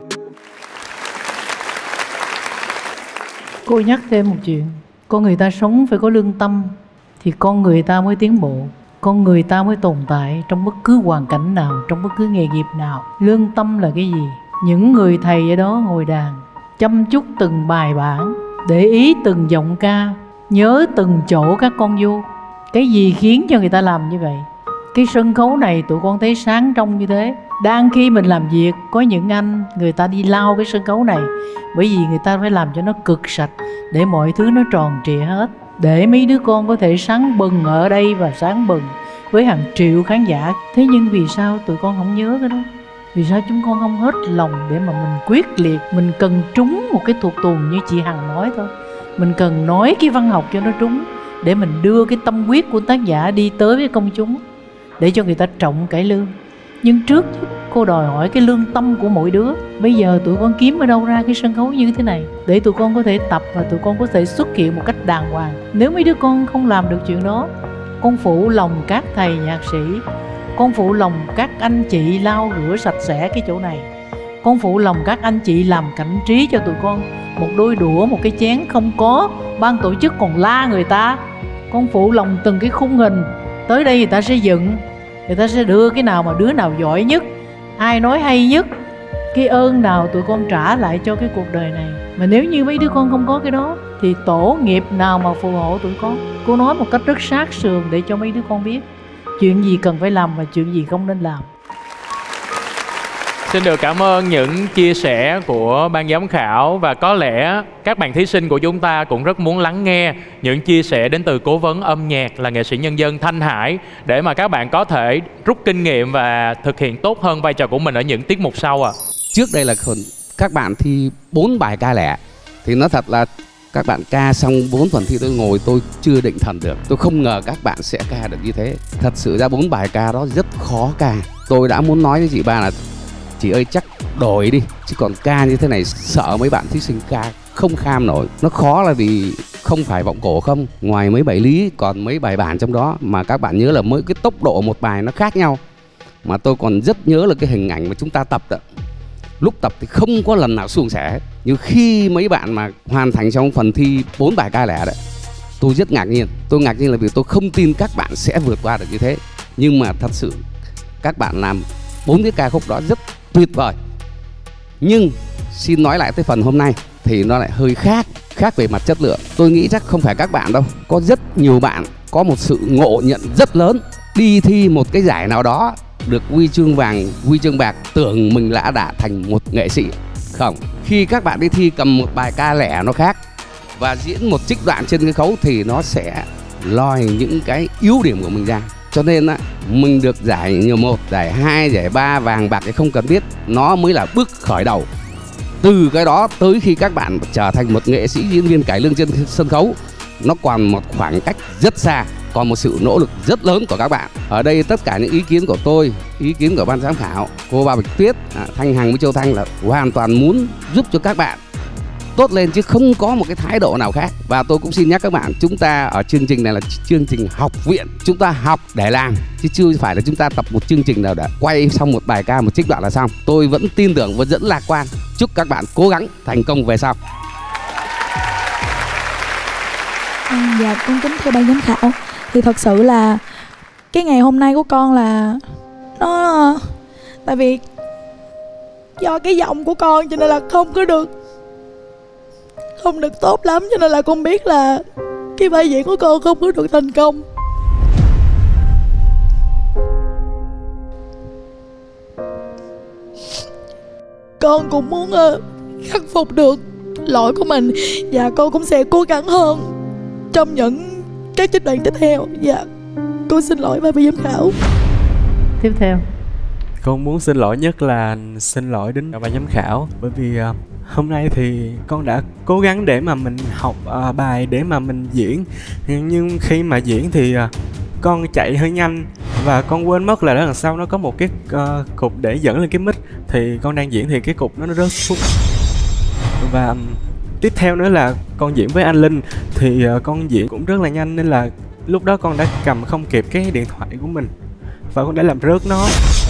Cô nhắc thêm một chuyện, con người ta sống phải có lương tâm thì con người ta mới tiến bộ, con người ta mới tồn tại trong bất cứ hoàn cảnh nào, trong bất cứ nghề nghiệp nào. Lương tâm là cái gì? Những người thầy ở đó ngồi đàn chăm chút từng bài bản, để ý từng giọng ca, nhớ từng chỗ các con vô. Cái gì khiến cho người ta làm như vậy? Cái sân khấu này tụi con thấy sáng trong như thế. Đang khi mình làm việc, có những anh người ta đi lau cái sân khấu này, bởi vì người ta phải làm cho nó cực sạch, để mọi thứ nó tròn trịa hết, để mấy đứa con có thể sáng bừng ở đây và sáng bừng với hàng triệu khán giả. Thế nhưng vì sao tụi con không nhớ cái đó? Vì sao chúng con không hết lòng để mà mình quyết liệt? Mình cần trúng một cái thuộc tuồng như chị Hằng nói thôi. Mình cần nói cái văn học cho nó trúng, để mình đưa cái tâm huyết của tác giả đi tới với công chúng, để cho người ta trọng cải lương. Nhưng trước cô đòi hỏi cái lương tâm của mỗi đứa. Bây giờ tụi con kiếm ở đâu ra cái sân khấu như thế này để tụi con có thể tập và tụi con có thể xuất hiện một cách đàng hoàng? Nếu mấy đứa con không làm được chuyện đó, con phụ lòng các thầy nhạc sĩ, con phụ lòng các anh chị lau rửa sạch sẽ cái chỗ này, con phụ lòng các anh chị làm cảnh trí cho tụi con. Một đôi đũa, một cái chén không có, ban tổ chức còn la người ta. Con phụ lòng từng cái khung hình. Tới đây người ta sẽ dựng, người ta sẽ đưa cái nào mà đứa nào giỏi nhất, ai nói hay nhất, cái ơn nào tụi con trả lại cho cái cuộc đời này. Mà nếu như mấy đứa con không có cái đó thì tổ nghiệp nào mà phù hộ tụi con? Cô nói một cách rất sát sườn để cho mấy đứa con biết chuyện gì cần phải làm và chuyện gì không nên làm. Xin được cảm ơn những chia sẻ của ban giám khảo, và có lẽ các bạn thí sinh của chúng ta cũng rất muốn lắng nghe những chia sẻ đến từ cố vấn âm nhạc là nghệ sĩ nhân dân Thanh Hải, để mà các bạn có thể rút kinh nghiệm và thực hiện tốt hơn vai trò của mình ở những tiết mục sau ạ. Trước đây là các bạn thi 4 bài ca lẻ, thì nói thật là các bạn ca xong 4 phần thi tôi ngồi tôi chưa định thần được. Tôi không ngờ các bạn sẽ ca được như thế. Thật sự ra 4 bài ca đó rất khó ca. Tôi đã muốn nói với chị ba là chị ơi chắc đổi đi, chứ còn ca như thế này sợ mấy bạn thí sinh ca không kham nổi. Nó khó là vì không phải vọng cổ không, ngoài mấy bài lý còn mấy bài bản trong đó mà các bạn nhớ là mỗi cái tốc độ một bài nó khác nhau. Mà tôi còn rất nhớ là cái hình ảnh mà chúng ta tập đó. Lúc tập thì không có lần nào suôn sẻ. Nhưng khi mấy bạn mà hoàn thành trong phần thi 4 bài ca lẻ đấy, tôi rất ngạc nhiên. Tôi ngạc nhiên là vì tôi không tin các bạn sẽ vượt qua được như thế. Nhưng mà thật sự các bạn làm 4 cái ca khúc đó rất tuyệt vời. Nhưng xin nói lại tới phần hôm nay thì nó lại hơi khác về mặt chất lượng. Tôi nghĩ chắc không phải các bạn đâu, có rất nhiều bạn có một sự ngộ nhận rất lớn. Đi thi một cái giải nào đó được huy chương vàng, huy chương bạc, tưởng mình đã thành một nghệ sĩ. Không, khi các bạn đi thi cầm một bài ca lẻ nó khác, và diễn một trích đoạn trên cái khấu thì nó sẽ lòi những cái yếu điểm của mình ra. Cho nên á, mình được giải nhiều 1, giải 2, giải 3, vàng bạc thì không cần biết, nó mới là bước khởi đầu. Từ cái đó tới khi các bạn trở thành một nghệ sĩ diễn viên cải lương trên sân khấu, nó còn một khoảng cách rất xa, còn một sự nỗ lực rất lớn của các bạn. Ở đây tất cả những ý kiến của tôi, ý kiến của ban giám khảo, cô Ba Bạch Tuyết, Thanh Hằng với Châu Thanh là hoàn toàn muốn giúp cho các bạn tốt lên chứ không có một cái thái độ nào khác. Và tôi cũng xin nhắc các bạn, chúng ta ở chương trình này là chương trình học viện, chúng ta học để làm chứ chưa phải là chúng ta tập một chương trình nào đã quay xong một bài ca, một trích đoạn là xong. Tôi vẫn tin tưởng và vẫn lạc quan. Chúc các bạn cố gắng thành công về sau. Dạ, con kính thưa ban giám khảo, thì thật sự là cái ngày hôm nay của con là nó tại vì do cái giọng của con cho nên là không được tốt lắm, cho nên là con biết là cái vai diễn của con không có được thành công. Con cũng muốn khắc phục được lỗi của mình và con cũng sẽ cố gắng hơn trong những các trích đoạn tiếp theo. Dạ, con xin lỗi ban giám khảo. Tiếp theo, con muốn xin lỗi nhất là xin lỗi đến ban giám khảo, bởi vì hôm nay thì con đã cố gắng để mà mình học bài để mà mình diễn, nhưng khi mà diễn thì con chạy hơi nhanh và con quên mất là đằng sau nó có một cái cục để dẫn lên cái mic, thì con đang diễn thì cái cục nó rớt xuống. Và tiếp theo nữa là con diễn với anh Linh thì con diễn cũng rất là nhanh, nên là lúc đó con đã cầm không kịp cái điện thoại của mình và con đã làm rớt nó.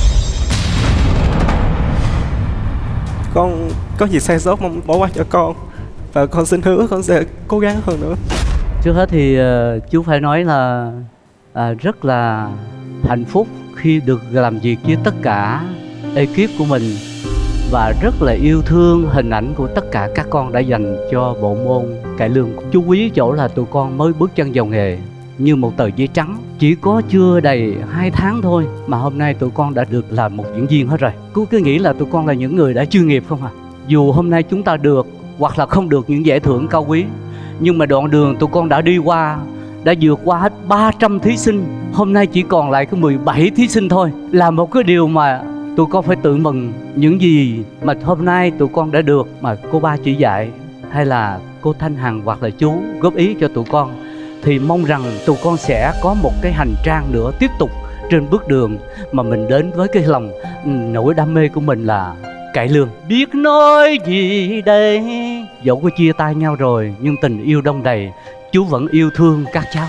Con có gì sai sót mong bỏ qua cho con, và con xin hứa con sẽ cố gắng hơn nữa. Trước hết thì chú phải nói là rất là hạnh phúc khi được làm việc với tất cả ekip của mình, và rất là yêu thương hình ảnh của tất cả các con đã dành cho bộ môn cải lương. Chú quý chỗ là tụi con mới bước chân vào nghề như một tờ giấy trắng, chỉ có chưa đầy 2 tháng thôi mà hôm nay tụi con đã được làm một diễn viên hết rồi. Cứ nghĩ là tụi con là những người đã chuyên nghiệp không à. Dù hôm nay chúng ta được hoặc là không được những giải thưởng cao quý, nhưng mà đoạn đường tụi con đã đi qua, đã vượt qua hết 300 thí sinh. Hôm nay chỉ còn lại có 17 thí sinh thôi, là một cái điều mà tụi con phải tự mừng. Những gì mà hôm nay tụi con đã được mà cô Ba chỉ dạy, hay là cô Thanh Hằng hoặc là chú góp ý cho tụi con, thì mong rằng tụi con sẽ có một cái hành trang nữa tiếp tục trên bước đường mà mình đến với cái lòng nỗi đam mê của mình là cải lương. Biết nói gì đây, dẫu có chia tay nhau rồi nhưng tình yêu đông đầy, chú vẫn yêu thương các cháu.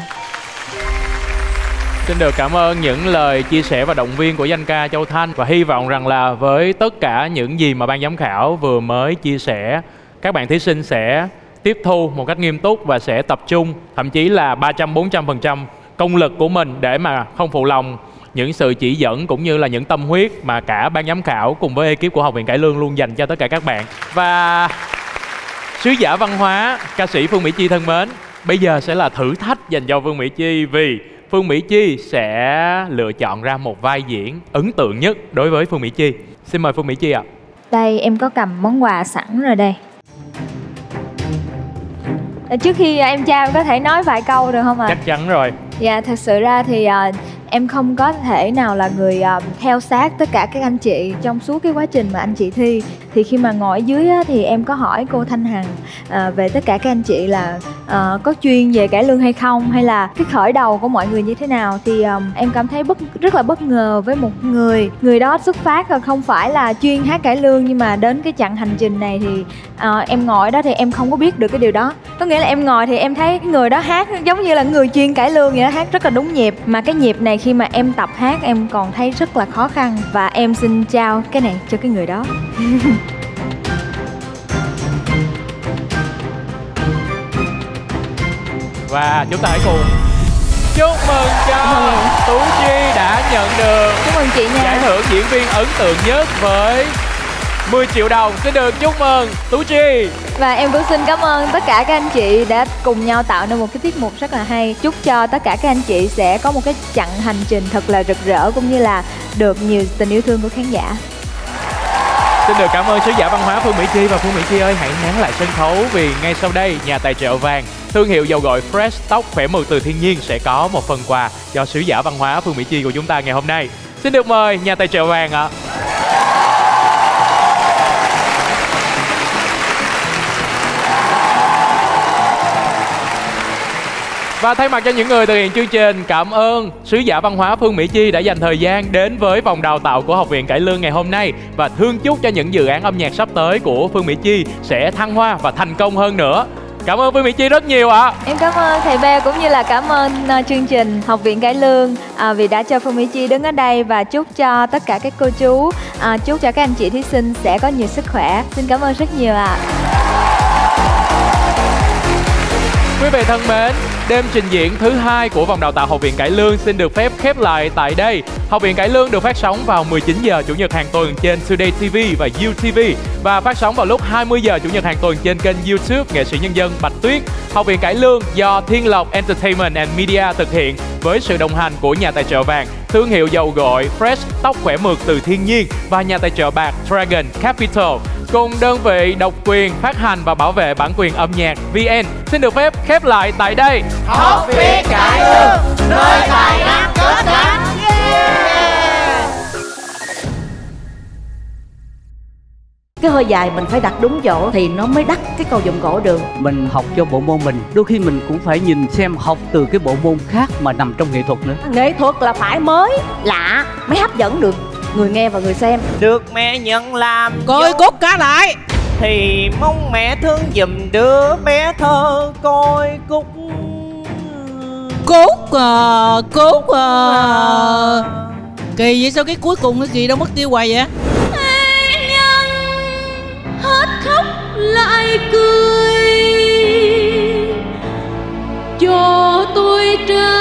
Xin được cảm ơn những lời chia sẻ và động viên của danh ca Châu Thanh, và hy vọng rằng là với tất cả những gì mà ban giám khảo vừa mới chia sẻ, các bạn thí sinh sẽ tiếp thu một cách nghiêm túc và sẽ tập trung, thậm chí là 300-400% công lực của mình để mà không phụ lòng những sự chỉ dẫn cũng như là những tâm huyết mà cả ban giám khảo cùng với ekip của Học viện Cải Lương luôn dành cho tất cả các bạn. Và sứ giả văn hóa, ca sĩ Phương Mỹ Chi thân mến, bây giờ sẽ là thử thách dành cho Phương Mỹ Chi, vì Phương Mỹ Chi sẽ lựa chọn ra một vai diễn ấn tượng nhất đối với Phương Mỹ Chi. Xin mời Phương Mỹ Chi ạ. Đây, em có cầm món quà sẵn rồi đây. Trước khi em trao, em có thể nói vài câu được không ạ? Chắc chắn rồi. Dạ, thật sự ra thì em không có thể nào là người theo sát tất cả các anh chị trong suốt cái quá trình mà anh chị thi. Thì khi mà ngồi ở dưới á, thì em có hỏi cô Thanh Hằng về tất cả các anh chị là có chuyên về cải lương hay không, hay là cái khởi đầu của mọi người như thế nào. Thì em cảm thấy rất là bất ngờ với một người đó xuất phát không phải là chuyên hát cải lương, nhưng mà đến cái chặng hành trình này thì em ngồi đó thì em không có biết được cái điều đó. Có nghĩa là em ngồi thì em thấy người đó hát giống như là người chuyên cải lương vậy đó, hát rất là đúng nhịp. Mà cái nhịp này khi mà em tập hát em còn thấy rất là khó khăn, và em xin trao cái này cho cái người đó. Và chúng ta hãy cùng chúc mừng cho Tú Chi đã nhận được Chúc mừng chị nha. giải thưởng diễn viên ấn tượng nhất với 10 triệu đồng. Xin được chúc mừng Tú Chi. Và em cũng xin cảm ơn tất cả các anh chị đã cùng nhau tạo nên một cái tiết mục rất là hay. Chúc cho tất cả các anh chị sẽ có một cái chặng hành trình thật là rực rỡ, cũng như là được nhiều tình yêu thương của khán giả. Xin được cảm ơn sứ giả văn hóa Phương Mỹ Chi. Và Phương Mỹ Chi ơi, hãy nán lại sân khấu vì ngay sau đây nhà tài trợ vàng thương hiệu dầu gội Fresh tóc khỏe mượt từ thiên nhiên sẽ có một phần quà cho sứ giả văn hóa Phương Mỹ Chi của chúng ta ngày hôm nay. Xin được mời nhà tài trợ vàng ạ. Và thay mặt cho những người thực hiện chương trình, cảm ơn sứ giả văn hóa Phương Mỹ Chi đã dành thời gian đến với vòng đào tạo của Học viện Cải Lương ngày hôm nay, và thương chúc cho những dự án âm nhạc sắp tới của Phương Mỹ Chi sẽ thăng hoa và thành công hơn nữa. Cảm ơn Phương Mỹ Chi rất nhiều ạ. Em cảm ơn thầy Beo cũng như là cảm ơn chương trình Học viện Cải Lương vì đã cho Phương Mỹ Chi đứng ở đây, và chúc cho tất cả các cô chú, chúc cho các anh chị thí sinh sẽ có nhiều sức khỏe. Xin cảm ơn rất nhiều ạ. Quý vị thân mến, đêm trình diễn thứ 2 của vòng đào tạo Học viện Cải Lương xin được phép khép lại tại đây. Học viện Cải Lương được phát sóng vào 19 giờ Chủ nhật hàng tuần trên Today TV và UTV, và phát sóng vào lúc 20 giờ Chủ nhật hàng tuần trên kênh YouTube Nghệ sĩ nhân dân Bạch Tuyết. Học viện Cải Lương do Thiên Lộc Entertainment and Media thực hiện với sự đồng hành của nhà tài trợ vàng thương hiệu dầu gội Fresh tóc khỏe mượt từ thiên nhiên và nhà tài trợ bạc Dragon Capital, cùng đơn vị độc quyền phát hành và bảo vệ bản quyền âm nhạc VN xin được phép khép lại tại đây. Học viện Cải Lương, nơi tài năng kết gắn. Cái hơi dài mình phải đặt đúng chỗ thì nó mới đắt cái cầu vồng cổ được. Mình học cho bộ môn mình, đôi khi mình cũng phải nhìn xem học từ cái bộ môn khác mà nằm trong nghệ thuật nữa. Nghệ thuật là phải mới, lạ mới hấp dẫn được người nghe và người xem. Được mẹ nhận làm Coi cốt cá lại thì mong mẹ thương giùm đứa bé thơ coi cúc. Cốt kỳ vậy, sao cái cuối cùng cái kỳ đâu mất tiêu hoài vậy? Hết khóc lại cười cho tôi trở